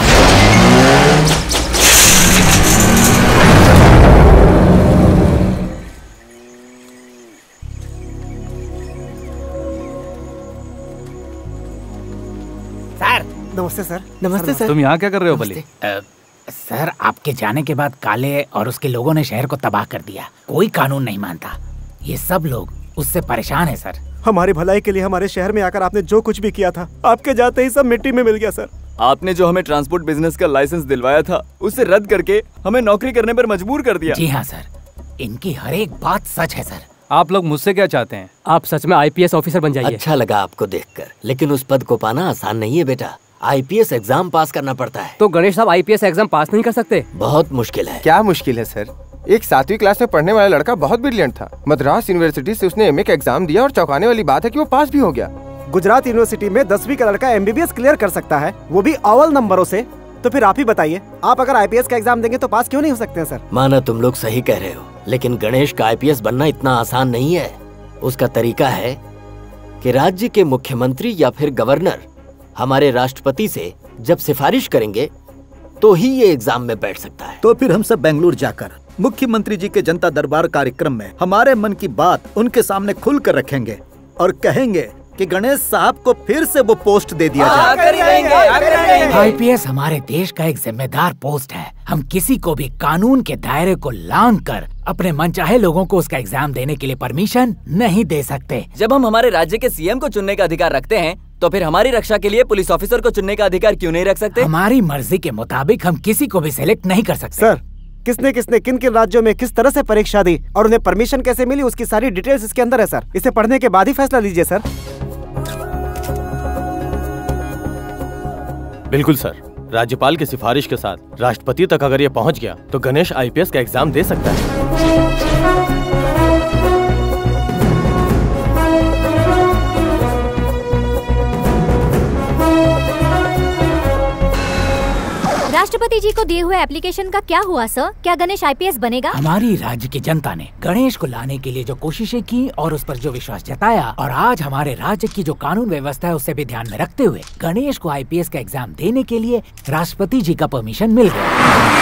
सर, नमस्ते सर। नमस्ते सर। तुम यहाँ क्या कर रहे हो बली? सर, आपके जाने के बाद काले और उसके लोगों ने शहर को तबाह कर दिया। कोई कानून नहीं मानता। ये सब लोग उससे परेशान हैं सर। हमारी भलाई के लिए हमारे शहर में आकर आपने जो कुछ भी किया था, आपके जाते ही सब मिट्टी में मिल गया सर। आपने जो हमें ट्रांसपोर्ट बिजनेस का लाइसेंस दिलवाया था उसे रद्द करके हमें नौकरी करने पर मजबूर कर दिया। जी हाँ सर, इनकी हर एक बात सच है सर। आप लोग मुझसे क्या चाहते हैं? आप सच में आईपीएस ऑफिसर बन जाइए। अच्छा लगा आपको देखकर, लेकिन उस पद को पाना आसान नहीं है बेटा। आईपीएस एग्जाम पास करना पड़ता है। तो गणेश साहब आईपीएस एग्जाम पास नहीं कर सकते? बहुत मुश्किल है। क्या मुश्किल है सर? एक सातवीं क्लास में पढ़ने वाला लड़का बहुत ब्रिलियंट था। मद्रास यूनिवर्सिटी से उसने एमए का एग्जाम दिया और चौंकाने वाली बात है कि वो पास भी हो गया। गुजरात यूनिवर्सिटी में दसवीं का लड़का एमबीबीएस क्लियर कर सकता है, वो भी अव्वल नंबरों से। तो फिर आप ही बताइए, आप अगर आईपीएस का एग्जाम देंगे तो पास क्यों नहीं हो सकते हैं सर? माना तुम लोग सही कह रहे हो, लेकिन गणेश का आईपीएस बनना इतना आसान नहीं है। उसका तरीका है कि राज्य के मुख्यमंत्री या फिर गवर्नर हमारे राष्ट्रपति से जब सिफारिश करेंगे तो ही ये एग्जाम में बैठ सकता है। तो फिर हम सब बेंगलुरु जाकर मुख्यमंत्री जी के जनता दरबार कार्यक्रम में हमारे मन की बात उनके सामने खुल कर रखेंगे और कहेंगे कि गणेश साहब को फिर से वो पोस्ट दे दिया जाए। आईपीएस हमारे देश का एक जिम्मेदार पोस्ट है। हम किसी को भी कानून के दायरे को लांघकर अपने मनचाहे लोगों को उसका एग्जाम देने के लिए परमिशन नहीं दे सकते। जब हम हमारे राज्य के सीएम को चुनने का अधिकार रखते हैं तो फिर हमारी रक्षा के लिए पुलिस ऑफिसर को चुनने का अधिकार क्यों नहीं रख सकते? हमारी मर्जी के मुताबिक हम किसी को भी सिलेक्ट नहीं कर सकते। सर, किसने किसने किन किन राज्यों में किस तरह से परीक्षा दी और उन्हें परमिशन कैसे मिली, उसकी सारी डिटेल्स इसके अंदर है सर। इसे पढ़ने के बाद ही फैसला लीजिए सर। बिल्कुल सर, राज्यपाल की सिफारिश के साथ राष्ट्रपति तक अगर ये पहुंच गया तो गणेश आईपीएस का एग्जाम दे सकता है। राष्ट्रपति जी को दिए हुए एप्लीकेशन का क्या हुआ सर? क्या गणेश आईपीएस बनेगा? हमारी राज्य की जनता ने गणेश को लाने के लिए जो कोशिशें की और उस पर जो विश्वास जताया, और आज हमारे राज्य की जो कानून व्यवस्था है उसे भी ध्यान में रखते हुए गणेश को आईपीएस का एग्जाम देने के लिए राष्ट्रपति जी का परमिशन मिल गया।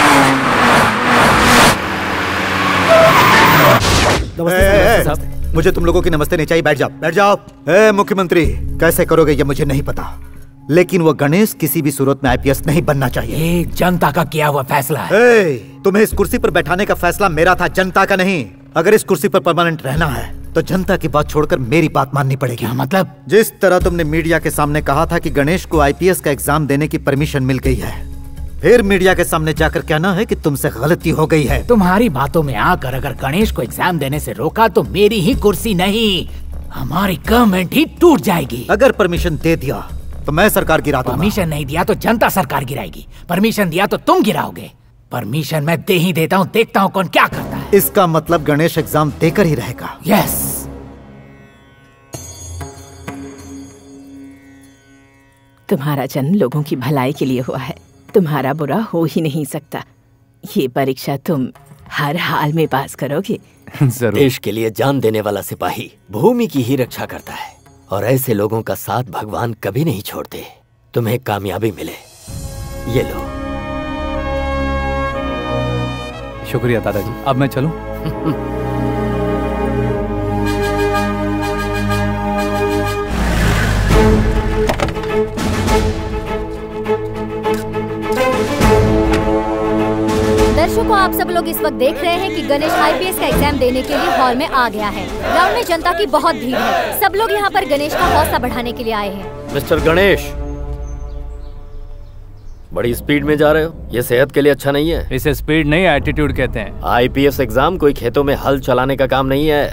मुझे तुम लोगों की नमस्ते नहीं चाहिए, बैठ जाओ बैठ जाओ। ए, मुख्यमंत्री कैसे करोगे ये मुझे नहीं पता, लेकिन वो गणेश किसी भी सूरत में आईपीएस नहीं बनना चाहिए। ये जनता का किया हुआ फैसला है। ए, तुम्हें इस कुर्सी पर बैठाने का फैसला मेरा था, जनता का नहीं। अगर इस कुर्सी पर परमानेंट रहना है तो जनता की बात छोड़कर मेरी बात माननी पड़ेगी। क्या मतलब? जिस तरह तुमने मीडिया के सामने कहा था कि गणेश को आईपीएस का एग्जाम देने की परमिशन मिल गई है, फिर मीडिया के सामने जाकर कहना है कि तुमसे गलती हो गई है। तुम्हारी बातों में आकर अगर गणेश को एग्जाम देने से रोका तो मेरी ही कुर्सी नहीं, हमारी गवर्नमेंट ही टूट जाएगी। अगर परमिशन दे दिया तो मैं सरकार गिरा दूंगा। परमिशन नहीं दिया तो जनता सरकार गिराएगी, परमिशन दिया तो तुम गिराओगे। परमिशन मैं दे ही देता हूँ, देखता हूँ कौन क्या करता है। इसका मतलब गणेश एग्जाम देकर ही रहेगा। यस। तुम्हारा जन्म लोगों की भलाई के लिए हुआ है, तुम्हारा बुरा हो ही नहीं सकता। ये परीक्षा तुम हर हाल में पास करोगे। देश के लिए जान देने वाला सिपाही भूमि की ही रक्षा करता है, और ऐसे लोगों का साथ भगवान कभी नहीं छोड़ते। तुम्हें कामयाबी मिले, ये लो। शुक्रिया दादाजी, अब मैं चलूं? दर्शकों, आप सब लोग इस वक्त देख रहे हैं कि गणेश आईपीएस का एग्जाम देने के लिए हॉल में आ गया है। ग्राउंड में जनता की बहुत भीड़ है। सब लोग यहाँ पर गणेश का हौसला बढ़ाने के लिए आए हैं। मिस्टर गणेश, बड़ी स्पीड में जा रहे हो, ये सेहत के लिए अच्छा नहीं है। इसे स्पीड नहीं, एटीट्यूड कहते हैं। आईपीएस एग्जाम कोई खेतों में हल चलाने का काम नहीं है।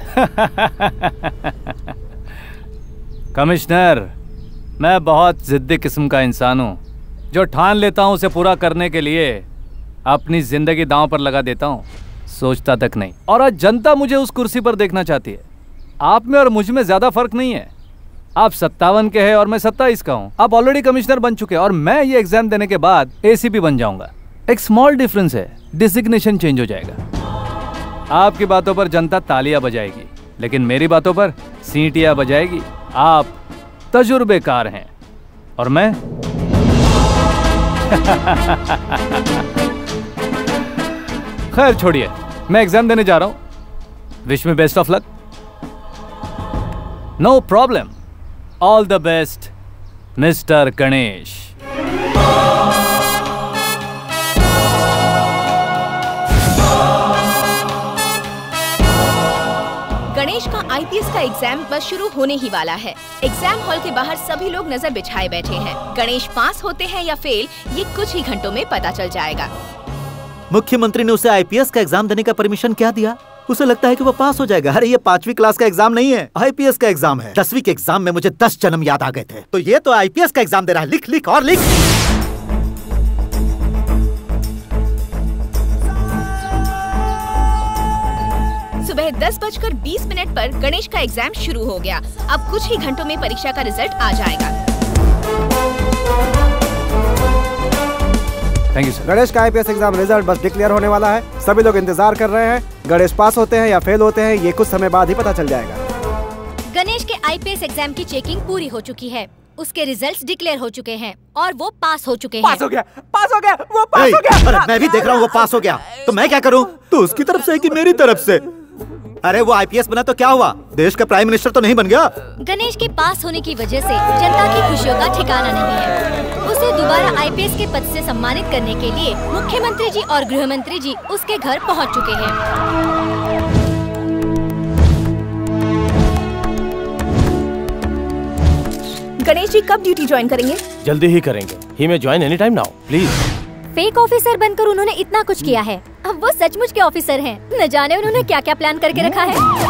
कमिश्नर, मैं बहुत जिद्दी किस्म का इंसान हूँ। जो ठान लेता हूँ उसे पूरा करने के लिए अपनी जिंदगी दांव पर लगा देता हूँ, सोचता तक नहीं। और आज जनता मुझे उस कुर्सी पर देखना चाहती है। आप में और मुझ में ज्यादा फर्क नहीं है। आप सत्तावन के हैं और मैं सत्ताईस का हूँ। आप ऑलरेडी कमिश्नर बन चुके हैं और मैं ये एग्जाम देने के बाद एसीपी बन जाऊंगा। एक स्मॉल डिफरेंस है, डिजिग्नेशन चेंज हो जाएगा। आपकी बातों पर जनता तालियां बजाएगी, लेकिन मेरी बातों पर सीटियां बजाएगी। आप तजुर्बेकार हैं और मैं खैर छोड़िए, मैं एग्जाम देने जा रहा हूं। Wish me best of luck. No problem, all the best mister Ganesh. Ganesh का आईपीएस का एग्जाम बस शुरू होने ही वाला है। एग्जाम हॉल के बाहर सभी लोग नजर बिछाए बैठे हैं। गणेश पास होते हैं या फेल, ये कुछ ही घंटों में पता चल जाएगा। मुख्यमंत्री ने उसे आईपीएस का एग्जाम देने का परमिशन क्या दिया? उसे लगता है कि वो पास हो जाएगा। अरे ये पांचवी क्लास का एग्जाम नहीं है, आईपीएस का एग्जाम है। दसवीं के एग्जाम में मुझे दस जन्म याद आ गए थे, तो ये तो आईपीएस का एग्जाम दे रहा है। लिख लिख और लिख। सुबह दस बजकर बीस मिनट पर गणेश का एग्जाम शुरू हो गया। अब कुछ ही घंटों में परीक्षा का रिजल्ट आ जाएगा। Thank you sir. गणेश का आईपीएस एग्जाम रिजल्ट बस डिक्लेयर होने वाला है। सभी लोग इंतजार कर रहे हैं। गणेश पास होते हैं या फेल होते हैं, ये कुछ समय बाद ही पता चल जाएगा। गणेश के आईपीएस एग्जाम की चेकिंग पूरी हो चुकी है। उसके रिजल्ट्स डिक्लेयर हो चुके हैं और वो पास हो चुके हैं। पास हो गया, पास हो गया, वो पास ए, हो गया। अरे मैं भी देख रहा हूँ वो पास हो गया, तो मैं क्या करूँ? तो उसकी तरफ से कि मेरी तरफ से? अरे वो आईपीएस बना तो क्या हुआ? देश का प्राइम मिनिस्टर तो नहीं बन गया। गणेश के पास होने की वजह से जनता की खुशियों का ठिकाना नहीं है। उसे दोबारा आईपीएस के पद से सम्मानित करने के लिए मुख्यमंत्री जी और गृह मंत्री जी उसके घर पहुंच चुके हैं। गणेश जी कब ड्यूटी ज्वाइन करेंगे? जल्दी ही करेंगे। ही में join any time now please. Fake officer बनकर उन्होंने इतना कुछ किया है, अब वो सचमुच के ऑफिसर हैं। न जाने उन्होंने क्या क्या प्लान करके रखा है।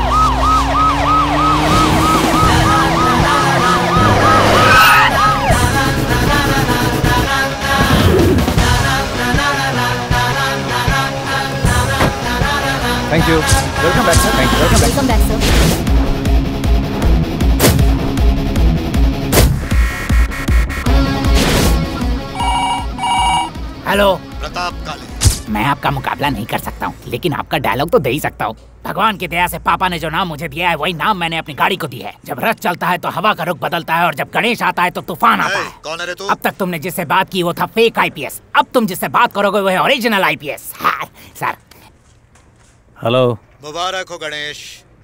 Thank you. Welcome back sir. Thank you. Welcome back sir. Hello Pratap Kale. मैं आपका मुकाबला नहीं कर सकता हूँ, लेकिन आपका डायलॉग तो दे ही सकता हूँ। भगवान की दया से पापा ने जो नाम मुझे दिया है वही नाम मैंने अपनी गाड़ी को दिया है। जब रथ चलता है तो हवा का रुख बदलता है और जब गणेश आता है तो तूफान आता है। कौन है रे तू? अब तक तुमने जिससे बात की वो था फेक आईपीएस, अब तुम जिससे बात करोगे वो है ओरिजिनल आईपीएस। हाँ, सर। हेलो। मुबारक हो गणेश।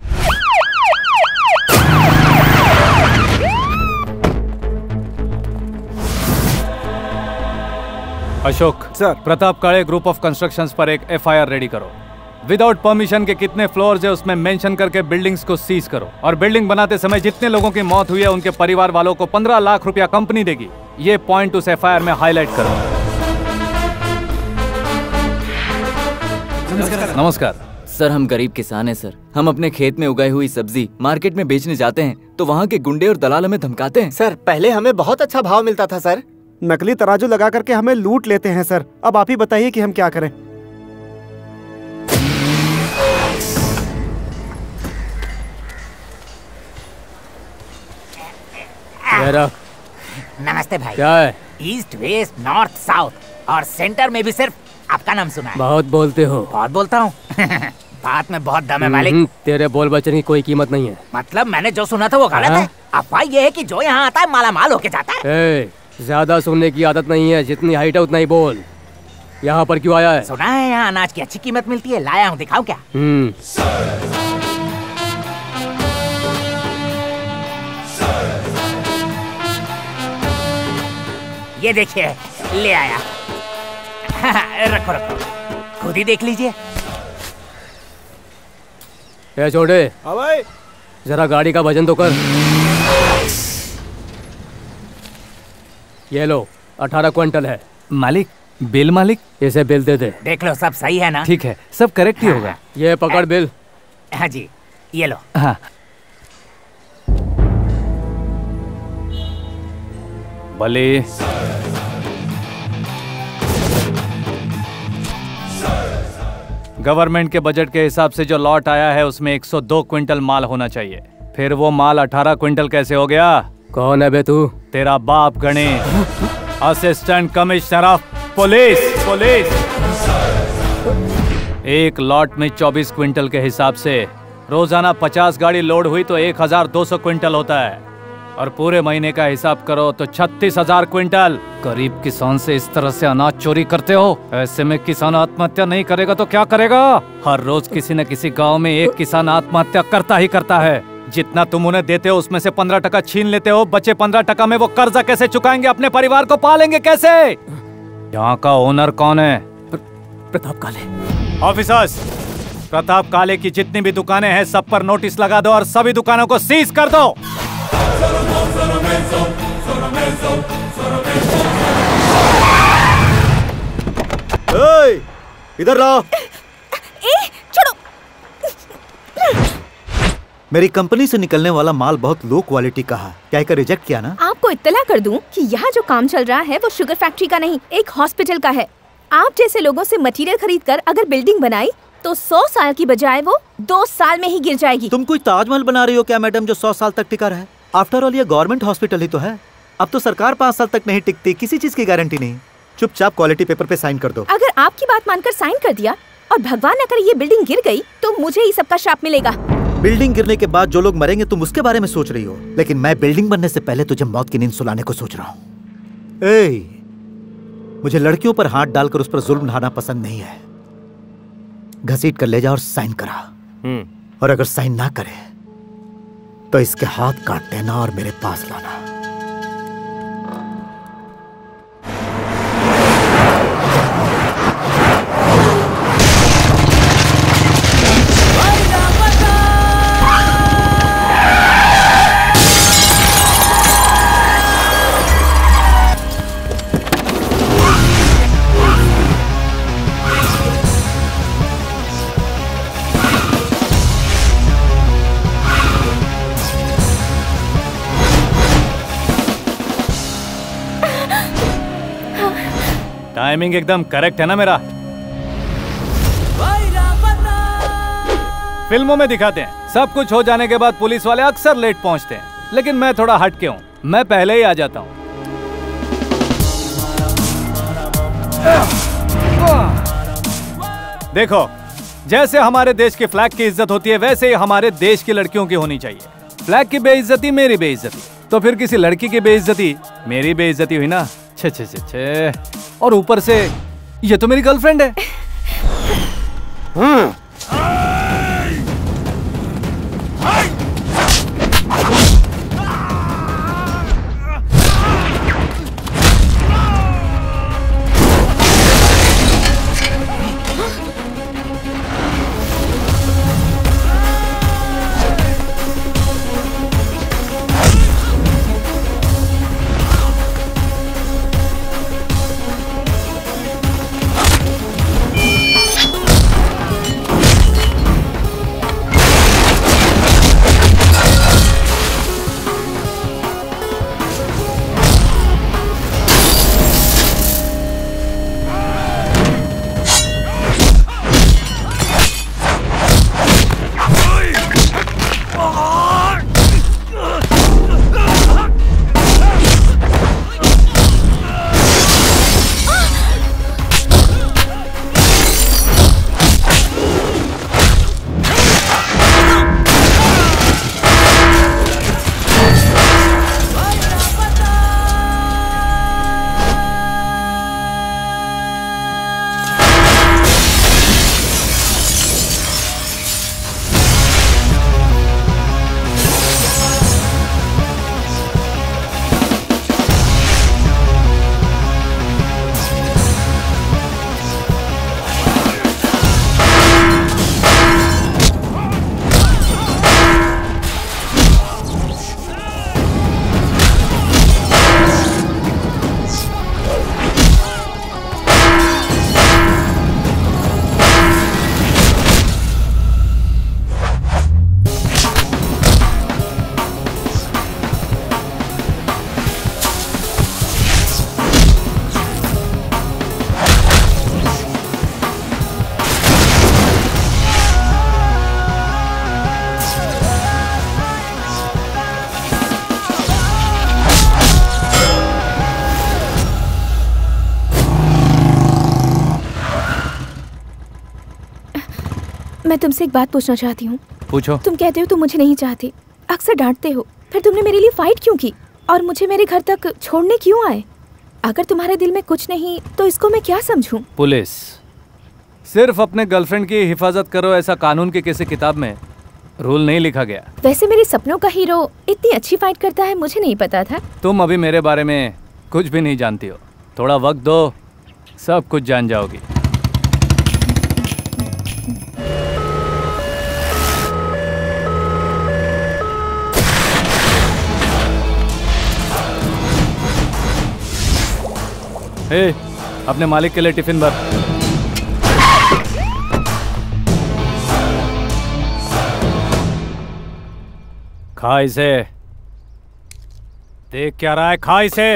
अशोक सर, प्रताप काले ग्रुप ऑफ कंस्ट्रक्शंस पर एक एफआईआर रेडी करो। विदाउट परमिशन के कितने फ्लोर्स है उसमें मेंशन करके बिल्डिंग्स को सीज करो और बिल्डिंग बनाते समय जितने लोगों की मौत हुई है उनके परिवार वालों को पंद्रह लाख रुपया कंपनी देगी। ये पॉइंट उस एफआईआर में हाईलाइट करो। नमस्कार। नमस्कार सर, हम गरीब किसान हैं सर। हम अपने खेत में उगाई हुई सब्जी मार्केट में बेचने जाते हैं तो वहाँ के गुंडे और दलाल हमें धमकाते हैं। सर, पहले हमें बहुत अच्छा भाव मिलता था सर। नकली तराजू लगा करके हमें लूट लेते हैं सर। अब आप ही बताइए कि हम क्या करें। नमस्ते भाई। क्या है? ईस्ट वेस्ट नॉर्थ साउथ और सेंटर में भी सिर्फ आपका नाम सुना है। बहुत बोलते हो। बहुत बोलता हूँ। बात में बहुत दम है मालिक। तेरे बोल बचन की कोई कीमत नहीं है। मतलब मैंने जो सुना था वो गलत है। अफवाह ये है कि जो यहाँ आता है माला माल होके जाता है। ए, ज्यादा सुनने की आदत नहीं है, जितनी हाइट है उतना ही बोल। यहाँ पर क्यों आया है? सुना है यहाँ अनाज की अच्छी कीमत मिलती है, लाया हूँ, दिखाऊं क्या? हम्म। ये देखिए, ले आया। रखो रखो, खुद ही देख लीजिए। ए छोटे, हाँ भाई, जरा गाड़ी का वजन तो कर। ये लो, अठारह क्विंटल है। मालिक, बिल मालिक। इसे बिल दे दे। देख लो, सब सही है ना? ठीक है, सब करेक्ट ही होगा। ये पकड़ बिल। हाँ जी, ये लो। हाँ। भले। गवर्नमेंट के बजट के हिसाब से जो लॉट आया है उसमें एक सौ दो क्विंटल माल होना चाहिए। फिर वो माल अठारह क्विंटल कैसे हो गया? कौन है बे तू? तेरा बाप Ganesh, assistant commissioner of police. Police एक लॉट में चौबीस क्विंटल के हिसाब से रोजाना पचास गाड़ी लोड हुई तो एक हजार दो सौ क्विंटल होता है और पूरे महीने का हिसाब करो तो छत्तीस हजार क्विंटल। गरीब किसान से इस तरह से अनाज चोरी करते हो? ऐसे में किसान आत्महत्या नहीं करेगा तो क्या करेगा? हर रोज किसी न किसी गांव में एक किसान आत्महत्या करता ही करता है। जितना तुम उन्हें देते हो उसमें से पंद्रह टका छीन लेते हो, बचे पंद्रह टका में वो कर्जा कैसे चुकाएंगे? अपने परिवार को पालेंगे कैसे? यहाँ का ओनर कौन है? प्रताप काले। ऑफिसर्स, प्रताप काले की जितनी भी दुकानें हैं सब पर नोटिस लगा दो और सभी दुकानों को सीज कर दो। ए, इधर लाओ। ए, छोड़ो। मेरी कंपनी से निकलने वाला माल बहुत लो क्वालिटी का है, क्या इसे रिजेक्ट किया ना? आपको इत्तला कर दूं कि यहाँ जो काम चल रहा है वो शुगर फैक्ट्री का नहीं, एक हॉस्पिटल का है। आप जैसे लोगों से मटेरियल खरीद कर अगर बिल्डिंग बनाई तो सौ साल की बजाय वो दो साल में ही गिर जाएगी। तुम कोई ताजमहल बना रही हो क्या मैडम जो सौ साल तक टिका रहे? आफ्टर ऑल ये गवर्नमेंट हॉस्पिटल ही तो है। अब तो सरकार पाँच साल तक नहीं टिकती, किसी चीज की गारंटी नहीं। चुपचाप क्वालिटी पेपर पे साइन कर दो। अगर आपकी बात मानकर साइन कर दिया और भगवान न करे ये बिल्डिंग गिर गई तो मुझे ही सबका श्राप मिलेगा। बिल्डिंग गिरने के बाद जो लोग मरेंगे तुम उसके बारे में सोच रही हो, लेकिन मैं बिल्डिंग बनने से पहले तुझे मौत की नींद सुलाने को सोच रहा हूँ। ए, मुझे लड़कियों पर हाथ डालकर उस पर जुल्म ढाना पसंद नहीं है। घसीट कर ले जा और साइन करा, और अगर साइन ना करे तो इसके हाथ काट देना और मेरे पास लाना। टाइमिंग एकदम करेक्ट है ना मेरा? फिल्मों में दिखाते हैं सब कुछ हो जाने के बाद पुलिस वाले अक्सर लेट पहुंचते हैं, लेकिन मैं थोड़ा हटके हूं, मैं पहले ही आ जाता हूं। देखो, जैसे हमारे देश के फ्लैग की इज्जत होती है वैसे ही हमारे देश की लड़कियों की होनी चाहिए। फ्लैग की बेइज्जती मेरी बेइज्जती, तो फिर किसी लड़की की बेइज्जती मेरी बेइज्जती हुई ना। छे छे छे छे। और ऊपर से ये तो मेरी गर्लफ्रेंड है। हम्म। मैं तुमसे एक बात पूछना चाहती हूँ। पूछो। तुम कहते हो तुम मुझे नहीं चाहती, अक्सर डांटते हो, फिर तुमने मेरे लिए फाइट क्यों की और मुझे मेरे घर तक छोड़ने क्यों आए? अगर तुम्हारे दिल में कुछ नहीं तो इसको मैं क्या समझूं? पुलिस सिर्फ अपने गर्लफ्रेंड की हिफाजत करो ऐसा कानून के किसी किताब में रूल नहीं लिखा गया। वैसे मेरे सपनों का हीरो इतनी अच्छी फाइट करता है मुझे नहीं पता था। तुम अभी मेरे बारे में कुछ भी नहीं जानती हो, थोड़ा वक्त दो सब कुछ जान जाओगी। ए, अपने मालिक के लिए टिफिन भर। खा इसे। देख क्या रहा है, खा इसे।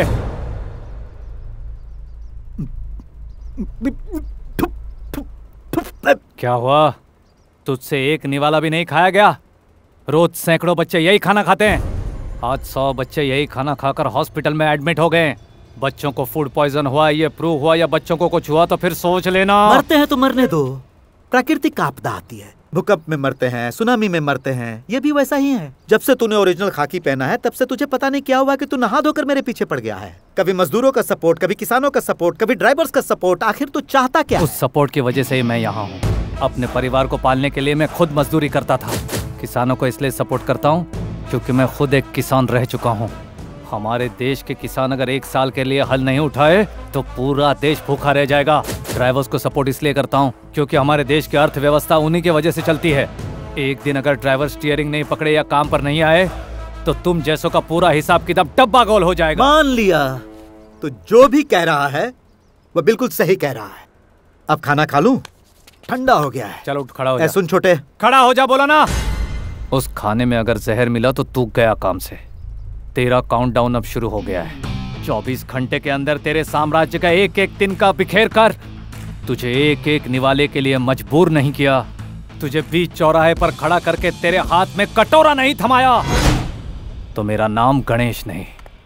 क्या हुआ? तुझसे एक निवाला भी नहीं खाया गया? रोज सैकड़ों बच्चे यही खाना खाते हैं। आज सौ बच्चे यही खाना खाकर हॉस्पिटल में एडमिट हो गए। बच्चों को फूड पॉइजन हुआ, ये प्रूव हुआ, या बच्चों को कुछ हुआ तो फिर सोच लेना। मरते हैं तो मरने दो, प्राकृतिक आपदा आती है, भूकंप में मरते हैं, सुनामी में मरते हैं, ये भी वैसा ही है। जब से तूने ओरिजिनल खाकी पहना है तब से तुझे पता नहीं क्या हुआ कि तू नहा धोकर मेरे पीछे पड़ गया है। कभी मजदूरों का सपोर्ट, कभी किसानों का सपोर्ट, कभी ड्राइवर्स का सपोर्ट। आखिर तू चाहता क्या? उस सपोर्ट की वजह से ही मैं यहाँ हूँ। अपने परिवार को पालने के लिए मैं खुद मजदूरी करता था। किसानों को इसलिए सपोर्ट करता हूँ क्योंकि मैं खुद एक किसान रह चुका हूँ। हमारे देश के किसान अगर एक साल के लिए हल नहीं उठाए तो पूरा देश भूखा रह जाएगा। ड्राइवर्स को सपोर्ट इसलिए करता हूँ क्योंकि हमारे देश की अर्थव्यवस्था उन्हीं की वजह से चलती है। एक दिन अगर ड्राइवर स्टीयरिंग नहीं पकड़े या काम पर नहीं आए तो तुम जैसों का पूरा हिसाब किताब डब्बा गोल हो जाएगा। मान लिया, तो जो भी कह रहा है वो बिल्कुल सही कह रहा है। अब खाना खा लूं? ठंडा हो गया है। चलो उठ खड़ा हो जा। सुन छोटे, खड़ा हो जा, बोला ना। उस खाने में अगर जहर मिला तो तू गया काम से। तेरा काउंटडाउन अब शुरू हो गया है। चौबीस घंटे के अंदर तेरे साम्राज्य का एक एक दिन का बिखेर कर। तुझे एक एक निवाले के लिए मजबूर नहीं किया, तुझे बीच चौराहे पर खड़ा करके तेरे हाथ में कटोरा नहीं थमाया तो मेरा नाम गणेश नहीं।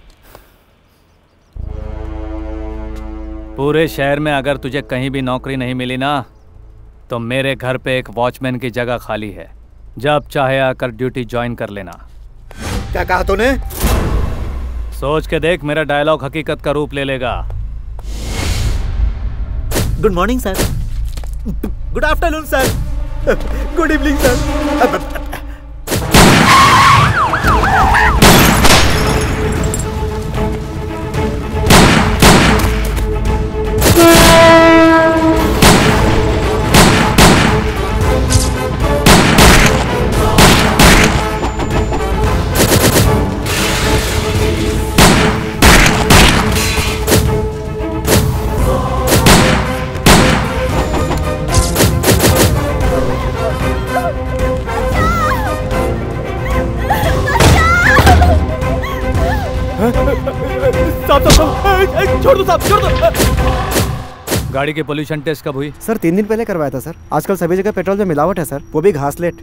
पूरे शहर में अगर तुझे कहीं भी नौकरी नहीं मिली ना तो मेरे घर पे एक वॉचमैन की जगह खाली है। जब चाहे आकर ड्यूटी ज्वाइन कर लेना। क्या कहा तूने? सोच के देख, मेरा डायलॉग हकीकत का रूप ले लेगा। Good morning sir. Good afternoon sir. Good evening sir. छोड़ दो साहब, छोड़ दो। गाड़ी की पोल्यूशन टेस्ट कब हुई? सर तीन दिन पहले करवाया था सर। आजकल सभी जगह पेट्रोल में मिलावट है सर, वो भी घासलेट।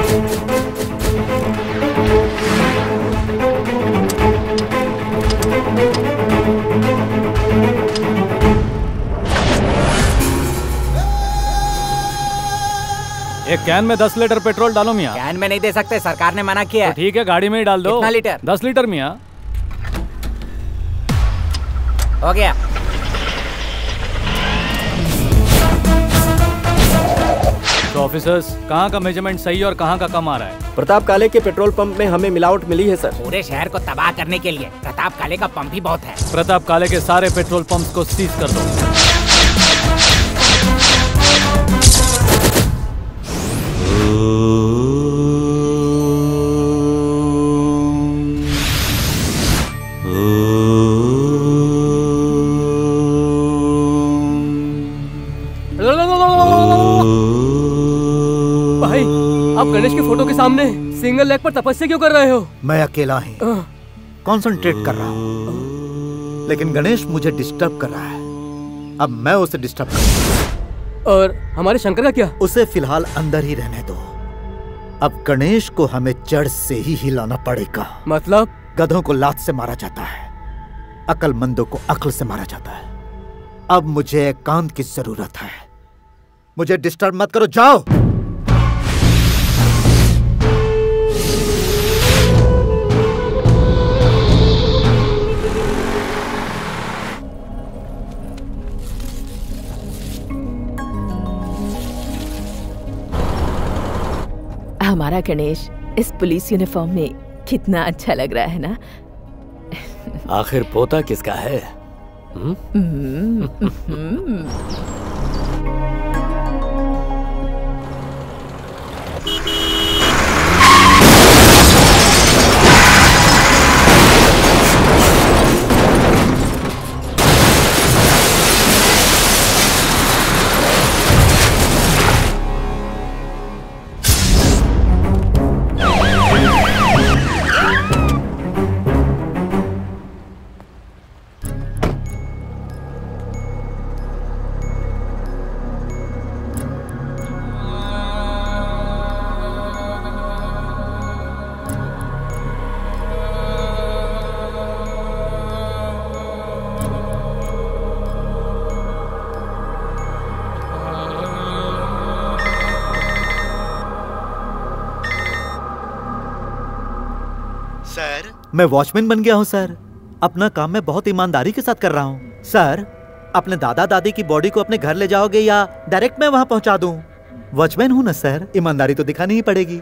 एक कैन में दस लीटर पेट्रोल डालो मियाँ। कैन में नहीं दे सकते, सरकार ने मना किया है। तो ठीक है, गाड़ी में ही डाल दो। कितना लीटर? दस लीटर मियाँ। हो गया। तो ऑफिसर्स, कहाँ का मेजरमेंट सही और कहाँ का कम आ रहा है? प्रताप काले के पेट्रोल पंप में हमें मिलावट मिली है सर। पूरे शहर को तबाह करने के लिए प्रताप काले का पंप ही बहुत है। प्रताप काले के सारे पेट्रोल पंप्स को सीज कर दो। भाई, आप गणेश की फोटो के सामने सिंगल लेग पर तपस्या क्यों कर रहे हो? मैं अकेला ही कंसंट्रेट कर रहा हूँ, लेकिन गणेश मुझे डिस्टर्ब कर रहा है। अब मैं उसे डिस्टर्ब कर। और हमारे शंकर का क्या? उसे फिलहाल अंदर ही रहने दो। अब गणेश को हमें जड़ से ही हिलाना पड़ेगा। मतलब? गधों को लात से मारा जाता है, अक्लमंदों को अक्ल से मारा जाता है। अब मुझे एकांत की जरूरत है। मुझे डिस्टर्ब मत करो, जाओ। हमारा गणेश इस पुलिस यूनिफॉर्म में कितना अच्छा लग रहा है ना। आखिर पोता किसका है? हम्म? मैं वॉचमैन बन गया हूँ सर। अपना काम मैं बहुत ईमानदारी के साथ कर रहा हूँ। सर, अपने दादा दादी की बॉडी को अपने घर ले जाओगे या डायरेक्ट मैं वहां पहुंचा दूं? वॉचमैन हूं ना सर, ईमानदारी तो दिखानी ही पड़ेगी।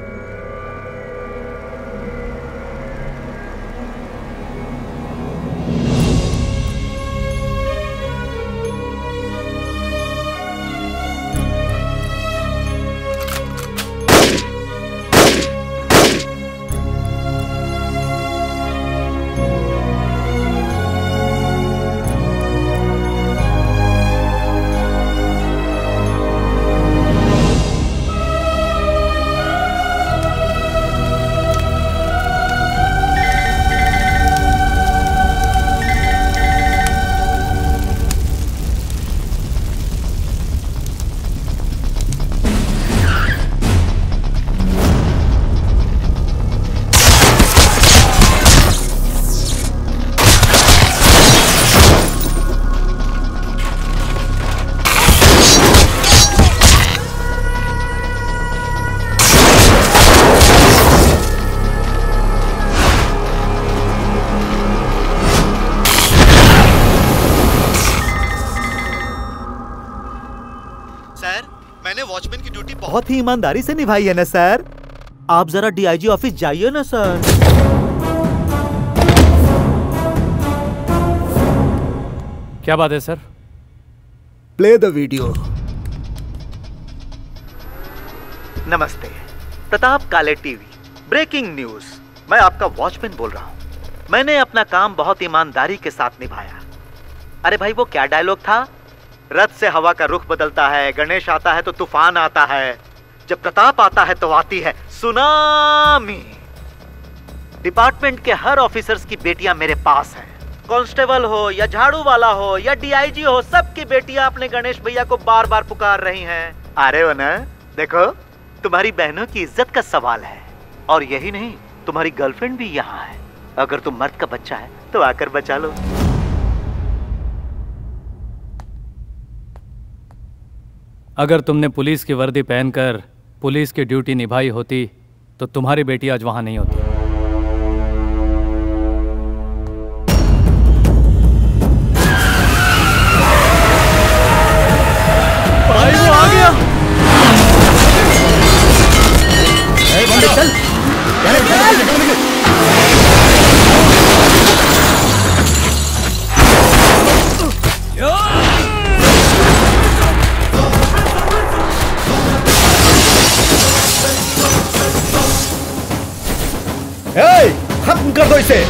बहुत ही ईमानदारी से निभाई है ना सर। आप जरा डीआईजी ऑफिस जाइए ना सर। क्या बात है सर? Play the video. नमस्ते, प्रताप काले टीवी। Breaking news. मैं आपका वॉचमैन बोल रहा हूँ। मैंने अपना काम बहुत ईमानदारी के साथ निभाया। अरे भाई, वो क्या डायलॉग था? रथ से हवा का रुख बदलता है, गणेश आता है तो तूफान आता है, जब प्रताप आता है तो आती है सुनामी। डिपार्टमेंट के हर ऑफिसर्स की बेटियां मेरे पास हैं। कांस्टेबल हो या झाड़ू वाला हो या डीआईजी हो, सबकी बेटियां अपने गणेश भैया को बार बार पुकार रही हैं। अरे हो ना, देखो तुम्हारी बहनों की इज्जत का सवाल है। और यही नहीं, तुम्हारी गर्लफ्रेंड भी यहाँ है। अगर तुम मर्द का बच्चा है तो आकर बचा लो। अगर तुमने पुलिस की वर्दी पहनकर पुलिस की ड्यूटी निभाई होती तो तुम्हारी बेटी आज वहां नहीं होती। भाई वो आ गया। चल चल चल। ए, खत्म कर दो इसे।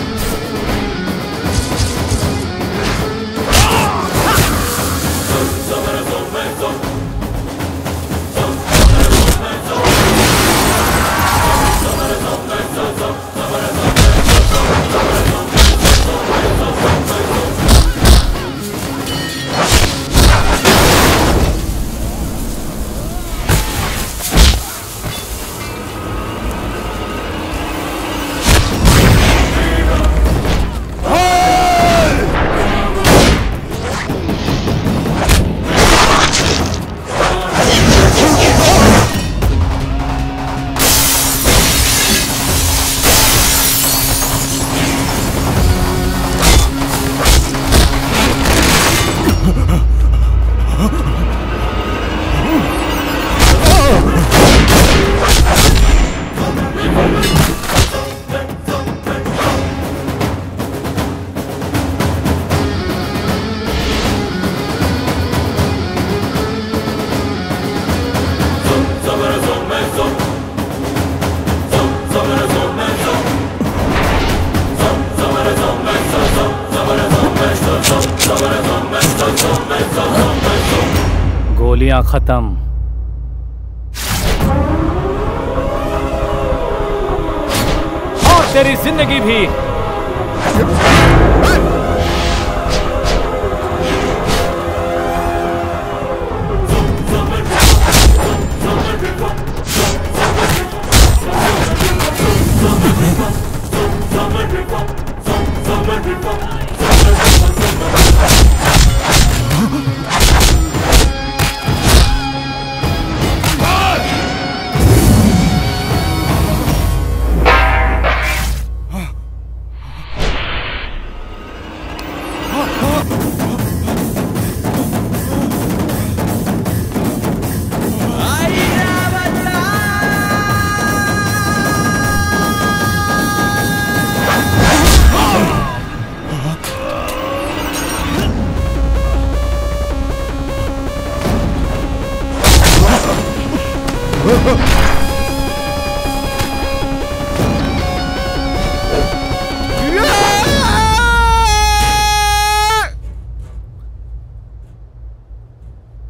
गोलियां खत्म। और तेरी जिंदगी भी।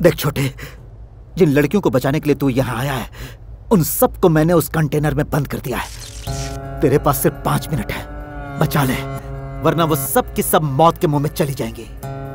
देख छोटे, जिन लड़कियों को बचाने के लिए तू यहाँ आया है, उन सबको मैंने उस कंटेनर में बंद कर दिया है। तेरे पास सिर्फ पांच मिनट है, बचा ले, वरना वो सब की सब मौत के मुंह में चली जाएंगी।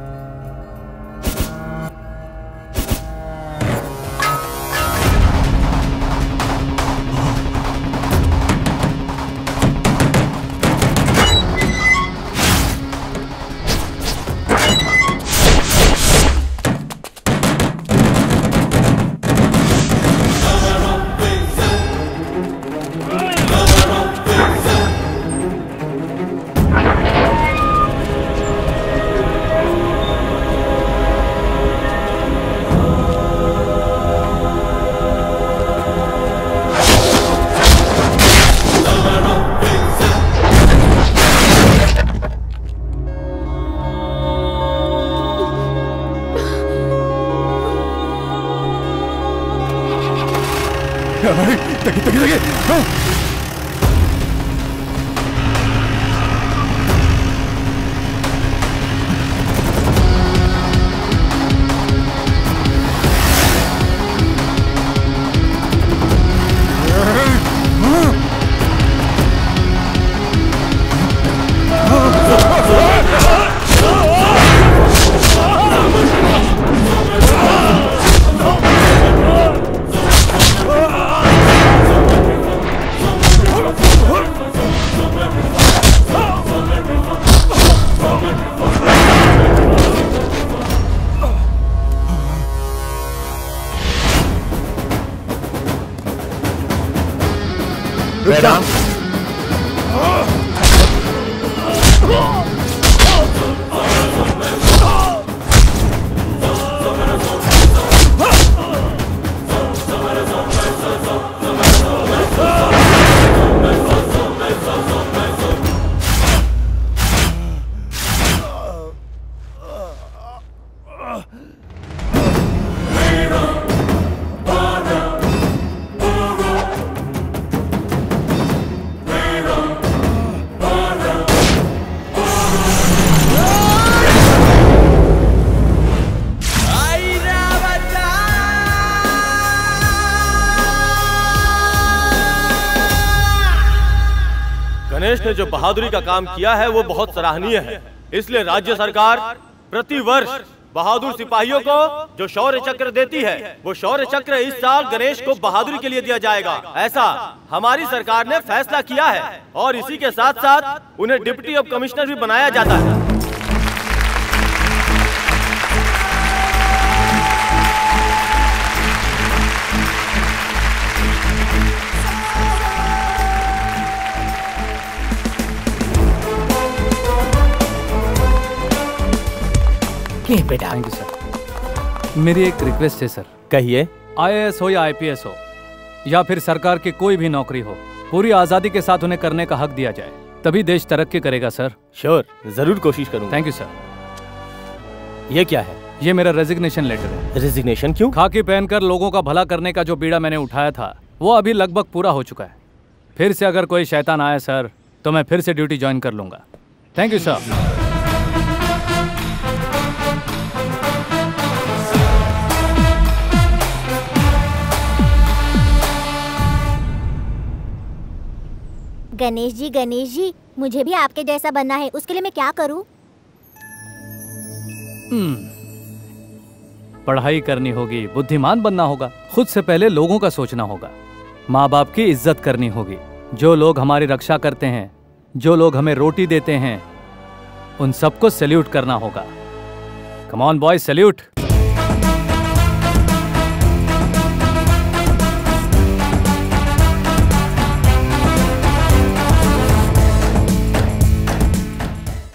गणेश ने जो बहादुरी का काम किया है वो बहुत सराहनीय है। इसलिए राज्य सरकार प्रति वर्ष बहादुर सिपाहियों को जो शौर्य चक्र देती है, वो शौर्य चक्र इस साल गणेश को बहादुरी के लिए दिया जाएगा। ऐसा हमारी सरकार ने फैसला किया है और इसी के साथ साथ उन्हें डिप्टी ऑफ कमिश्नर भी बनाया जाता है। बेटा थैंक यू सर। मेरी एक रिक्वेस्ट है सर। कहिए। आईएएस हो या आईपीएस हो या फिर सरकार की कोई भी नौकरी हो, पूरी आजादी के साथ उन्हें करने का हक दिया जाए, तभी देश तरक्की करेगा सर। श्योर, जरूर कोशिश करूंगा। Thank you sir. ये क्या है? ये मेरा रेजिग्नेशन लेटर है। रेजिग्नेशन क्यों? खाकी पहनकर लोगों का भला करने का जो बीड़ा मैंने उठाया था वो अभी लगभग पूरा हो चुका है। फिर से अगर कोई शैतान आया सर तो मैं फिर से ड्यूटी ज्वाइन कर लूंगा। Thank you sir. Ganesh ji, Ganesh ji, मुझे भी आपके जैसा बनना है, उसके लिए मैं क्या करूं? पढ़ाई करनी होगी, बुद्धिमान बनना होगा, खुद से पहले लोगों का सोचना होगा, माँ बाप की इज्जत करनी होगी, जो लोग हमारी रक्षा करते हैं, जो लोग हमें रोटी देते हैं, उन सबको सैल्यूट करना होगा। Come on boys, salute.